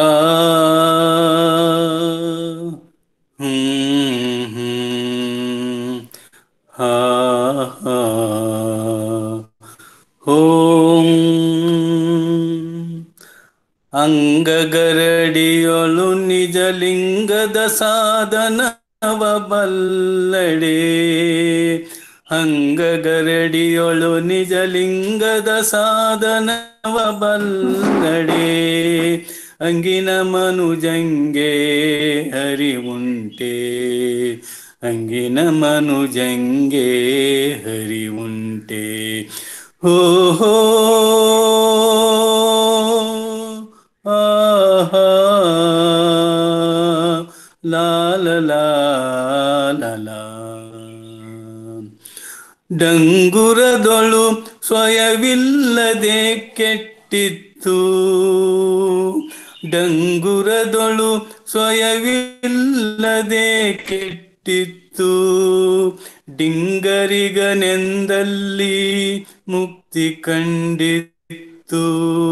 ಹ್ಮ್ ಹ್ಮ್ ಹಾ ಓಂ ಅಂಗಗರಡಿಯೊಳು ನಿಜಲಿಂಗದ ಸಾಧನವ ಬಲ್ಲಡೆ, ಅಂಗಗರಡಿಯೊಳು ನಿಜಲಿಂಗದ ಸಾಧನವ ಬಲ್ಲಡೆ, ಅಂಗಿನ ಮನುಜಂಗೆ ಹರಿವುಂಟೆ, ಅಂಗಿನ ಮನುಜಂಗೆ ಹರಿವುಂಟೆ. ಹೋ ಹೋ ಆಹಾ ಲಾ ಲಾ ಲಾ ಲಾ. ಡಂಗುರದೊಳು ಸ್ವಯವಿಲ್ಲದೆ ಕೆಟ್ಟಿತ್ತು. ಡಂಗುರದೊಳು ಸ್ವಯವಿಲ್ಲದೆ ಕೆಟ್ಟಿತ್ತು. ಡಿಂಗರಿಗನೆಂದಲ್ಲಿ ಮುಕ್ತಿ ಕಂಡಿತ್ತು.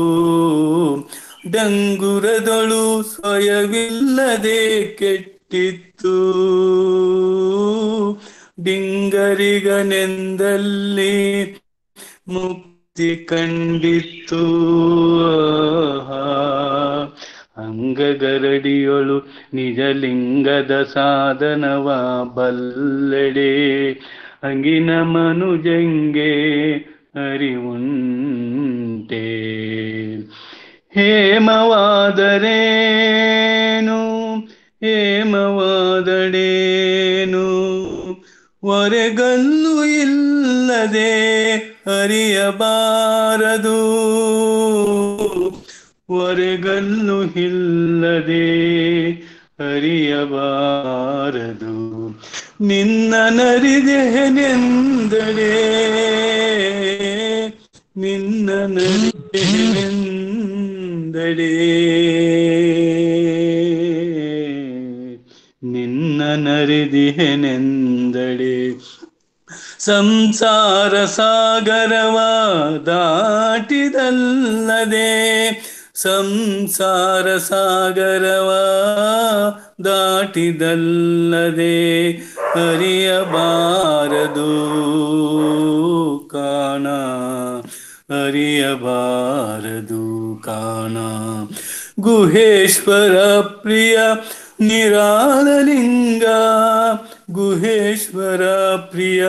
ಡಂಗುರದೊಳು ಸ್ವಯವಿಲ್ಲದೆ ಕೆಟ್ಟಿತ್ತು. ಡಿಂಗರಿಗನೆಂದಲ್ಲಿ ಮುಕ್ತಿ ಕಂಡಿತ್ತು. ಅಂಗಗರಡಿಯೊಳು ನಿಜಲಿಂಗದ ಸಾಧನವ ಬಲ್ಲೆಡೆ ಅಂಗಿನ ಮನುಜಂಗೆ ಅರಿವುಂಟೆ. ಹೇಮವಾದರೇನು ಹೇಮವಾದಡೇನು ಒರೆಗಲ್ಲು ಇಲ್ಲದೆ ಅರಿಯಬಾರದು. ಒರೆಗಲ್ಲು ಇಲ್ಲದೆ ಅರಿಯಬಾರದು. ನಿನ್ನ ನರಿದೆನೆಂದಡೆ ನಿನ್ನ ನರಿದೆನೆಂದಡೆ ನಿನ್ನ ನರಿದೆನೆಂದಡೆ. ಸಂಸಾರ ಸಾಗರವ ದಾಟಿದಲ್ಲದೆ ಸಂಸಾರ ಸಾಗರವ ದಾಟಿದಲ್ಲದೆ ಅರಿಯಬಾರದು ಕಾಣ ಅರಿಯಬಾರದು ಕಾಣ. ಗುಹೇಶ್ವರ ಪ್ರಿಯ ನಿರಾಳಲಿಂಗ ಗುಹೇಶ್ವರ ಪ್ರಿಯ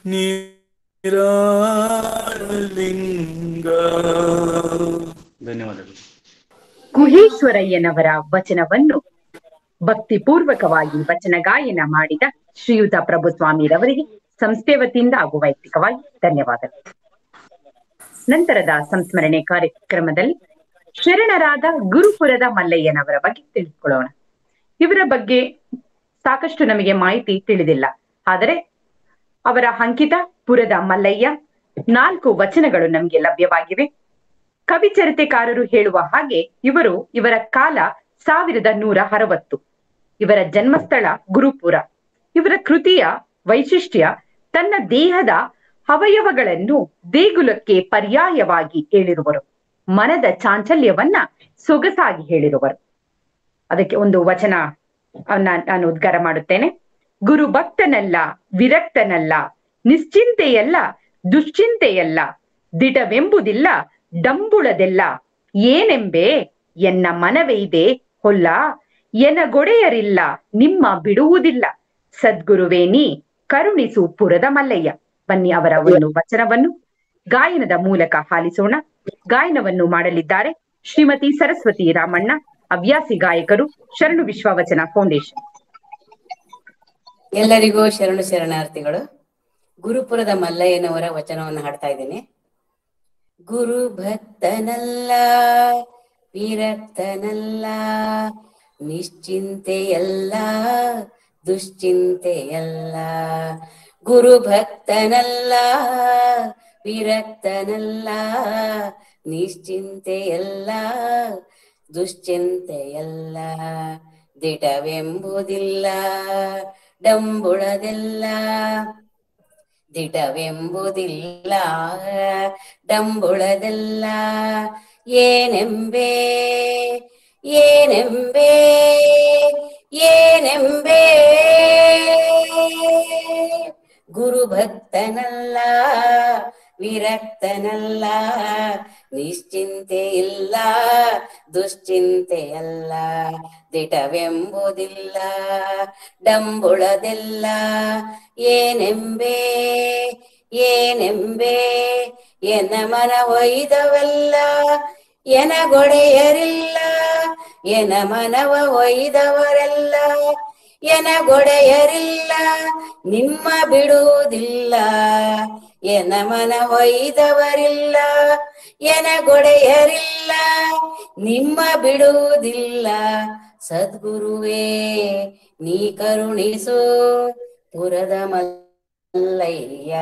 ನಿರಾಳಲಿಂಗ. ಧನ್ಯವಾದಗಳು. ಗುಹೇಶ್ವರಯ್ಯನವರ ವಚನವನ್ನು ಭಕ್ತಿಪೂರ್ವಕವಾಗಿ ವಚನ ಗಾಯನ ಮಾಡಿದ ಶ್ರೀಯುತ ಪ್ರಭುಸ್ವಾಮಿರವರಿಗೆ ಸಂಸ್ಥೆ ವತಿಯಿಂದ ಹಾಗೂ ವೈಯಕ್ತಿಕವಾಗಿ ಧನ್ಯವಾದಗಳು. ನಂತರದ ಸಂಸ್ಮರಣೆ ಕಾರ್ಯಕ್ರಮದಲ್ಲಿ ಶರಣರಾದ ಗುರುಪುರದ ಮಲ್ಲಯ್ಯನವರ ಬಗ್ಗೆ ತಿಳಿದುಕೊಳ್ಳೋಣ. ಇವರ ಬಗ್ಗೆ ಸಾಕಷ್ಟು ನಮಗೆ ಮಾಹಿತಿ ತಿಳಿದಿಲ್ಲ. ಆದರೆ ಅವರ ಅಂಕಿತ ಪುರದ ಮಲ್ಲಯ್ಯ ನಾಲ್ಕು ವಚನಗಳು ನಮಗೆ ಲಭ್ಯವಾಗಿವೆ. ಕವಿಚರಿತೆಕಾರರು ಹೇಳುವ ಹಾಗೆ ಇವರು ಇವರ ಕಾಲ ಸಾವಿರದ ನೂರ ಅರವತ್ತು. ಇವರ ಜನ್ಮಸ್ಥಳ ಗುರುಪುರ. ಇವರ ಕೃತಿಯ ವೈಶಿಷ್ಟ್ಯ ತನ್ನ ದೇಹದ ಅವಯವಗಳನ್ನು ದೇಗುಲಕ್ಕೆ ಪರ್ಯಾಯವಾಗಿ ಹೇಳಿರುವರು. ಮನದ ಚಾಂಚಲ್ಯವನ್ನ ಸೊಗಸಾಗಿ ಹೇಳಿರುವರು. ಅದಕ್ಕೆ ಒಂದು ವಚನ ನಾನು ಉದ್ಗಾರ ಮಾಡುತ್ತೇನೆ. ಗುರು ಭಕ್ತನಲ್ಲ ವಿರಕ್ತನಲ್ಲ, ನಿಶ್ಚಿಂತೆಯಲ್ಲ ದುಶ್ಚಿಂತೆಯಲ್ಲ, ದಿಟವೆಂಬುದಿಲ್ಲ ಡಂಬುಳದೆಲ್ಲ, ಏನೆಂಬೆ ಎನ್ನ ಮನವೇ ಇದೆ ಹೊಲ್ಲ, ಎನಗೊಡೆಯರಿಲ್ಲ ನಿಮ್ಮ ಬಿಡುವುದಿಲ್ಲ, ಸದ್ಗುರುವೇ ನೀ ಕರುಣಿಸು ಪುರದ ಮಲ್ಲಯ್ಯ. ಬನ್ನಿ ಅವರ ಒಂದು ವಚನವನ್ನು ಗಾಯನದ ಮೂಲಕ ಆಲಿಸೋಣ. ಗಾಯನವನ್ನು ಮಾಡಲಿದ್ದಾರೆ ಶ್ರೀಮತಿ ಸರಸ್ವತಿ ರಾಮಣ್ಣ, ಹವ್ಯಾಸಿ ಗಾಯಕರು, ಶರಣು ವಿಶ್ವವಚನ ಫೌಂಡೇಶನ್. ಎಲ್ಲರಿಗೂ ಶರಣು ಶರಣಾರ್ಥಿಗಳು. ಗುರುಪುರದ ಮಲ್ಲಯ್ಯನವರ ವಚನವನ್ನು ಹಾಡ್ತಾ ಇದ್ದೇನೆ. ಗುರು ಭಕ್ತನಲ್ಲ ವಿರಕ್ತನಲ್ಲ, ನಿಶ್ಚಿಂತೆಯಲ್ಲ ದುಶ್ಚಿಂತೆಯಲ್ಲ. ಗುರು ಭಕ್ತನಲ್ಲ ವಿರಕ್ತನಲ್ಲ, ನಿಶ್ಚಿಂತೆಯಲ್ಲ ದುಶ್ಚಿಂತೆಯಲ್ಲ. ದಿಟವೆಂಬುದಿಲ್ಲ ಡಂಬುಳದೆಲ್ಲ, ದಿಟವೆಂಬುದಿಲ್ಲ ಡಂಬುಳದೆಲ್ಲ. ಏನೆಂಬೆ ಏನೆಂಬೆ ಏನೆಂಬೆ ಗುರು ಭಕ್ತನಲ್ಲ ವಿರಕ್ತನಲ್ಲ, ನಿಶ್ಚಿಂತೆ ಇಲ್ಲ ದುಶ್ಚಿಂತೆಯಲ್ಲ. ದಿಟವೆಂಬುದಿಲ್ಲ ಡಂಬುಳದೆಲ್ಲ. ಏನೆಂಬೆ ಏನೆಂಬೆ ಎನ ಮನ ಒಯ್ದವಲ್ಲ, ಎನಗೊಡೆಯರಿಲ್ಲ ಎನ ಮನವ ಒಯ್ದವರೆಲ್ಲ. ಎನಗೊಡೆಯರಿಲ್ಲ ನಿಮ್ಮ ಬಿಡುವುದಿಲ್ಲ, ಎನ ಮನ ಒಯ್ದವರಿಲ್ಲ. ಎನಗೊಡೆಯರಿಲ್ಲ ನಿಮ್ಮ ಬಿಡುವುದಿಲ್ಲ, ಸದ್ಗುರುವೇ ನೀ ಕರುಣಿಸು ಪುರದ ಮಲ್ಲ. ಮಲ್ಲಯ್ಯ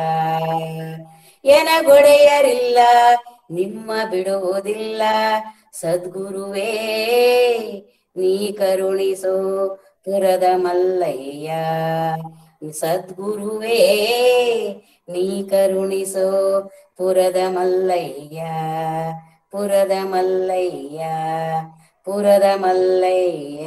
ಎನಗೊಡೆಯರಿಲ್ಲ ನಿಮ್ಮ ಬಿಡುವುದಿಲ್ಲ ಸದ್ಗುರುವೇ ನೀ ಕರುಣಿಸೋ ಪುರದ ಮಲ್ಲಯ್ಯ ಸದ್ಗುರುವೇ ನೀ ಕರುಣಿಸೋ ಪುರದ ಮಲ್ಲಯ್ಯ ಪುರದ ಮಲ್ಲಯ್ಯ ಪುರದ ಮಲ್ಲಯ್ಯ.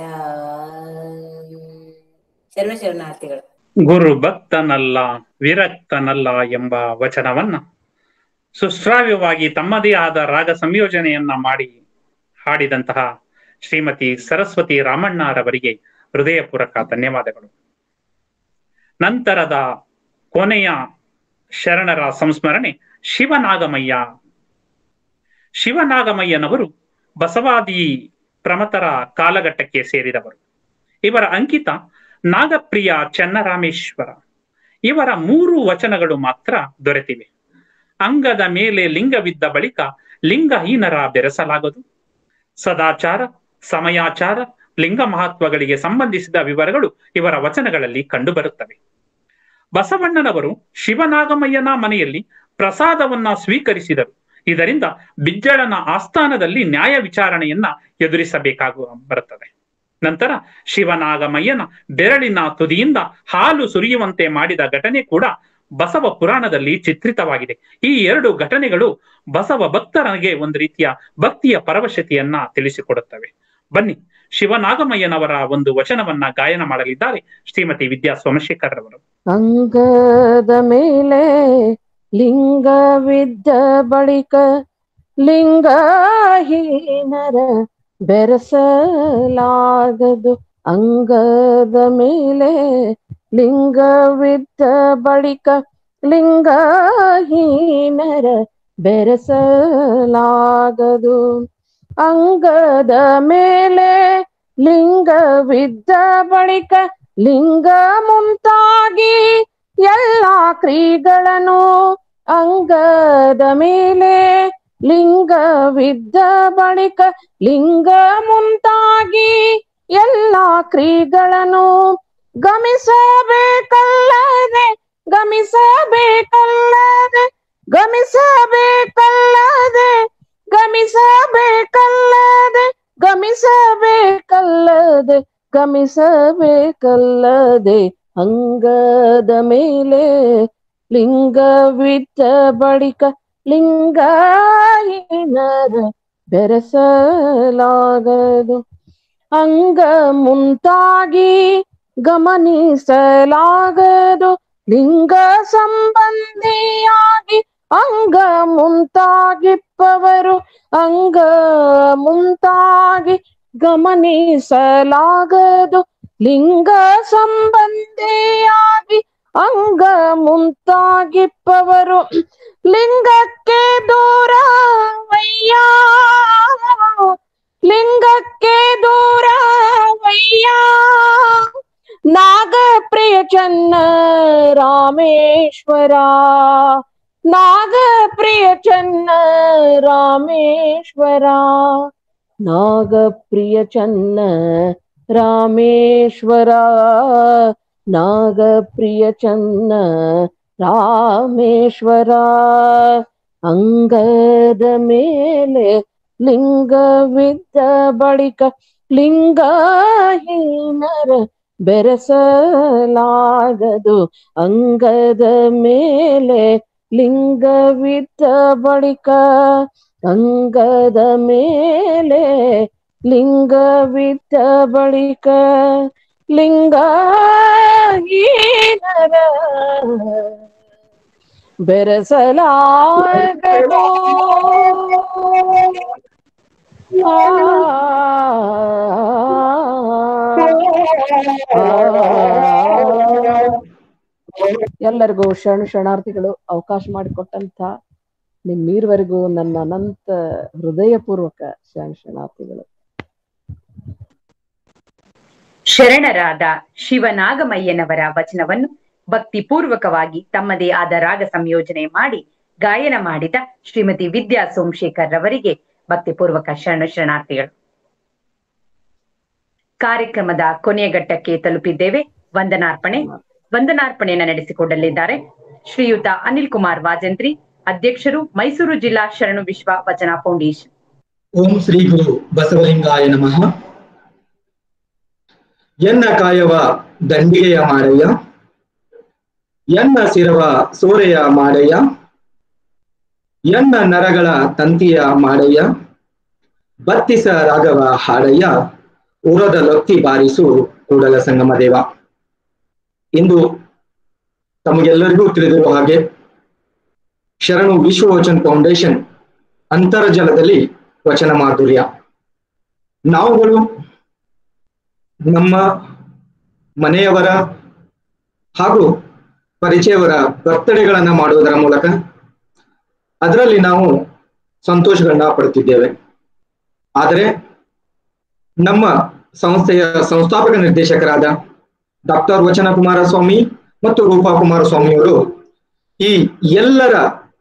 ಶರಣ ಶರಣಾರ್ಥಿಗಳು. ಗುರು ಭಕ್ತನಲ್ಲ ವಿರಕ್ತನಲ್ಲ ಎಂಬ ವಚನವನ್ನ ಸುಶ್ರಾವ್ಯವಾಗಿ ತಮ್ಮದೇ ಆದ ರಾಗ ಸಂಯೋಜನೆಯನ್ನ ಮಾಡಿ ಹಾಡಿದಂತಹ ಶ್ರೀಮತಿ ಸರಸ್ವತಿ ರಾಮಣ್ಣರವರಿಗೆ ಹೃದಯಪೂರ್ವಕ ಧನ್ಯವಾದಗಳು. ನಂತರದ ಕೊನೆಯ ಶರಣರ ಸಂಸ್ಮರಣೆ ಶಿವನಾಗಮಯ್ಯ. ಶಿವನಾಗಮಯ್ಯನವರು ಬಸವಾದಿ ಪ್ರಮತರ ಕಾಲಘಟ್ಟಕ್ಕೆ ಸೇರಿದವರು. ಇವರ ಅಂಕಿತ ನಾಗಪ್ರಿಯ ಚನ್ನರಾಮೇಶ್ವರ. ಇವರ ಮೂರು ವಚನಗಳು ಮಾತ್ರ ದೊರೆತಿವೆ. ಅಂಗದ ಮೇಲೆ ಲಿಂಗವಿದ್ದ ಬಳಿಕ ಲಿಂಗಹೀನರ ಬೆರೆಸಲಾಗದು. ಸದಾಚಾರ, ಸಮಯಾಚಾರ, ಲಿಂಗ ಮಹತ್ವಗಳಿಗೆ ಸಂಬಂಧಿಸಿದ ವಿವರಗಳು ಇವರ ವಚನಗಳಲ್ಲಿ ಕಂಡುಬರುತ್ತವೆ. ಬಸವಣ್ಣನವರು ಶಿವನಾಗಮಯ್ಯನ ಮನೆಯಲ್ಲಿ ಪ್ರಸಾದವನ್ನ ಸ್ವೀಕರಿಸಿದರು. ಇದರಿಂದ ಬಿಜ್ಜಳನ ಆಸ್ಥಾನದಲ್ಲಿ ನ್ಯಾಯ ವಿಚಾರಣೆಯನ್ನ ಎದುರಿಸಬೇಕಾಗುವ ಬರುತ್ತದೆ. ನಂತರ ಶಿವನಾಗಮಯ್ಯನ ಬೆರಳಿನ ತುದಿಯಿಂದ ಹಾಲು ಸುರಿಯುವಂತೆ ಮಾಡಿದ ಘಟನೆ ಕೂಡ ಬಸವ ಪುರಾಣದಲ್ಲಿ ಚಿತ್ರಿತವಾಗಿದೆ. ಈ ಎರಡು ಘಟನೆಗಳು ಬಸವ ಭಕ್ತರಿಗೆ ಒಂದು ರೀತಿಯ ಭಕ್ತಿಯ ಪರವಶತೆಯನ್ನ ತಿಳಿಸಿಕೊಡುತ್ತವೆ. ಬನ್ನಿ, ಶಿವನಾಗಮಯ್ಯನವರ ಒಂದು ವಚನವನ್ನ ಗಾಯನ ಮಾಡಲಿದ್ದಾರೆ ಶ್ರೀಮತಿ ವಿದ್ಯಾ ಸೋಮಶೇಖರ್ ರವರು. ಅಂಗದ ಮೇಲೆ ಲಿಂಗವಿದ್ದ ಬಳಿಕ ಲಿಂಗಹೀನರ ಬೆರೆಸಲಾಗದು. ಅಂಗದ ಮೇಲೆ ಲಿಂಗವಿದ್ದ ಬಳಿಕ ಲಿಂಗಹೀನರ ಬೆರೆಸಲಾಗದು. ಅಂಗದ ಮೇಲೆ ಲಿಂಗವಿದ್ದ ಬಳಿಕ ಲಿಂಗ ಮುಂತಾಗಿ ಎಲ್ಲ ಕ್ರಿಯೆಗಳನ್ನು ಅಂಗದ ಮೇಲೆ ಲಿಂಗವಿದ್ದ ಬಳಿಕ ಲಿಂಗ ಮುಂತಾಗಿ ಎಲ್ಲ ಕ್ರಿಯೆಗಳನ್ನು ಗಮಿಸಬೇಕಲ್ಲದೆ ಗಮಿಸಬೇಕಲ್ಲದೆ ಗಮಿಸಬೇಕಲ್ಲದೆ ಗಮಿಸಬೇಕಲ್ಲದೆ ಗಮಿಸಬೇಕಲ್ಲದೆ ಗಮಿಸಬೇಕಲ್ಲದೆ ಅಂಗದ ಮೇಲೆ ಲಿಂಗವಿದ್ದ ಬಳಿಕ ಲಿಂಗಹೀನರ ಬೆರೆಸಲಾಗದು. ಅಂಗ ಮುಂತಾಗಿ ಗಮನಿಸಲಾಗದು. ಲಿಂಗ ಸಂಬಂಧಿಯಾಗಿ ಅಂಗ ಮುಂತಾಗಿಪ್ಪವರು ಅಂಗ ಮುಂತಾಗಿ ಗಮನಿಸಲಾಗದು. ಲಿಂಗ ಸಂಬಂಧಿಯಾಗಿ ಅಂಗ ಮುಂತಾಗಿಪ್ಪವರು ಲಿಂಗಕ್ಕೆ ದೂರವಯ್ಯ ಲಿಂಗಕ್ಕೆ ದೂರವಯ್ಯ. ನಾಗಪ್ರಿಯ ಚನ್ನ ರಾಮೇಶ್ವರ ನಾಗಪ್ರಿಯ ಚನ್ನ ರಾಮೇಶ್ವರ ನಾಗಪ್ರಿಯ ಚನ್ನ ರಾಮೇಶ್ವರ ನಾಗಪ್ರಿಯ ಚನ್ನ ರಾಮೇಶ್ವರ. ಅಂಗದ ಮೇಲೆ ಲಿಂಗವಿದ್ದ ಬಳಿಕ ಲಿಂಗಹೀನರ ಬೆರೆಸಲಾಗದು. ಅಂಗದ ಮೇಲೆ ಲಿಂಗವಿದ್ದ ಬಳಿಕ ಅಂಗದ ಮೇಲೆ ಲಿಂಗವಿದ್ದ ಬಳಿಕ ಲಿಂಗಹೀನರ ಬೆರೆಸಲಾಗದು. ಆ ಎಲ್ಲರಿಗೂ ಶರಣ ಶರಣಾರ್ಥಿಗಳು. ಅವಕಾಶ ಮಾಡಿಕೊಟ್ಟಂತ ನಿಮ್ಮೀರ್ವರೆಗೂ ನನ್ನ ಅನಂತ ಹೃದಯಪೂರ್ವಕ ಶರಣ ಶರಣಾರ್ಥಿಗಳು. ಶರಣರಾದ ಶಿವನಾಗಮಯ್ಯನವರ ವಚನವನ್ನು ಭಕ್ತಿಪೂರ್ವಕವಾಗಿ ತಮ್ಮದೇ ಆದ ರಾಗ ಸಂಯೋಜನೆ ಮಾಡಿ ಗಾಯನ ಮಾಡಿದ ಶ್ರೀಮತಿ ವಿದ್ಯಾ ಸೋಮಶೇಖರ್ ರವರಿಗೆ ಭಕ್ತಿಪೂರ್ವಕ ಶರಣ ಶರಣಾರ್ಥಿಗಳು. ಕಾರ್ಯಕ್ರಮದ ಕೊನೆಯ ಘಟ್ಟಕ್ಕೆ ತಲುಪಿದ್ದೇವೆ. ವಂದನಾರ್ಪಣೆ ವಂದನಾರ್ಪಣೆಯನ್ನು ನಡೆಸಿಕೊಡಲಿದ್ದಾರೆ ಶ್ರೀಯುತ ಅನಿಲ್ ಕುಮಾರ್ ವಾಜಂತ್ರಿ, ಅಧ್ಯಕ್ಷರು, ಮೈಸೂರು ಜಿಲ್ಲಾ ಶರಣು ವಿಶ್ವ ವಚನ ಫೌಂಡೇಶನ್. ಓಂ ಶ್ರೀ ಗುರು ಬಸವಲಿಂಗಾಯ ನಮಃ. ಎನ್ನ ಕಾಯವ ದಂಡಿಗೆಯ ಮಾಡಯ್ಯ, ಎನ್ನ ಶಿರವ ಸೋರೆಯ ಮಾಡಯ್ಯ, ಎನ್ನ ನರಗಳ ತಂತಿಯ ಮಾಡಯ್ಯ, ಬತ್ತಿಸ ರಾಗವ ಹಾಡಯ್ಯ, ಉರದ ಲೊತ್ತಿ ಬಾರಿಸು ಕೂಡಲ ಸಂಗಮ ದೇವ. ಇಂದು ತಮಗೆಲ್ಲರಿಗೂ ತಿಳಿದಿರುವ ಹಾಗೆ ಶರಣು ವಿಶ್ವ ವಚನ ಫೌಂಡೇಶನ್ ಅಂತರ್ಜಾಲದಲ್ಲಿ ವಚನ ಮಾಧುರ್ಯ, ನಾವುಗಳು ನಮ್ಮ ಮನೆಯವರ ಹಾಗೂ ಪರಿಚಯವರ ಬರ್ತಡೆಗಳನ್ನ ಮಾಡುವುದರ ಮೂಲಕ ಅದರಲ್ಲಿ ನಾವು ಸಂತೋಷಗಳನ್ನ ಪಡುತ್ತಿದ್ದೇವೆ. ಆದರೆ ನಮ್ಮ ಸಂಸ್ಥೆಯ ಸಂಸ್ಥಾಪಕ ನಿರ್ದೇಶಕರಾದ ಡಾಕ್ಟರ್ ವಚನ ಕುಮಾರಸ್ವಾಮಿ ಮತ್ತು ರೂಪಾ ಕುಮಾರಸ್ವಾಮಿಯವರು ಈ ಎಲ್ಲರ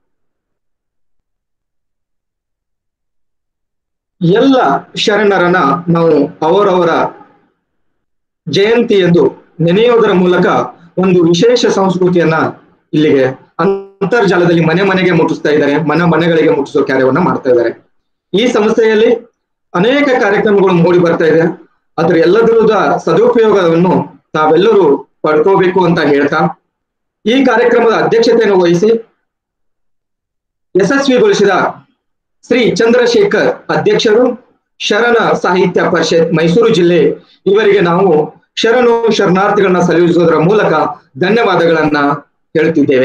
ಎಲ್ಲ ಶರಣರನ್ನ ನಾವು ಅವರವರ ಜಯಂತಿ ಎಂದು ನೆನೆಯುವುದರ ಮೂಲಕ ಒಂದು ವಿಶೇಷ ಸಂಸ್ಕೃತಿಯನ್ನ ಇಲ್ಲಿಗೆ ಅಂತರ್ಜಾಲದಲ್ಲಿ ಮನೆ ಮನೆಗೆ ಮುಟ್ಟಿಸ್ತಾ ಇದ್ದಾರೆ, ಮನೆ ಮನೆಗಳಿಗೆ ಮುಟ್ಟಿಸೋ ಕಾರ್ಯವನ್ನ ಮಾಡ್ತಾ ಇದ್ದಾರೆ. ಈ ಸಂಸ್ಥೆಯಲ್ಲಿ ಅನೇಕ ಕಾರ್ಯಕ್ರಮಗಳು ಮೂಡಿ ಬರ್ತಾ ಇದೆ. ಅದ್ರ ಎಲ್ಲದರದ ಸದುಪಯೋಗವನ್ನು ತಾವೆಲ್ಲರೂ ಪಡ್ಕೋಬೇಕು ಅಂತ ಹೇಳ್ತಾ ಈ ಕಾರ್ಯಕ್ರಮದ ಅಧ್ಯಕ್ಷತೆಯನ್ನು ವಹಿಸಿ ಯಶಸ್ವಿಗೊಳಿಸಿದ ಶ್ರೀ ಚಂದ್ರಶೇಖರ್ ಅಧ್ಯಕ್ಷರು, ಶರಣ ಸಾಹಿತ್ಯ ಪರಿಷತ್ ಮೈಸೂರು ಜಿಲ್ಲೆ, ಇವರಿಗೆ ನಾವು ಶರಣು ಶರಣಾರ್ಥಿಗಳನ್ನ ಸಲ್ಲಿಸುವುದರ ಮೂಲಕ ಧನ್ಯವಾದಗಳನ್ನ ಹೇಳುತ್ತಿದ್ದೇವೆ.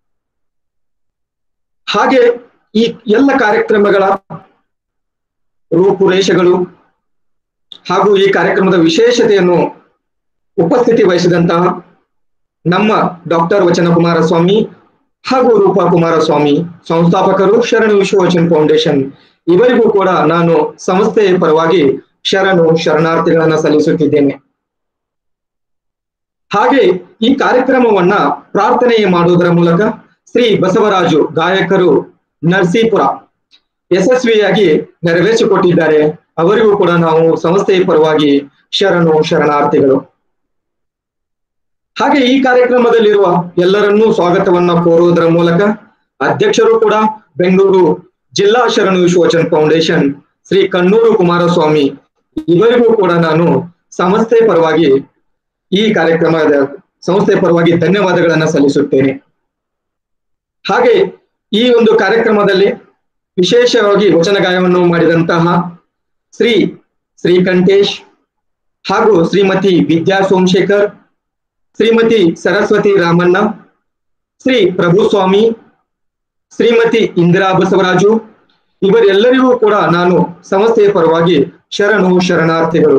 ಹಾಗೆ ಈ ಎಲ್ಲ ಕಾರ್ಯಕ್ರಮಗಳ ರೂಪುರೇಷೆಗಳು ಹಾಗೂ ಈ ಕಾರ್ಯಕ್ರಮದ ವಿಶೇಷತೆಯನ್ನು ಉಪಸ್ಥಿತಿ ವಹಿಸಿದಂತಹ ನಮ್ಮ ಡಾಕ್ಟರ್ ವಚನ ಕುಮಾರಸ್ವಾಮಿ ಹಾಗೂ ರೂಪಾ ಕುಮಾರಸ್ವಾಮಿ, ಸಂಸ್ಥಾಪಕರು ಶರಣು ವಿಶ್ವ ವಚನ ಫೌಂಡೇಶನ್, ಇವರಿಗೂ ಕೂಡ ನಾನು ಸಂಸ್ಥೆಯ ಪರವಾಗಿ ಶರಣು ಶರಣಾರ್ಥಿಗಳನ್ನ ಸಲ್ಲಿಸುತ್ತಿದ್ದೇನೆ. ಹಾಗೆ ಈ ಕಾರ್ಯಕ್ರಮವನ್ನ ಪ್ರಾರ್ಥನೆ ಮಾಡುವುದರ ಮೂಲಕ ಶ್ರೀ ಬಸವರಾಜು ಗಾಯಕರು ನರಸೀಪುರ ಯಶಸ್ವಿಯಾಗಿ ನೆರವೇರಿಸಿಕೊಟ್ಟಿದ್ದಾರೆ. ಅವರಿಗೂ ಕೂಡ ನಾವು ಸಂಸ್ಥೆಯ ಪರವಾಗಿ ಶರಣು ಶರಣಾರ್ಥಿಗಳು. ಹಾಗೆ ಈ ಕಾರ್ಯಕ್ರಮದಲ್ಲಿರುವ ಎಲ್ಲರನ್ನೂ ಸ್ವಾಗತವನ್ನ ಕೋರುವುದರ ಮೂಲಕ ಅಧ್ಯಕ್ಷರು ಕೂಡ ಬೆಂಗಳೂರು ಜಿಲ್ಲಾ ಶರಣು ವಿಶ್ವ ವಚನ ಫೌಂಡೇಶನ್ ಶ್ರೀ ಕಣ್ಣೂರು ಕುಮಾರಸ್ವಾಮಿ, ಇವರಿಗೂ ಕೂಡ ನಾನು ಸಂಸ್ಥೆಯ ಪರವಾಗಿ ಈ ಕಾರ್ಯಕ್ರಮದ ಸಂಸ್ಥೆಯ ಪರವಾಗಿ ಧನ್ಯವಾದಗಳನ್ನ ಸಲ್ಲಿಸುತ್ತೇನೆ. ಹಾಗೆ ಈ ಒಂದು ಕಾರ್ಯಕ್ರಮದಲ್ಲಿ ವಿಶೇಷವಾಗಿ ವಚನ ಗಾಯನವನ್ನು ಮಾಡಿದಂತಹ ಶ್ರೀ ಶ್ರೀಕಂಠೇಶ್ ಹಾಗೂ ಶ್ರೀಮತಿ ವಿದ್ಯಾ ಸೋಮಶೇಖರ್, ಶ್ರೀಮತಿ ಸರಸ್ವತಿ ರಾಮಣ್ಣ, ಶ್ರೀ ಪ್ರಭುಸ್ವಾಮಿ, ಶ್ರೀಮತಿ ಇಂದಿರಾ ಬಸವರಾಜು, ಇವರೆಲ್ಲರಿಗೂ ಕೂಡ ನಾನು ಸಂಸ್ಥೆಯ ಪರವಾಗಿ ಶರಣು ಶರಣಾರ್ಥಿಗಳು.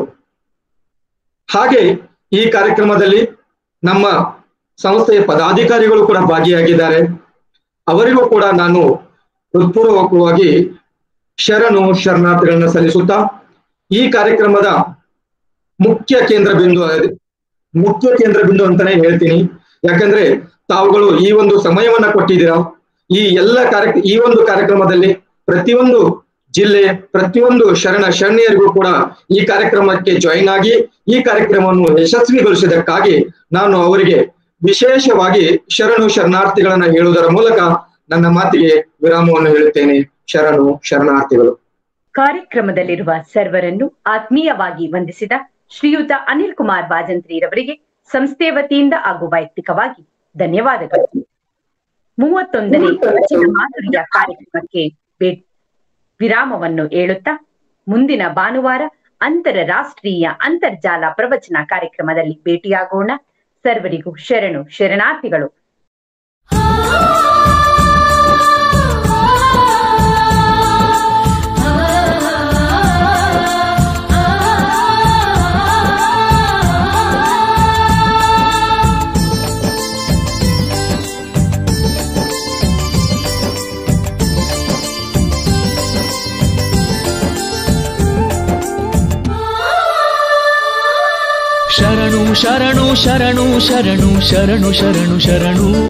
ಹಾಗೆ ಈ ಕಾರ್ಯಕ್ರಮದಲ್ಲಿ ನಮ್ಮ ಸಂಸ್ಥೆಯ ಪದಾಧಿಕಾರಿಗಳು ಕೂಡ ಭಾಗಿಯಾಗಿದ್ದಾರೆ. ಅವರಿಗೂ ಕೂಡ ನಾನು ಹೃತ್ಪೂರ್ವಕವಾಗಿ ಶರಣು ಶರಣಾರ್ಥಿಗಳನ್ನ ಸಲ್ಲಿಸುತ್ತಾ ಈ ಕಾರ್ಯಕ್ರಮದ ಮುಖ್ಯ ಕೇಂದ್ರ ಬಿಂದು ಮುಖ್ಯ ಕೇಂದ್ರ ಬಿಂದು ಅಂತಾನೆ ಹೇಳ್ತೀನಿ. ಯಾಕಂದ್ರೆ ತಾವುಗಳು ಈ ಒಂದು ಸಮಯವನ್ನ ಕೊಟ್ಟಿದ್ದೀರಾ. ಈ ಎಲ್ಲ ಕಾರ್ಯ ಈ ಒಂದು ಕಾರ್ಯಕ್ರಮದಲ್ಲಿ ಪ್ರತಿಯೊಂದು ಜಿಲ್ಲೆ, ಪ್ರತಿಯೊಂದು ಶರಣ ಶರಣಿಯರಿಗೂ ಕೂಡ ಈ ಕಾರ್ಯಕ್ರಮಕ್ಕೆ ಜಾಯಿನ್ ಆಗಿ ಈ ಕಾರ್ಯಕ್ರಮವನ್ನು ಯಶಸ್ವಿಗೊಳಿಸಿದ್ದಕ್ಕಾಗಿ ನಾನು ಅವರಿಗೆ ವಿಶೇಷವಾಗಿ ಶರಣು ಶರಣಾರ್ಥಿಗಳನ್ನ ಹೇಳುವುದರ ಮೂಲಕ ನನ್ನ ಮಾತಿಗೆ ವಿರಾಮವನ್ನು ಹೇಳುತ್ತೇನೆ. ಶರಣು ಶರಣಾರ್ಥಿಗಳು. ಕಾರ್ಯಕ್ರಮದಲ್ಲಿರುವ ಸರ್ವರನ್ನು ಆತ್ಮೀಯವಾಗಿ ವಂದಿಸಿದ ಶ್ರೀಯುತ ಅನಿಲ್ ಕುಮಾರ್ ವಾಜಂತ್ರಿರವರಿಗೆ ಸಂಸ್ಥೆಯ ವತಿಯಿಂದ ಹಾಗೂ ವೈಯಕ್ತಿಕವಾಗಿ ಧನ್ಯವಾದಗಳು. ಮೂವತ್ತೊಂದನೇ ವಚನ ಮಾಧುರ್ಯ ಕಾರ್ಯಕ್ರಮಕ್ಕೆ ವಿರಾಮವನ್ನು ಹೇಳುತ್ತಾ ಮುಂದಿನ ಭಾನುವಾರ ಅಂತಾರಾಷ್ಟ್ರೀಯ ಅಂತರ್ಜಾಲ ಪ್ರವಚನ ಕಾರ್ಯಕ್ರಮದಲ್ಲಿ ಭೇಟಿಯಾಗೋಣ. ಸರ್ವರಿಗೂ ಶರಣು ಶರಣಾರ್ಥಿಗಳು. ಶರಣು ಶರಣು ಶರಣು ಶರಣು ಶರಣು ಶರಣು ಶರಣು